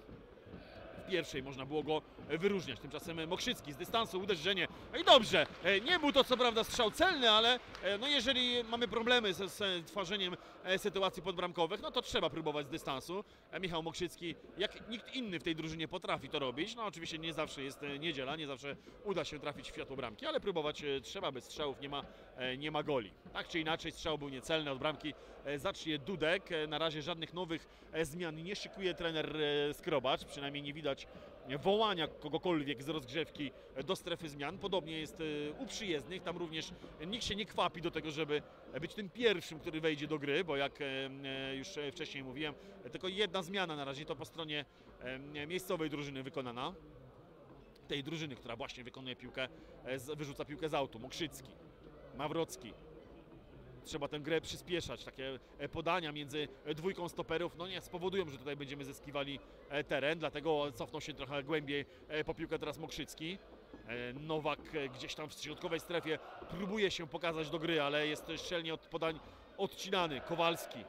W pierwszej można było go wyróżniać. Tymczasem Mokrzycki z dystansu, uderzenie. No i dobrze, nie był to co prawda strzał celny, ale no jeżeli mamy problemy z, z tworzeniem sytuacji podbramkowych, no to trzeba próbować z dystansu. Michał Mokrzycki, jak nikt inny w tej drużynie, potrafi to robić. No oczywiście nie zawsze jest niedziela, nie zawsze uda się trafić w światło bramki, ale próbować trzeba, bez strzałów nie ma, nie ma goli. Tak czy inaczej strzał był niecelny, od bramki zacznie Dudek. Na razie żadnych nowych zmian nie szykuje trener Skrobacz, przynajmniej nie widać wołania kogokolwiek z rozgrzewki do strefy zmian. Podobnie jest u przyjezdnych, tam również nikt się nie kwapi do tego, żeby być tym pierwszym, który wejdzie do gry, bo jak już wcześniej mówiłem, tylko jedna zmiana na razie to po stronie miejscowej drużyny wykonana. Tej drużyny, która właśnie wykonuje piłkę, wyrzuca piłkę z autu. Mokrzycki, Nawrocki. Trzeba tę grę przyspieszać, takie podania między dwójką stoperów no nie spowodują, że tutaj będziemy zyskiwali teren, dlatego cofnął się trochę głębiej po piłkę teraz Mokrzycki. Nowak gdzieś tam w środkowej strefie próbuje się pokazać do gry, ale jest szczelnie od podań odcinany. Kowalski,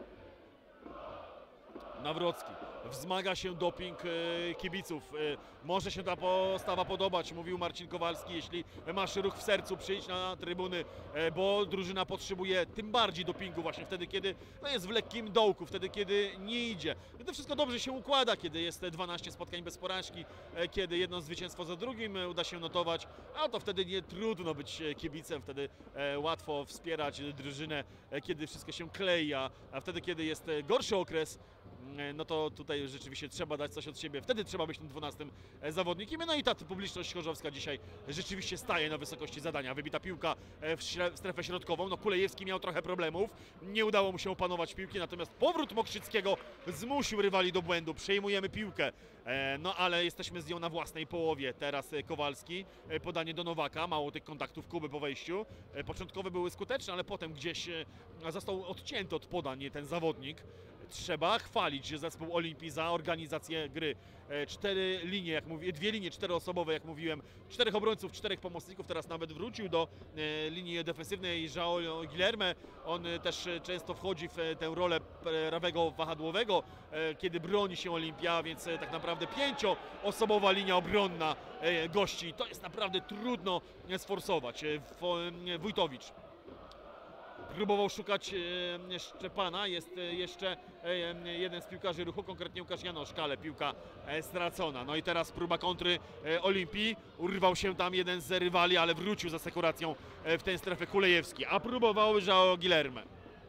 Nawrocki, wzmaga się doping kibiców. Może się ta postawa podobać, mówił Marcin Kowalski, jeśli masz ruch w sercu, przyjdź na trybuny, bo drużyna potrzebuje tym bardziej dopingu właśnie wtedy, kiedy no jest w lekkim dołku, wtedy, kiedy nie idzie. I to wszystko dobrze się układa, kiedy jest dwanaście spotkań bez porażki, kiedy jedno zwycięstwo za drugim uda się notować, a to wtedy nie trudno być kibicem, wtedy łatwo wspierać drużynę, kiedy wszystko się klei, a wtedy, kiedy jest gorszy okres, no to tutaj rzeczywiście trzeba dać coś od siebie. Wtedy trzeba być tym dwunastym zawodnikiem. No i ta publiczność chorzowska dzisiaj rzeczywiście staje na wysokości zadania. Wybita piłka w strefę środkową. No Kulejewski miał trochę problemów. Nie udało mu się opanować piłki, natomiast powrót Mokrzyckiego zmusił rywali do błędu. Przejmujemy piłkę, no ale jesteśmy z nią na własnej połowie. Teraz Kowalski, podanie do Nowaka. Mało tych kontaktów Kuby po wejściu. Początkowe były skuteczne, ale potem gdzieś został odcięty od podań ten zawodnik. Trzeba chwalić zespół Olimpii za organizację gry. Cztery linie, jak mówię, dwie linie czteroosobowe, jak mówiłem, czterech obrońców, czterech pomocników, teraz nawet wrócił do linii defensywnej João Guilherme. On też często wchodzi w tę rolę prawego wahadłowego, kiedy broni się Olimpia, więc tak naprawdę pięcioosobowa linia obronna gości. To jest naprawdę trudno sforsować. Wójtowicz próbował szukać e, Szczepana, jest e, jeszcze e, jeden z piłkarzy Ruchu, konkretnie Łukasz Janoszka, ale piłka e, stracona. No i teraz próba kontry e, Olimpii, urwał się tam jeden z rywali, ale wrócił za sekuracją e, w tę strefę Kulejewski, a próbował João Guilherme.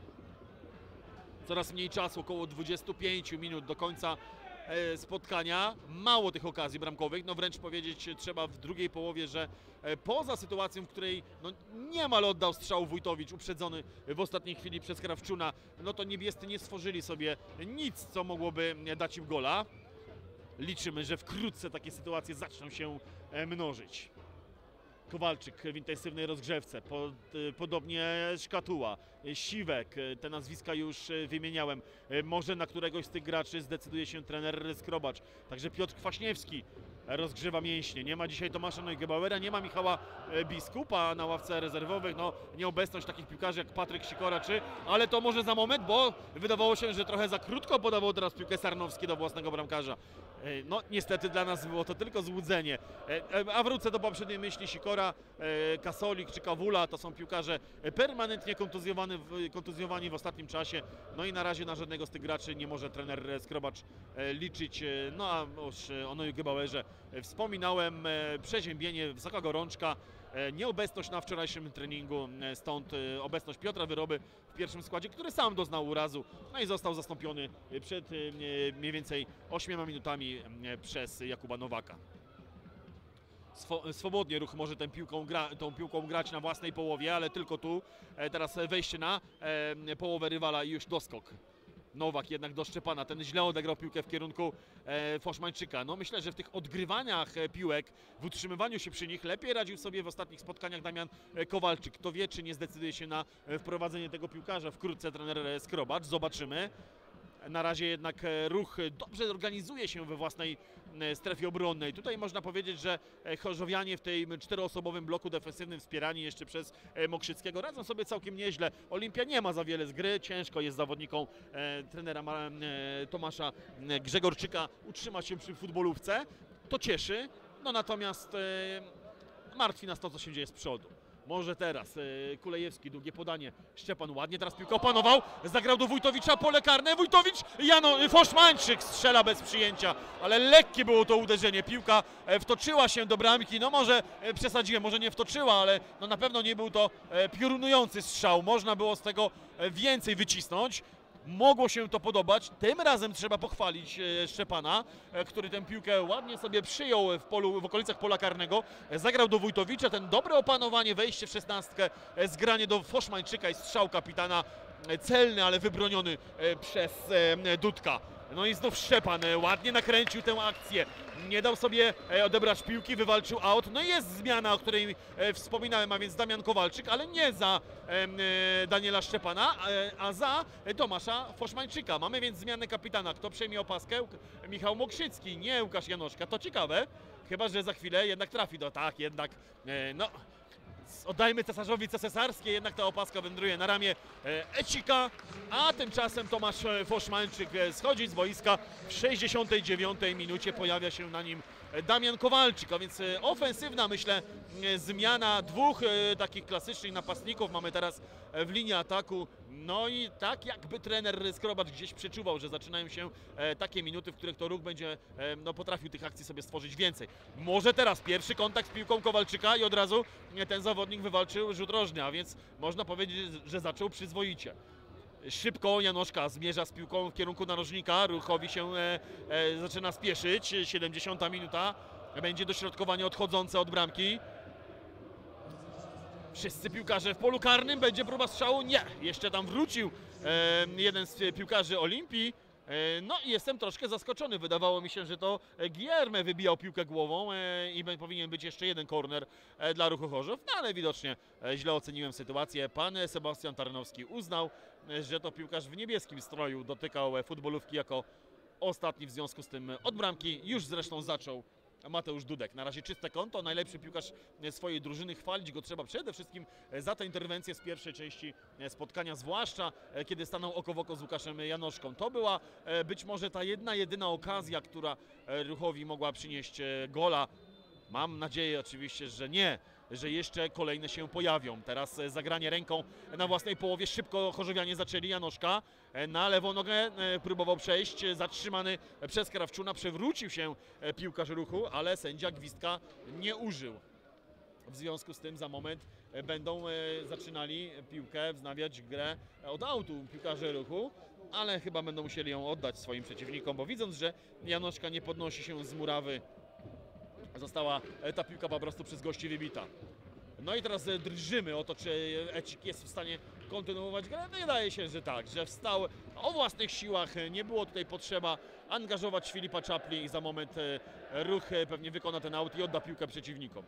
Coraz mniej czasu, około dwudziestu pięciu minut do końca spotkania. Mało tych okazji bramkowych, no wręcz powiedzieć trzeba w drugiej połowie, że poza sytuacją, w której no niemal oddał strzał Wójtowicz, uprzedzony w ostatniej chwili przez Krawczuna, no to niebiescy nie stworzyli sobie nic, co mogłoby dać im gola. Liczymy, że wkrótce takie sytuacje zaczną się mnożyć. Kowalczyk w intensywnej rozgrzewce, pod, podobnie Szkatuła, Siwek, te nazwiska już wymieniałem. Może na któregoś z tych graczy zdecyduje się trener Skrobacz. Także Piotr Kwaśniewski rozgrzewa mięśnie. Nie ma dzisiaj Tomasza Neugebauera, nie ma Michała Biskupa na ławce rezerwowych. No, nieobecność takich piłkarzy jak Patryk Sikora, czy, ale to może za moment, bo wydawało się, że trochę za krótko podawał teraz piłkę Sarnowski do własnego bramkarza. No niestety dla nas było to tylko złudzenie. A wrócę do poprzedniej myśli. Sikora, Kasolik czy Kawula to są piłkarze permanentnie kontuzjowani, kontuzjowani w ostatnim czasie. No i na razie na żadnego z tych graczy nie może trener Skrobacz liczyć. No a już o Neugebauerze wspominałem, przeziębienie, wysoka gorączka, nieobecność na wczorajszym treningu, stąd obecność Piotra Wyroby w pierwszym składzie, który sam doznał urazu, no i został zastąpiony przed mniej więcej ośmioma minutami przez Jakuba Nowaka. Swobodnie Ruch może tę piłką, gra, tą piłką grać na własnej połowie, ale tylko tu. Teraz wejście na połowę rywala i już doskok. Nowak jednak do Szczepana, ten źle odegrał piłkę w kierunku e, Foszmańczyka. No myślę, że w tych odgrywaniach piłek, w utrzymywaniu się przy nich lepiej radził sobie w ostatnich spotkaniach Damian Kowalczyk. Kto wie, czy nie zdecyduje się na wprowadzenie tego piłkarza wkrótce trener Skrobacz, zobaczymy. Na razie jednak Ruch dobrze organizuje się we własnej strefie obronnej. Tutaj można powiedzieć, że chorzowianie w tym czteroosobowym bloku defensywnym wspierani jeszcze przez Mokrzyckiego radzą sobie całkiem nieźle. Olimpia nie ma za wiele z gry, ciężko jest zawodnikom e, trenera e, Tomasza Grzegorczyka utrzymać się przy futbolówce. To cieszy, no natomiast e, martwi nas to, co się dzieje z przodu. Może teraz e, Kulejewski, długie podanie, Szczepan ładnie teraz piłkę opanował, zagrał do Wójtowicza, pole karne, Wójtowicz, Jano, Foszmańczyk strzela bez przyjęcia, ale lekkie było to uderzenie, piłka e, wtoczyła się do bramki, no może e, przesadziłem, może nie wtoczyła, ale no na pewno nie był to e, piorunujący strzał, można było z tego e, więcej wycisnąć. Mogło się to podobać, tym razem trzeba pochwalić e, Szczepana, e, który tę piłkę ładnie sobie przyjął w, polu, w okolicach pola karnego, e, zagrał do Wójtowicza, ten dobre opanowanie, wejście w szesnastkę, e, zgranie do Foszmańczyka i strzał kapitana, e, celny, ale wybroniony e, przez e, Dudka. No i znów Szczepan e, ładnie nakręcił tę akcję, nie dał sobie e, odebrać piłki, wywalczył aut. No i jest zmiana, o której e, wspominałem, a więc Damian Kowalczyk, ale nie za e, e, Daniela Szczepana, e, a za e, Tomasza Foszmańczyka. Mamy więc zmianę kapitana. Kto przejmie opaskę? Michał Mokrzycki, nie Łukasz Janoszka. To ciekawe, chyba że za chwilę jednak trafi do... Tak, jednak, e, no... Oddajmy cesarzowi co cesarskie, jednak ta opaska wędruje na ramię Ecika, a tymczasem Tomasz Foszmańczyk schodzi z boiska. W sześćdziesiątej dziewiątej minucie pojawia się na nim Damian Kowalczyk, a więc ofensywna, myślę, zmiana dwóch takich klasycznych napastników mamy teraz w linii ataku. No i tak jakby trener Skrobacz gdzieś przeczuwał, że zaczynają się takie minuty, w których to Ruch będzie no, potrafił tych akcji sobie stworzyć więcej. Może teraz pierwszy kontakt z piłką Kowalczyka i od razu ten zawodnik wywalczył rzut rożny, a więc można powiedzieć, że zaczął przyzwoicie. Szybko Janoszka zmierza z piłką w kierunku narożnika, Ruchowi się e, e, zaczyna spieszyć, siedemdziesiąta minuta, będzie dośrodkowanie odchodzące od bramki. Wszyscy piłkarze w polu karnym, będzie próba strzału, nie, jeszcze tam wrócił e, jeden z piłkarzy Olimpii. E, no i jestem troszkę zaskoczony, wydawało mi się, że to Guillerme wybijał piłkę głową e, i powinien być jeszcze jeden korner e, dla Ruchu Chorzów, no ale widocznie e, źle oceniłem sytuację. Pan Sebastian Tarnowski uznał, e, że to piłkarz w niebieskim stroju dotykał e, futbolówki jako ostatni, w związku z tym od bramki już zresztą zaczął Mateusz Dudek. Na razie czyste konto, najlepszy piłkarz swojej drużyny, chwalić go trzeba przede wszystkim za tę interwencję z pierwszej części spotkania, zwłaszcza kiedy stanął oko w oko z Łukaszem Janoszką. To była być może ta jedna, jedyna okazja, która Ruchowi mogła przynieść gola. Mam nadzieję oczywiście, że nie, że jeszcze kolejne się pojawią. Teraz zagranie ręką na własnej połowie, szybko chorzowianie zaczęli. Janoszka na lewą nogę próbował przejść, zatrzymany przez Krawczuna, przewrócił się piłkarz Ruchu, ale sędzia gwizdka nie użył. W związku z tym za moment będą zaczynali piłkę, wznawiać grę od autu piłkarze Ruchu, ale chyba będą musieli ją oddać swoim przeciwnikom, bo widząc, że Janoszka nie podnosi się z murawy, została ta piłka po prostu przez gości wybita. No i teraz drżymy o to, czy Ecik jest w stanie kontynuować grę. No wydaje się, że tak, że wstał o własnych siłach, nie było tutaj potrzeba angażować Filipa Czapli i za moment Ruch pewnie wykona ten aut i odda piłkę przeciwnikom.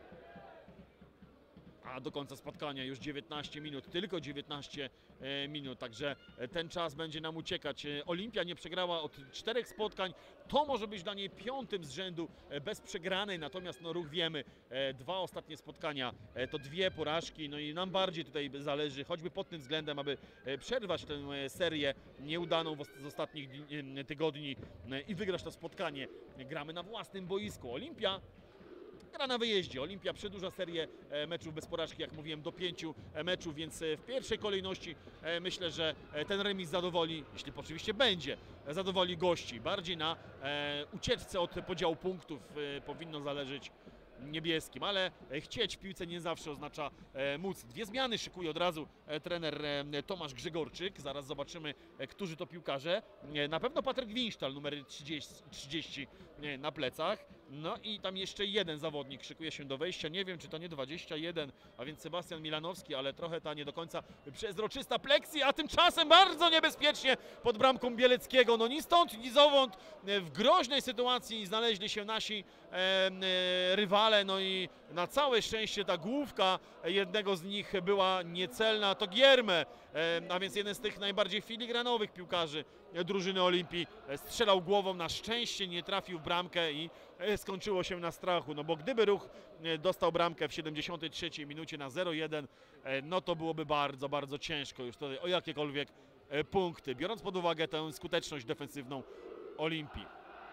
A do końca spotkania już dziewiętnaście minut, tylko dziewiętnaście minut, także ten czas będzie nam uciekać. Olimpia nie przegrała od czterech spotkań, to może być dla niej piątym z rzędu bez przegranej, natomiast no Ruch wiemy, dwa ostatnie spotkania to dwie porażki, no i nam bardziej tutaj zależy, choćby pod tym względem, aby przerwać tę serię nieudaną z ostatnich tygodni i wygrać to spotkanie. Gramy na własnym boisku. Olimpia gra na wyjeździe. Olimpia przedłuża serię meczów bez porażki, jak mówiłem, do pięciu meczów, więc w pierwszej kolejności myślę, że ten remis zadowoli, jeśli oczywiście będzie, zadowoli gości. Bardziej na ucieczce od podziału punktów powinno zależeć niebieskim, ale chcieć w piłce nie zawsze oznacza móc. Dwie zmiany szykuje od razu trener Tomasz Grzegorczyk. Zaraz zobaczymy, którzy to piłkarze. Na pewno Patryk Winsztal, numer trzydzieści, trzydzieści na plecach. No i tam jeszcze jeden zawodnik szykuje się do wejścia. Nie wiem, czy to nie dwadzieścia jeden, a więc Sebastian Milanowski, ale trochę ta nie do końca przezroczysta pleksji, a tymczasem bardzo niebezpiecznie pod bramką Bieleckiego. No ni stąd, ni zowąd. W groźnej sytuacji znaleźli się nasi e, e, rywale, no i na całe szczęście ta główka jednego z nich była niecelna, to Guillerme, e, a więc jeden z tych najbardziej filigranowych piłkarzy drużyny Olimpii, strzelał głową, na szczęście nie trafił w bramkę i skończyło się na strachu, no bo gdyby Ruch dostał bramkę w siedemdziesiątej trzeciej minucie na zero jeden, no to byłoby bardzo, bardzo ciężko już tutaj o jakiekolwiek punkty, biorąc pod uwagę tę skuteczność defensywną Olimpii.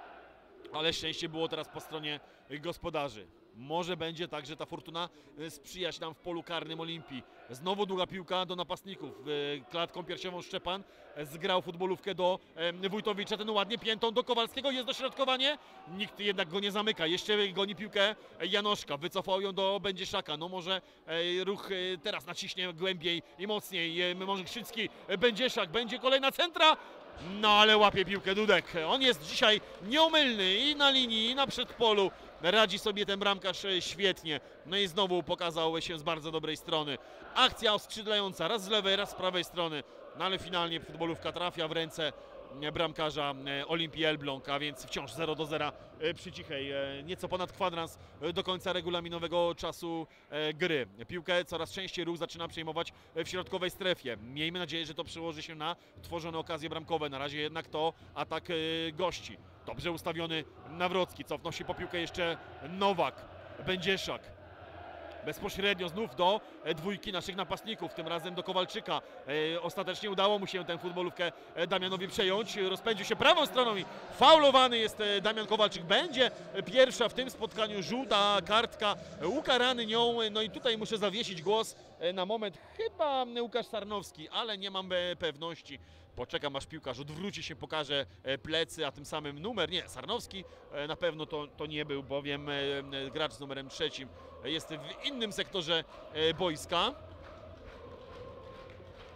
Ale szczęście było teraz po stronie gospodarzy. Może będzie tak, że ta fortuna sprzyjać nam w polu karnym Olimpii. Znowu długa piłka do napastników. Klatką piersiową Szczepan zgrał futbolówkę do Wójtowicza. Ten ładnie piętą do Kowalskiego. Jest dośrodkowanie. Nikt jednak go nie zamyka. Jeszcze goni piłkę Janoszka. Wycofał ją do Będzieszaka. No może Ruch teraz naciśnie głębiej i mocniej. Może Krzycki, Będzieszak. Będzie kolejna centra. No ale łapie piłkę Dudek. On jest dzisiaj nieomylny i na linii, i na przedpolu. Radzi sobie ten bramkarz świetnie. No i znowu pokazał się z bardzo dobrej strony. Akcja oskrzydlająca, raz z lewej, raz z prawej strony. No ale finalnie futbolówka trafia w ręce bramkarza Olimpii Elbląg, a więc wciąż zero do zera przy cichej. Nieco ponad kwadrans do końca regulaminowego czasu gry. Piłkę coraz częściej Ruch zaczyna przejmować w środkowej strefie. Miejmy nadzieję, że to przełoży się na tworzone okazje bramkowe. Na razie jednak to atak gości. Dobrze ustawiony Nawrocki. Cofnął się po piłkę jeszcze Nowak. Będzieszak. Bezpośrednio znów do dwójki naszych napastników, tym razem do Kowalczyka. E, ostatecznie udało mu się tę futbolówkę Damianowi przejąć. Rozpędził się prawą stroną i faulowany jest Damian Kowalczyk. Będzie pierwsza w tym spotkaniu żółta kartka, ukarany nią. No i tutaj muszę zawiesić głos na moment. Chyba Łukasz Sarnowski, ale nie mam pewności. Poczekam, aż piłkarz odwróci się, pokaże plecy, a tym samym numer. Nie, Sarnowski na pewno to, to nie był, bowiem gracz z numerem trzecim jest w innym sektorze boiska.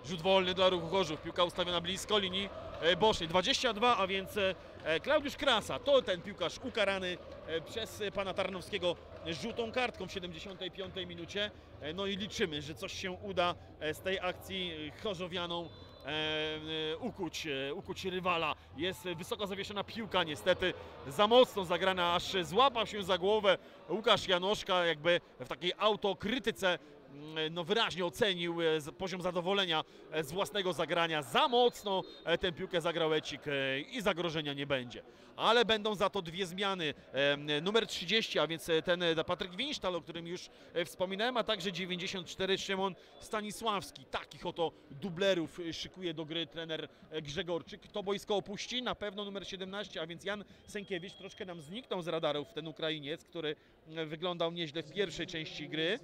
Rzut wolny dla Ruchu Chorzów. Piłka ustawiona blisko linii bocznej. dwadzieścia dwa, a więc Klaudiusz Krasa to ten piłkarz ukarany przez pana Tarnowskiego żółtą kartką w siedemdziesiątej piątej minucie. No i liczymy, że coś się uda z tej akcji chorzowianom ukuć, ukuć rywala. Jest wysoko zawieszona piłka, niestety za mocno zagrana, aż złapał się za głowę Łukasz Janoszka, jakby w takiej autokrytyce no wyraźnie ocenił poziom zadowolenia z własnego zagrania. Za mocno tę piłkę zagrał Ecik i zagrożenia nie będzie. Ale będą za to dwie zmiany. Numer trzydzieści, a więc ten Patryk Winsztal, o którym już wspominałem, a także dziewięćdziesiąt cztery Szymon Stanisławski. Takich oto dublerów szykuje do gry trener Grzegorczyk. To boisko opuści na pewno numer siedemnaście, a więc Jan Sękiewicz. Troszkę nam zniknął z radarów ten Ukrainiec, który wyglądał nieźle w pierwszej części gry.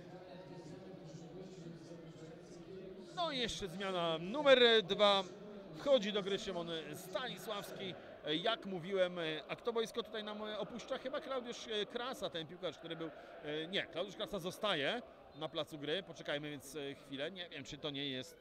No i jeszcze zmiana numer dwa. Wchodzi do gry Szymon Stanisławski. Jak mówiłem, a kto boisko tutaj nam opuszcza? Chyba Klaudiusz Krasa, ten piłkarz, który był... Nie, Klaudiusz Krasa zostaje na placu gry. Poczekajmy więc chwilę. Nie wiem, czy to nie jest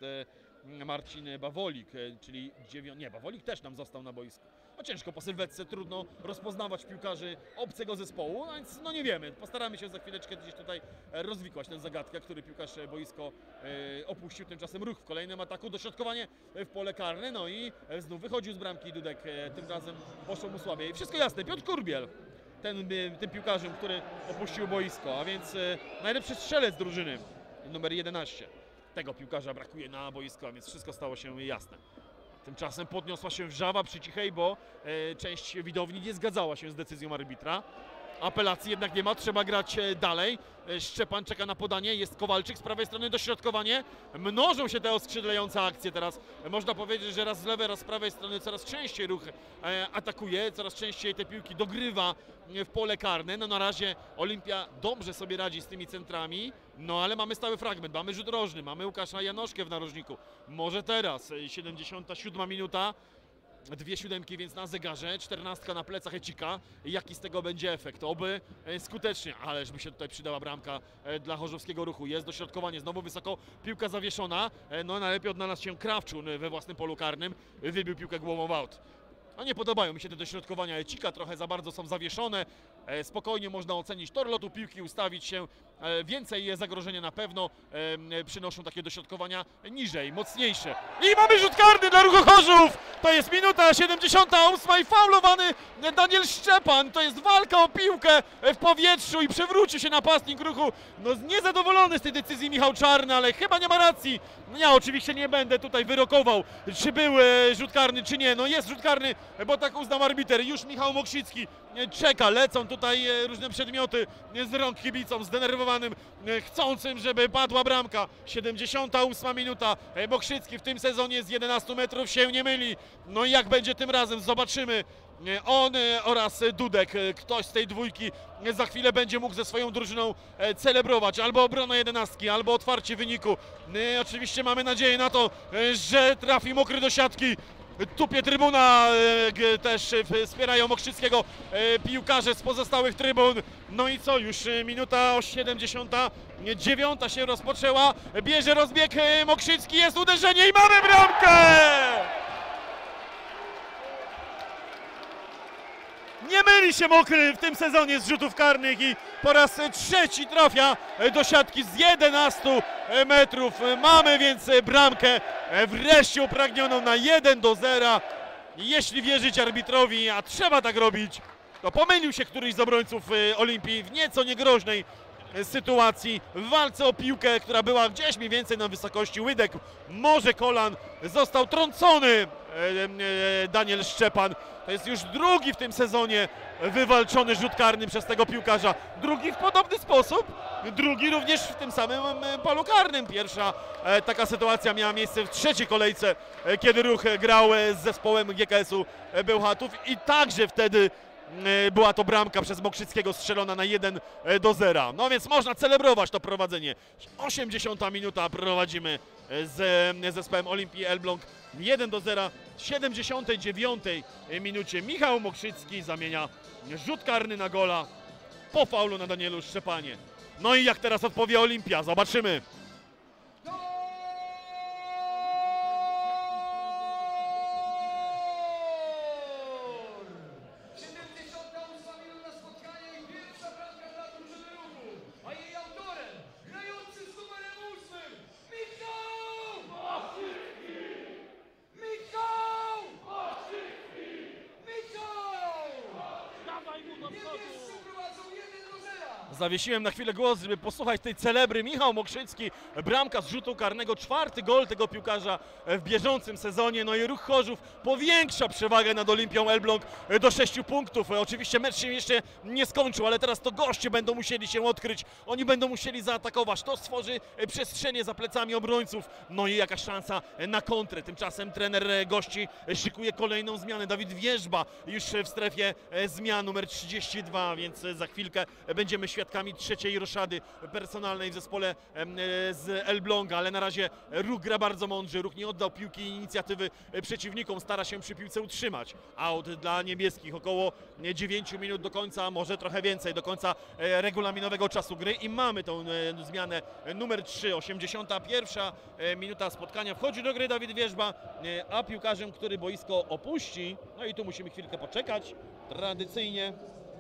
Marcin Bawolik, czyli dziewią... Nie, Bawolik też nam został na boisku. No ciężko po sylwetce, trudno rozpoznawać piłkarzy obcego zespołu, no więc no nie wiemy. Postaramy się za chwileczkę gdzieś tutaj rozwikłać tę zagadkę, który piłkarz boisko e, opuścił. Tymczasem Ruch w kolejnym ataku, dośrodkowanie w pole karne, no i znów wychodził z bramki Dudek, e, tym razem poszło mu słabiej. Wszystko jasne, Piotr Kurbiel, ten, tym piłkarzem, który opuścił boisko, a więc e, najlepszy strzelec drużyny, numer jedenaście. Tego piłkarza brakuje na boisku, a więc wszystko stało się jasne. Tymczasem podniosła się wrzawa przy cichej, bo e, część widowni nie zgadzała się z decyzją arbitra. Apelacji jednak nie ma, trzeba grać dalej. Szczepan czeka na podanie, jest Kowalczyk z prawej strony, dośrodkowanie. Mnożą się te oskrzydlające akcje teraz. Można powiedzieć, że raz z lewej, raz z prawej strony coraz częściej Ruch atakuje, coraz częściej te piłki dogrywa w pole karne. No na razie Olimpia dobrze sobie radzi z tymi centrami, no ale mamy stały fragment, mamy rzut rożny, mamy Łukasza Janoszkę w narożniku. Może teraz, siedemdziesiąta siódma minuta. Dwie siódemki więc na zegarze, czternastka na plecach Ecika. Jaki z tego będzie efekt? Oby skutecznie, ależ by się tutaj przydała bramka dla chorzowskiego Ruchu. Jest dośrodkowanie, znowu wysoko, piłka zawieszona. No najlepiej odnalazł się Krawczun we własnym polu karnym. Wybił piłkę głową w aut. No nie podobają mi się te dośrodkowania Ecika, trochę za bardzo są zawieszone. Spokojnie można ocenić tor lotu piłki, ustawić się. Więcej zagrożenia na pewno przynoszą takie dośrodkowania niżej, mocniejsze. I mamy rzut karny dla Ruchu Chorzów! To jest minuta siedemdziesiąta ósma i faulowany Daniel Szczepan. To jest walka o piłkę w powietrzu i przewrócił się napastnik Ruchu. No niezadowolony z tej decyzji Michał Czarny, ale chyba nie ma racji. No ja oczywiście nie będę tutaj wyrokował, czy był rzut karny, czy nie. No jest rzut karny, bo tak uznał arbiter. Już Michał Mokrzycki czeka, lecą tutaj różne przedmioty z rąk kibicom, zdenerwowanym, chcącym, żeby padła bramka. siedemdziesiąta ósma minuta, Mokrzycki w tym sezonie z jedenastu metrów się nie myli. No i jak będzie tym razem, zobaczymy. On oraz Dudek, ktoś z tej dwójki za chwilę będzie mógł ze swoją drużyną celebrować albo obronę jedenastki, albo otwarcie wyniku. Oczywiście mamy nadzieję na to, że trafi Mokry do siatki. Tupie trybuna, też wspierają Mokrzyckiego piłkarze z pozostałych trybun. No i co, już minuta siedemdziesiąta dziewiąta się rozpoczęła. Bierze rozbieg Mokrzycki, jest uderzenie i mamy bramkę! Nie myli się Mokry w tym sezonie z rzutów karnych i po raz trzeci trafia do siatki z jedenastu metrów. Mamy więc bramkę wreszcie upragnioną na jeden do zera. Jeśli wierzyć arbitrowi, a trzeba tak robić, to pomylił się któryś z obrońców Olimpii w nieco niegroźnej sytuacji w walce o piłkę, która była gdzieś mniej więcej na wysokości łydek, może kolan. Został trącony Daniel Szczepan. To jest już drugi w tym sezonie wywalczony rzut karny przez tego piłkarza. Drugi w podobny sposób, drugi również w tym samym polu karnym. Pierwsza taka sytuacja miała miejsce w trzeciej kolejce, kiedy Ruch grał z zespołem G K S-u Bełchatów i także wtedy była to bramka przez Mokrzyckiego strzelona na jeden do zera. No więc można celebrować to prowadzenie. osiemdziesiąta minuta, prowadzimy z zespołem Olimpii Elbląg jeden do zera. W siedemdziesiątej dziewiątej minucie Michał Mokrzycki zamienia rzut karny na gola po faulu na Danielu Szczepanie. No i jak teraz odpowie Olimpia, zobaczymy. Zawiesiłem na chwilę głos, żeby posłuchać tej celebry. Michał Mokrzycki, bramka z rzutu karnego, czwarty gol tego piłkarza w bieżącym sezonie. No i Ruch Chorzów powiększa przewagę nad Olimpią Elbląg do sześciu punktów. Oczywiście mecz się jeszcze nie skończył, ale teraz to goście będą musieli się odkryć. Oni będą musieli zaatakować. To stworzy przestrzenie za plecami obrońców. No i jakaś szansa na kontrę. Tymczasem trener gości szykuje kolejną zmianę. Dawid Wierzba już w strefie zmian numer trzydzieści dwa, więc za chwilkę będziemy świadkami trzeciej roszady personalnej w zespole z Elbląga, ale na razie Ruch gra bardzo mądrze. Ruch nie oddał piłki i inicjatywy przeciwnikom, stara się przy piłce utrzymać. Out dla niebieskich, około dziewięciu minut do końca, może trochę więcej, do końca regulaminowego czasu gry i mamy tą zmianę numer trzy, osiemdziesiąta pierwsza minuta spotkania. Wchodzi do gry Dawid Wierzba, a piłkarzem, który boisko opuści, no i tu musimy chwilkę poczekać, tradycyjnie.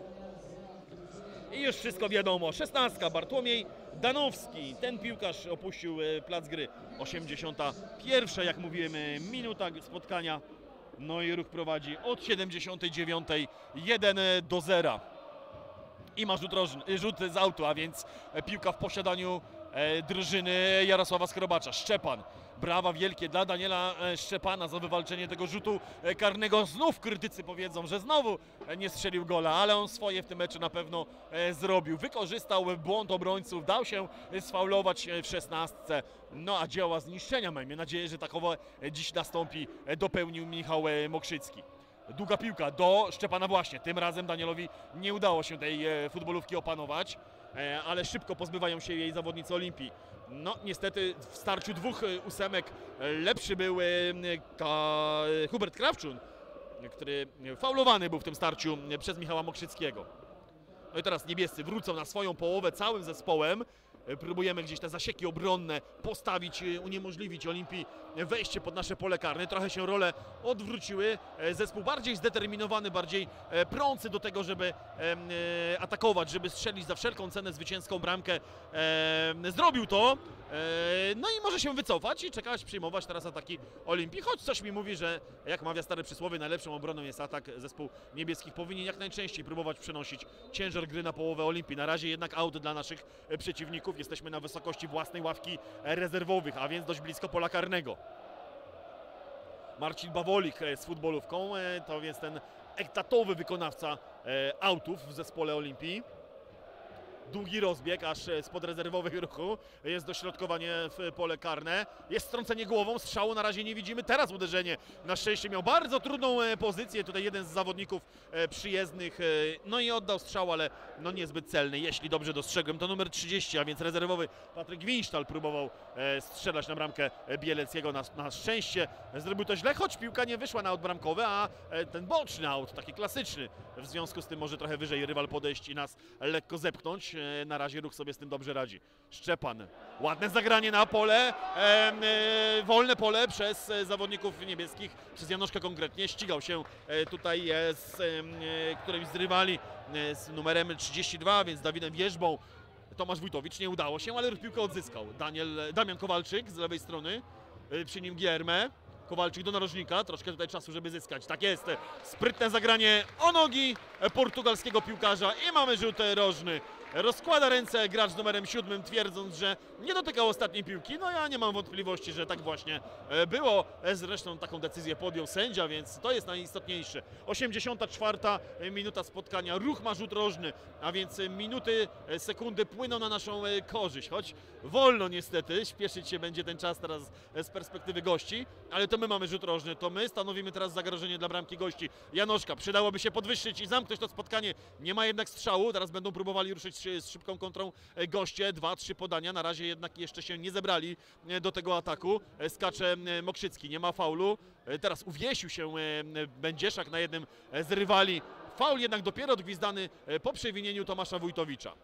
I już wszystko wiadomo. szesnastka Bartłomiej Danowski. Ten piłkarz opuścił plac gry. osiemdziesiąta pierwsza, jak mówiłem, minuta spotkania. No i Ruch prowadzi od siedemdziesiątej dziewiątej jeden do zera. I ma rzut, rożny, rzut z autu, a więc piłka w posiadaniu drużyny Jarosława Skrobacza. Szczepan. Brawa wielkie dla Daniela Szczepana za wywalczenie tego rzutu karnego. Znów krytycy powiedzą, że znowu nie strzelił gola, ale on swoje w tym meczu na pewno zrobił. Wykorzystał błąd obrońców, dał się sfaulować w szesnastce. No a dzieła zniszczenia, miejmy nadzieję, że takowo dziś nastąpi, dopełnił Michał Mokrzycki. Długa piłka do Szczepana właśnie. Tym razem Danielowi nie udało się tej futbolówki opanować, ale szybko pozbywają się jej zawodnicy Olimpii. No niestety w starciu dwóch ósemek lepszy był Hubert Krawczun, który faulowany był w tym starciu przez Michała Mokrzyckiego. No i teraz niebiescy wrócą na swoją połowę całym zespołem. Próbujemy gdzieś te zasieki obronne postawić, uniemożliwić Olimpii wejście pod nasze pole karne. Trochę się role odwróciły. Zespół bardziej zdeterminowany, bardziej prący do tego, żeby atakować, żeby strzelić za wszelką cenę zwycięską bramkę. Zrobił to. No i może się wycofać i czekać, przyjmować teraz ataki Olimpii. Choć coś mi mówi, że jak mawia stare przysłowie, najlepszą obroną jest atak. Zespół niebieskich powinien jak najczęściej próbować przenosić ciężar gry na połowę Olimpii. Na razie jednak out dla naszych przeciwników. Jesteśmy na wysokości własnej ławki rezerwowych, a więc dość blisko pola karnego. Marcin Bawolik z futbolówką, to więc ten etatowy wykonawca outów w zespole Olimpii. Długi rozbieg, aż spod rezerwowych Ruchu. Jest dośrodkowanie w pole karne. Jest strącenie głową, strzału na razie nie widzimy. Teraz uderzenie. Na szczęście miał bardzo trudną pozycję. Tutaj jeden z zawodników przyjezdnych. No i oddał strzał, ale no niezbyt celny. Jeśli dobrze dostrzegłem, to numer trzydzieści, a więc rezerwowy Patryk Winsztal próbował strzelać na bramkę Bieleckiego. Na, na szczęście zrobił to źle, choć piłka nie wyszła na aut bramkowy, a ten boczny aut, taki klasyczny. W związku z tym może trochę wyżej rywal podejść i nas lekko zepchnąć. Na razie Ruch sobie z tym dobrze radzi. Szczepan. Ładne zagranie na pole. E, e, wolne pole przez zawodników niebieskich. Przez Janoszka konkretnie. Ścigał się e, tutaj e, z e, którymś z rywali e, z numerem trzydzieści dwa, więc Dawidem Wierzbą. Tomasz Wójtowicz, nie udało się, ale Ruch piłkę odzyskał. Daniel, Damian Kowalczyk z lewej strony. E, przy nim Gierme. Kowalczyk do narożnika, troszkę tutaj czasu, żeby zyskać. Tak jest, sprytne zagranie o nogi portugalskiego piłkarza i mamy rzut rożny. Rozkłada ręce gracz z numerem siódmym, twierdząc, że nie dotykał ostatniej piłki. No ja nie mam wątpliwości, że tak właśnie było. Zresztą taką decyzję podjął sędzia, więc to jest najistotniejsze. osiemdziesiąta czwarta minuta spotkania. Ruch ma rzut rożny, a więc minuty, sekundy płyną na naszą korzyść. Choć wolno niestety, śpieszyć się będzie ten czas teraz z perspektywy gości, ale to my mamy rzut rożny, to my stanowimy teraz zagrożenie dla bramki gości. Janoszka, przydałoby się podwyższyć i zamknąć to spotkanie. Nie ma jednak strzału, teraz będą próbowali ruszyć z szybką kontrą goście, dwa, trzy podania, na razie jednak jeszcze się nie zebrali do tego ataku. Skacze Mokrzycki, nie ma faulu, teraz uwiesił się Będzieszak na jednym z rywali. Faul jednak dopiero odgwizdany po przewinieniu Tomasza Wójtowicza.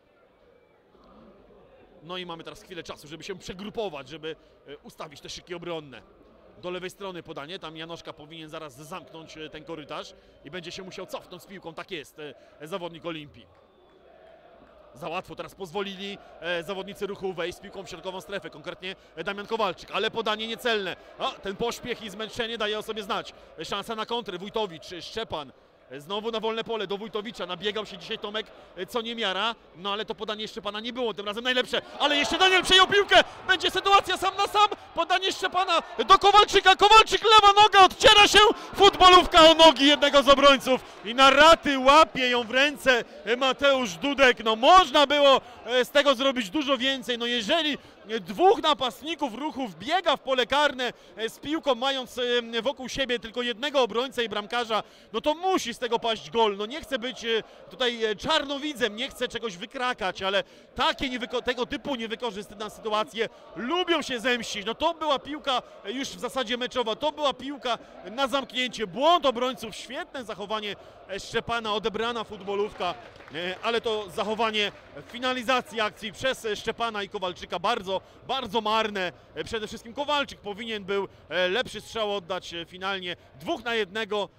No i mamy teraz chwilę czasu, żeby się przegrupować, żeby ustawić te szyki obronne. Do lewej strony podanie, tam Janoszka powinien zaraz zamknąć ten korytarz i będzie się musiał cofnąć z piłką, tak jest zawodnik Olimpii. Za łatwo teraz pozwolili e, zawodnicy Ruchu wejść z piłką w środkową strefę, konkretnie Damian Kowalczyk, ale podanie niecelne. A ten pośpiech i zmęczenie daje o sobie znać. Szansa na kontrę, Wójtowicz, Szczepan. Znowu na wolne pole do Wójtowicza, nabiegał się dzisiaj Tomek co niemiara, no ale to podanie Szczepana nie było tym razem najlepsze, ale jeszcze Daniel przejął piłkę, będzie sytuacja sam na sam, podanie Szczepana do Kowalczyka, Kowalczyk lewa noga, odciera się, futbolówka o nogi jednego z obrońców i na raty łapie ją w ręce Mateusz Dudek. No można było z tego zrobić dużo więcej, no jeżeli dwóch napastników Ruchu wbiega w pole karne z piłką, mając wokół siebie tylko jednego obrońcę i bramkarza, no to musi z tego paść gol. No nie chcę być tutaj czarnowidzem, nie chcę czegoś wykrakać, ale takie tego typu niewykorzystane sytuacje lubią się zemścić. No to była piłka już w zasadzie meczowa, to była piłka na zamknięcie, błąd obrońców, świetne zachowanie Szczepana, odebrana futbolówka, ale to zachowanie finalizacji akcji przez Szczepana i Kowalczyka bardzo, bardzo marne. Przede wszystkim Kowalczyk powinien był lepszy strzał oddać finalnie, dwóch na jednego,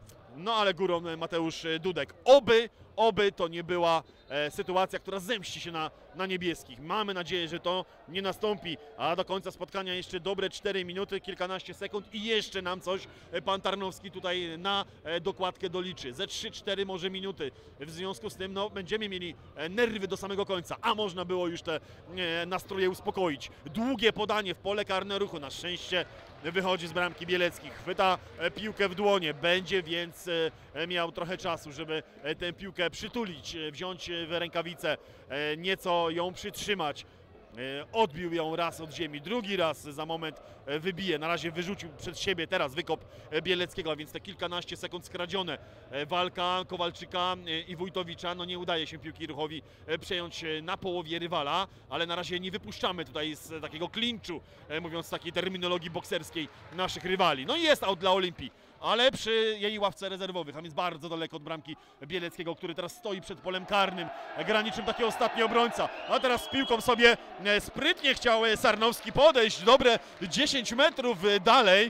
no ale górą Mateusz Dudek. Oby, oby to nie była e, sytuacja, która zemści się na, na niebieskich. Mamy nadzieję, że to nie nastąpi, a do końca spotkania jeszcze dobre cztery minuty, kilkanaście sekund i jeszcze nam coś pan Tarnowski tutaj na e, dokładkę doliczy. Ze trzy cztery może minuty. W związku z tym no, będziemy mieli e, nerwy do samego końca, a można było już te e, nastroje uspokoić. Długie podanie w pole karne Ruchu, na szczęście wychodzi z bramki Bieleckich, chwyta e, piłkę w dłonie, będzie więc e, miał trochę czasu, żeby e, tę piłkę przytulić, e, wziąć w rękawice, e, nieco ją przytrzymać. E, odbił ją raz od ziemi, drugi raz za moment e, wybije, na razie wyrzucił przed siebie, teraz wykop e, Bieleckiego, a więc te kilkanaście sekund skradzione. E, walka Kowalczyka e, i Wójtowicza, no nie udaje się piłki Ruchowi e, przejąć e, na połowie rywala, ale na razie nie wypuszczamy tutaj z e, takiego klinczu, e, mówiąc w takiej terminologii bokserskiej, naszych rywali. No i jest aut dla Olimpii, ale przy jej ławce rezerwowych, a więc bardzo daleko od bramki Bieleckiego, który teraz stoi przed polem karnym, gra niczym taki ostatni obrońca, a teraz z piłką sobie sprytnie chciał Sarnowski podejść, dobre dziesięć metrów dalej.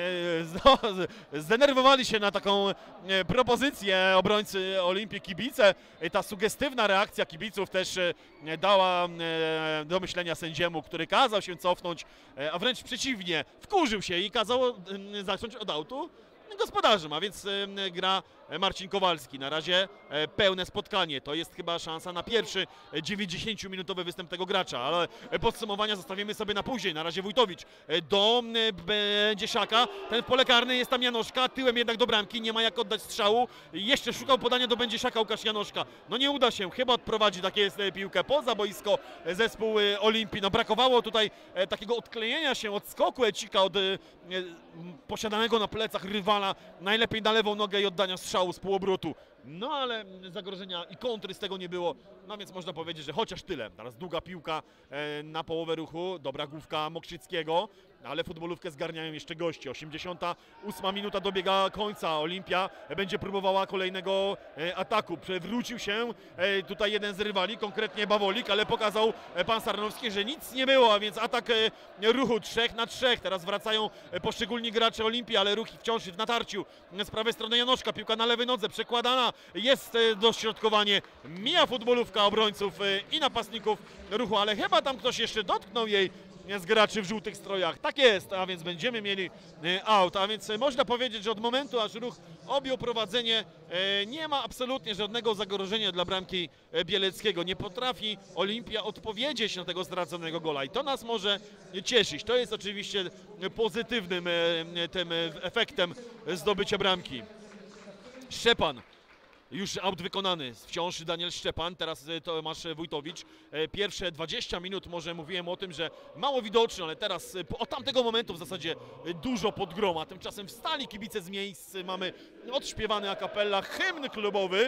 No, zdenerwowali się na taką propozycję obrońcy Olimpii kibice. Ta sugestywna reakcja kibiców też dała do myślenia sędziemu, który kazał się cofnąć, a wręcz przeciwnie, wkurzył się i kazał zacząć od autu gospodarzem, a więc y, gra Marcin Kowalski. Na razie e, pełne spotkanie. To jest chyba szansa na pierwszy dziewięćdziesięciominutowy występ tego gracza, ale podsumowania zostawimy sobie na później. Na razie Wójtowicz e, do e, Będzieszaka. Ten w pole karne, jest tam Janoszka, tyłem jednak do bramki, nie ma jak oddać strzału. Jeszcze szukał podania do Będzieszaka Łukasz Janoszka. No nie uda się, chyba odprowadzi takie jest e, piłkę poza boisko e, zespół e, Olimpii. No brakowało tutaj e, takiego odklejenia się, odskoku Ecika od e, e, posiadanego na plecach rywala. Najlepiej na lewą nogę i oddania strzału z półobrotu. No ale zagrożenia i kontry z tego nie było, no więc można powiedzieć, że chociaż tyle. Teraz długa piłka e, na połowę Ruchu, dobra główka Mokrzyckiego, ale futbolówkę zgarniają jeszcze goście. osiemdziesiąta ósma minuta dobiega końca. Olimpia będzie próbowała kolejnego e, ataku. Przewrócił się e, tutaj jeden z rywali, konkretnie Bawolik, ale pokazał e, pan Sarnowski, że nic nie było, a więc atak e, Ruchu trzech na trzech. Teraz wracają e, poszczególni gracze Olimpii, ale Ruch wciąż w natarciu. Z prawej strony Janoszka, piłka na lewej nodze, przekładana, jest e, dośrodkowanie. Mija futbolówka obrońców e, i napastników Ruchu, ale chyba tam ktoś jeszcze dotknął jej z graczy w żółtych strojach. Tak jest, a więc będziemy mieli aut, a więc można powiedzieć, że od momentu, aż Ruch objął prowadzenie, nie ma absolutnie żadnego zagrożenia dla bramki Bieleckiego. Nie potrafi Olimpia odpowiedzieć na tego straconego gola i to nas może cieszyć. To jest oczywiście pozytywnym tym efektem zdobycia bramki. Szczepan. Już aut wykonany, wciąż Daniel Szczepan, teraz Tomasz Wójtowicz. Pierwsze dwadzieścia minut może mówiłem o tym, że mało widoczny, ale teraz od tamtego momentu w zasadzie dużo pod groma. Tymczasem wstali kibice z miejsc, mamy odśpiewany a cappella hymn klubowy.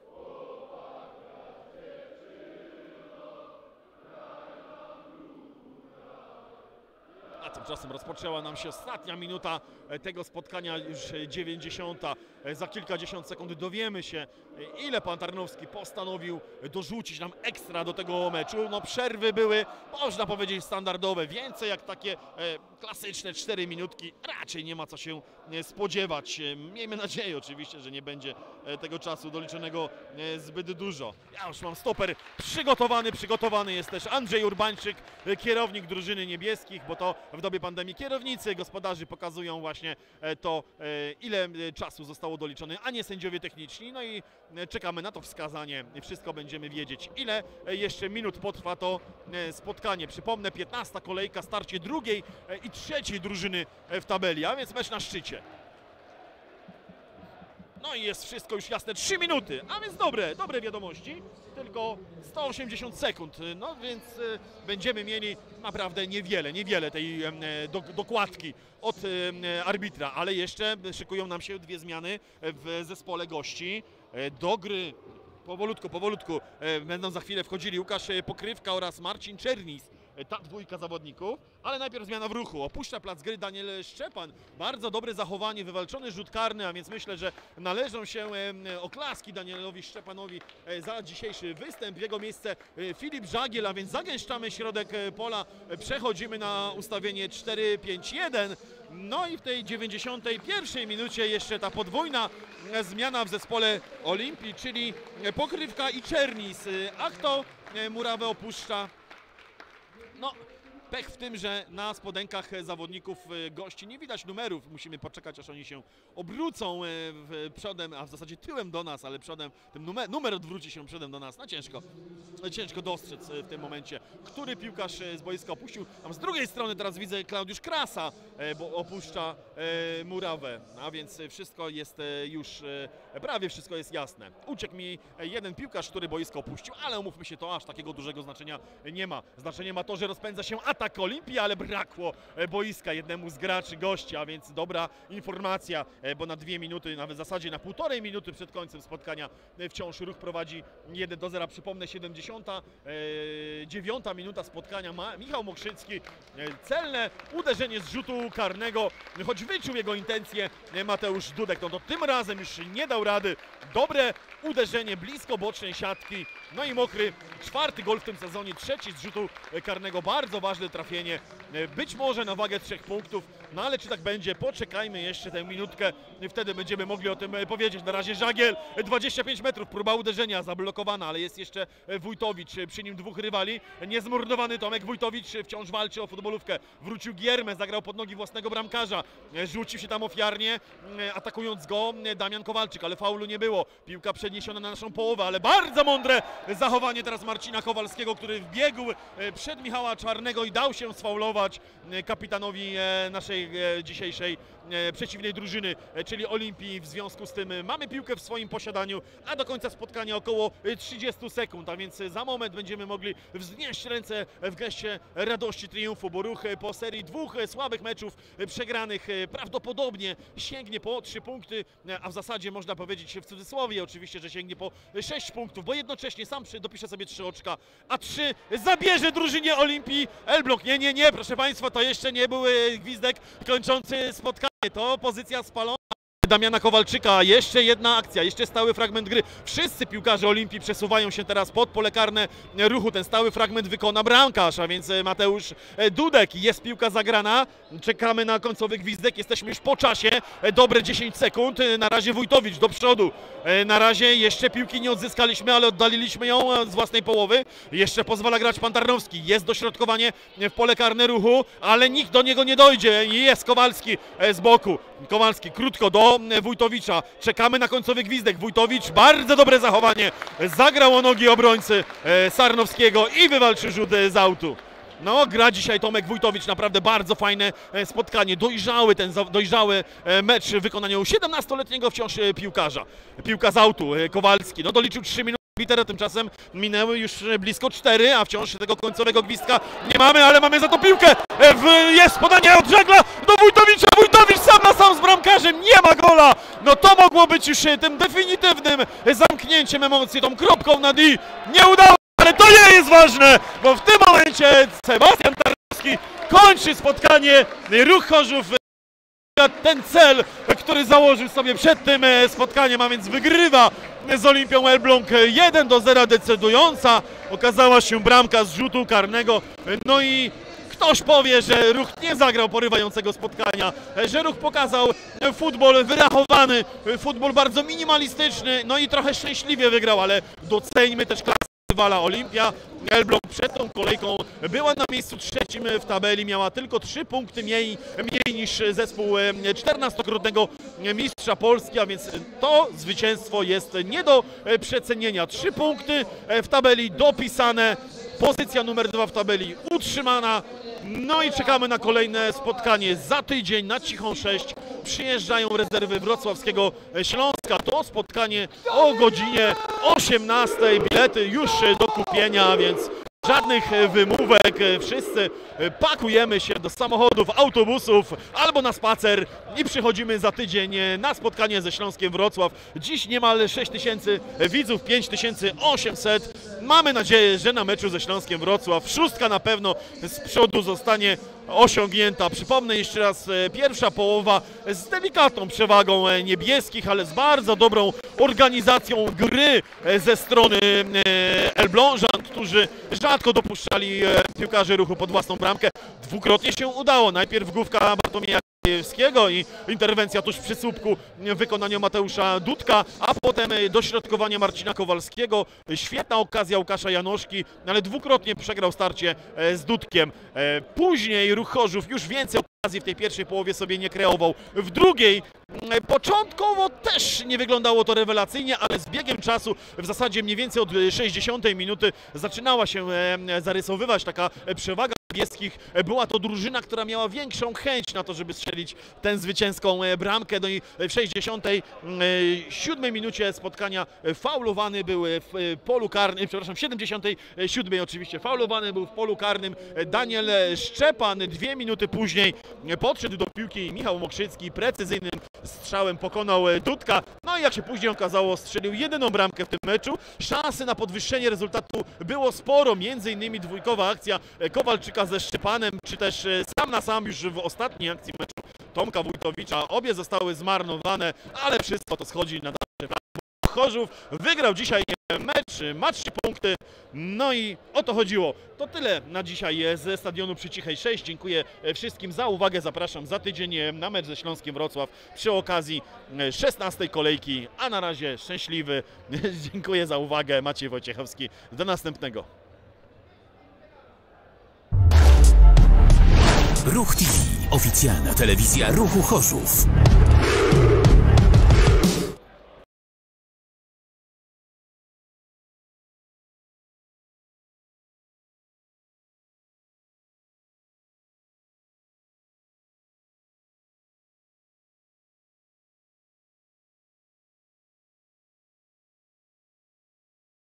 A tymczasem rozpoczęła nam się ostatnia minuta tego spotkania, już dziewięćdziesiąta. Za kilkadziesiąt sekund dowiemy się, ile pan Tarnowski postanowił dorzucić nam ekstra do tego meczu. No przerwy były, można powiedzieć, standardowe. Więcej jak takie e, klasyczne cztery minutki raczej nie ma co się spodziewać. Miejmy nadzieję oczywiście, że nie będzie tego czasu doliczonego zbyt dużo. Ja już mam stoper przygotowany, przygotowany jest też Andrzej Urbańczyk, kierownik drużyny niebieskich, bo to w dobie dobie pandemii kierownicy, gospodarzy pokazują właśnie to, ile czasu zostało doliczone, a nie sędziowie techniczni. No i czekamy na to wskazanie. Wszystko będziemy wiedzieć, ile jeszcze minut potrwa to spotkanie. Przypomnę, piętnasta kolejka, starcie drugiej i trzeciej drużyny w tabeli, a więc mecz na szczycie. No i jest wszystko już jasne, trzy minuty, a więc dobre, dobre wiadomości, tylko sto osiemdziesiąt sekund, no więc e, będziemy mieli naprawdę niewiele, niewiele tej e, do, dokładki od e, arbitra, ale jeszcze szykują nam się dwie zmiany w zespole gości. E, do gry powolutku, powolutku e, będą za chwilę wchodzili Łukasz Pokrywka oraz Marcin Czernis. Ta dwójka zawodników, ale najpierw zmiana w ruchu. Opuszcza plac gry Daniel Szczepan. Bardzo dobre zachowanie, wywalczony rzut karny, a więc myślę, że należą się oklaski Danielowi Szczepanowi za dzisiejszy występ. W jego miejsce Filip Żagiel, a więc zagęszczamy środek pola. Przechodzimy na ustawienie cztery pięć jeden. No i w tej dziewięćdziesiątej pierwszej minucie jeszcze ta podwójna zmiana w zespole Olimpii, czyli Pokrywka i Czernis. A kto murawę opuszcza? No, pech w tym, że na spodenkach zawodników gości nie widać numerów. Musimy poczekać, aż oni się obrócą przodem, a w zasadzie tyłem do nas, ale przodem, ten numer, numer odwróci się przodem do nas. No ciężko, ciężko dostrzec w tym momencie, który piłkarz z boiska opuścił. Tam z drugiej strony teraz widzę Klaudiusz Krasa, bo opuszcza murawę, a więc wszystko jest już, prawie wszystko jest jasne. Uciekł mi jeden piłkarz, który boisko opuścił, ale umówmy się, to aż takiego dużego znaczenia nie ma. Znaczenie ma to, że rozpędza się atak Olimpii, ale brakło boiska jednemu z graczy gości, a więc dobra informacja, bo na dwie minuty, nawet w zasadzie na półtorej minuty przed końcem spotkania wciąż Ruch prowadzi jeden do zera. Przypomnę, siedemdziesiąta dziewiąta minuta spotkania. Ma Michał Mokrzycki, celne uderzenie z rzutu karnego, choć wyczuł jego intencje Mateusz Dudek, no to tym razem już nie dał rady. Dobre uderzenie blisko bocznej siatki, no i Mokry, czwarty gol w tym sezonie, trzeci z rzutu karnego, bardzo ważne trafienie, być może na wagę trzech punktów, no ale czy tak będzie, poczekajmy jeszcze tę minutkę, wtedy będziemy mogli o tym powiedzieć. Na razie Żagiel, dwadzieścia pięć metrów, próba uderzenia zablokowana, ale jest jeszcze Wójtowicz, przy nim dwóch rywali, niezmordowany Tomek Wójtowicz wciąż walczy o futbolówkę, wrócił Giermę, zagrał pod nogi własnego bramkarza, rzucił się tam ofiarnie, atakując go Damian Kowalczyk, ale faulu nie było, piłka przeniesiona na naszą połowę, ale bardzo mądre zachowanie teraz Marcina Kowalskiego, który wbiegł przed Michała Czarnego i dał się sfaulować kapitanowi naszej dzisiejszej przeciwnej drużyny, czyli Olimpii. W związku z tym mamy piłkę w swoim posiadaniu, a do końca spotkania około trzydzieści sekund, a więc za moment będziemy mogli wznieść ręce w geście radości, triumfu, bo Ruch po serii dwóch słabych meczów przegranych prawdopodobnie sięgnie po trzy punkty, a w zasadzie można powiedzieć w cudzysłowie oczywiście, że sięgnie po sześć punktów, bo jednocześnie sam dopisze sobie trzy oczka, a trzy zabierze drużynie Olimpii Elbląg. Nie, nie, nie, proszę Państwa, to jeszcze nie był gwizdek kończący spotkanie, to pozycja spalona Damiana Kowalczyka. Jeszcze jedna akcja, jeszcze stały fragment gry. Wszyscy piłkarze Olimpii przesuwają się teraz pod pole karne Ruchu. Ten stały fragment wykona bramkarz, a więc Mateusz Dudek. Jest piłka zagrana, czekamy na końcowy gwizdek, jesteśmy już po czasie, dobre dziesięć sekund. Na razie Wójtowicz do przodu, na razie jeszcze piłki nie odzyskaliśmy, ale oddaliliśmy ją z własnej połowy. Jeszcze pozwala grać pan Tarnowski, jest dośrodkowanie w pole karne Ruchu, ale nikt do niego nie dojdzie. Jest Kowalski z boku, Kowalski krótko do Wójtowicza, czekamy na końcowy gwizdek. Wójtowicz, bardzo dobre zachowanie, zagrał o nogi obrońcy Sarnowskiego i wywalczył rzut z autu. No, gra dzisiaj Tomek Wójtowicz, naprawdę bardzo fajne spotkanie, dojrzały ten dojrzały mecz w wykonaniu siedemnastoletniego wciąż piłkarza. Piłka z autu, Kowalski, no doliczył trzy minuty. Tymczasem minęły już blisko cztery, a wciąż tego końcowego gwizdka nie mamy, ale mamy za to piłkę. Jest podanie od Żagla do Wójtowicza. Wójtowicz sam na sam z bramkarzem, nie ma gola. No to mogło być już tym definitywnym zamknięciem emocji, tą kropką na D. Nie udało, ale to nie jest ważne, bo w tym momencie Sebastian Tarnowski kończy spotkanie. Ruch Chorzów ten cel, który założył sobie przed tym spotkaniem, a więc wygrywa z Olimpią Elbląg jeden do zera. Decydująca okazała się bramka z rzutu karnego. No i ktoś powie, że Ruch nie zagrał porywającego spotkania, że Ruch pokazał futbol wyrachowany, futbol bardzo minimalistyczny, no i trochę szczęśliwie wygrał, ale doceńmy też klasę rywala Olimpia Elbląg przed tą kolejką była na miejscu trzecim w tabeli, miała tylko trzy punkty mniej, mniej niż zespół czternastokrotnego mistrza Polski, a więc to zwycięstwo jest nie do przecenienia. Trzy punkty w tabeli dopisane, pozycja numer dwa w tabeli utrzymana. No i czekamy na kolejne spotkanie za tydzień na Cichą sześć. Przyjeżdżają rezerwy wrocławskiego Śląska. To spotkanie o godzinie osiemnastej. Bilety już do kupienia, więc żadnych wymówek. Wszyscy pakujemy się do samochodów, autobusów albo na spacer i przychodzimy za tydzień na spotkanie ze Śląskiem Wrocław. Dziś niemal sześć tysięcy widzów, pięć tysięcy osiemset. Mamy nadzieję, że na meczu ze Śląskiem Wrocław szóstka na pewno z przodu zostanie osiągnięta. Przypomnę jeszcze raz, pierwsza połowa z delikatną przewagą niebieskich, ale z bardzo dobrą organizacją gry ze strony Elblążan, którzy rzadko dopuszczali piłkarzy Ruchu pod własną bramkę. Dwukrotnie się udało. Najpierw główka Bartłomieja i interwencja tuż przy słupku w wykonaniu Mateusza Dudka, a potem dośrodkowanie Marcina Kowalskiego. Świetna okazja Łukasza Janoszki, ale dwukrotnie przegrał starcie z Dudkiem. Później Ruch Chorzów już więcej okazji w tej pierwszej połowie sobie nie kreował. W drugiej początkowo też nie wyglądało to rewelacyjnie, ale z biegiem czasu, w zasadzie mniej więcej od sześćdziesiątej minuty, zaczynała się zarysowywać taka przewaga niebieskich. Była to drużyna, która miała większą chęć na to, żeby strzelić tę zwycięską bramkę. No i w sześćdziesiątej siódmej minucie spotkania faulowany był w polu karnym, przepraszam, w siedemdziesiątej siódmej oczywiście faulowany był w polu karnym Daniel Szczepan. Dwie minuty później podszedł do piłki Michał Mokrzycki, precyzyjnym strzałem pokonał Dudka. No i jak się później okazało, strzelił jedyną bramkę w tym meczu. Szansy na podwyższenie rezultatu było sporo, między innymi dwójkowa akcja Kowalczyka ze Szczepanem, czy też sam na sam już w ostatniej akcji meczu Tomka Wójtowicza. Obie zostały zmarnowane, ale wszystko to schodzi na dalszy plan. Chorzów wygrał dzisiaj mecz, ma trzy punkty, no i o to chodziło. To tyle na dzisiaj ze stadionu przy Cichej sześć. Dziękuję wszystkim za uwagę, zapraszam za tydzień na mecz ze Śląskiem Wrocław przy okazji szesnastej kolejki, a na razie szczęśliwy. Dziękuję za uwagę, Maciej Wojciechowski, do następnego. Ruch T V, oficjalna telewizja Ruchu Chorzów.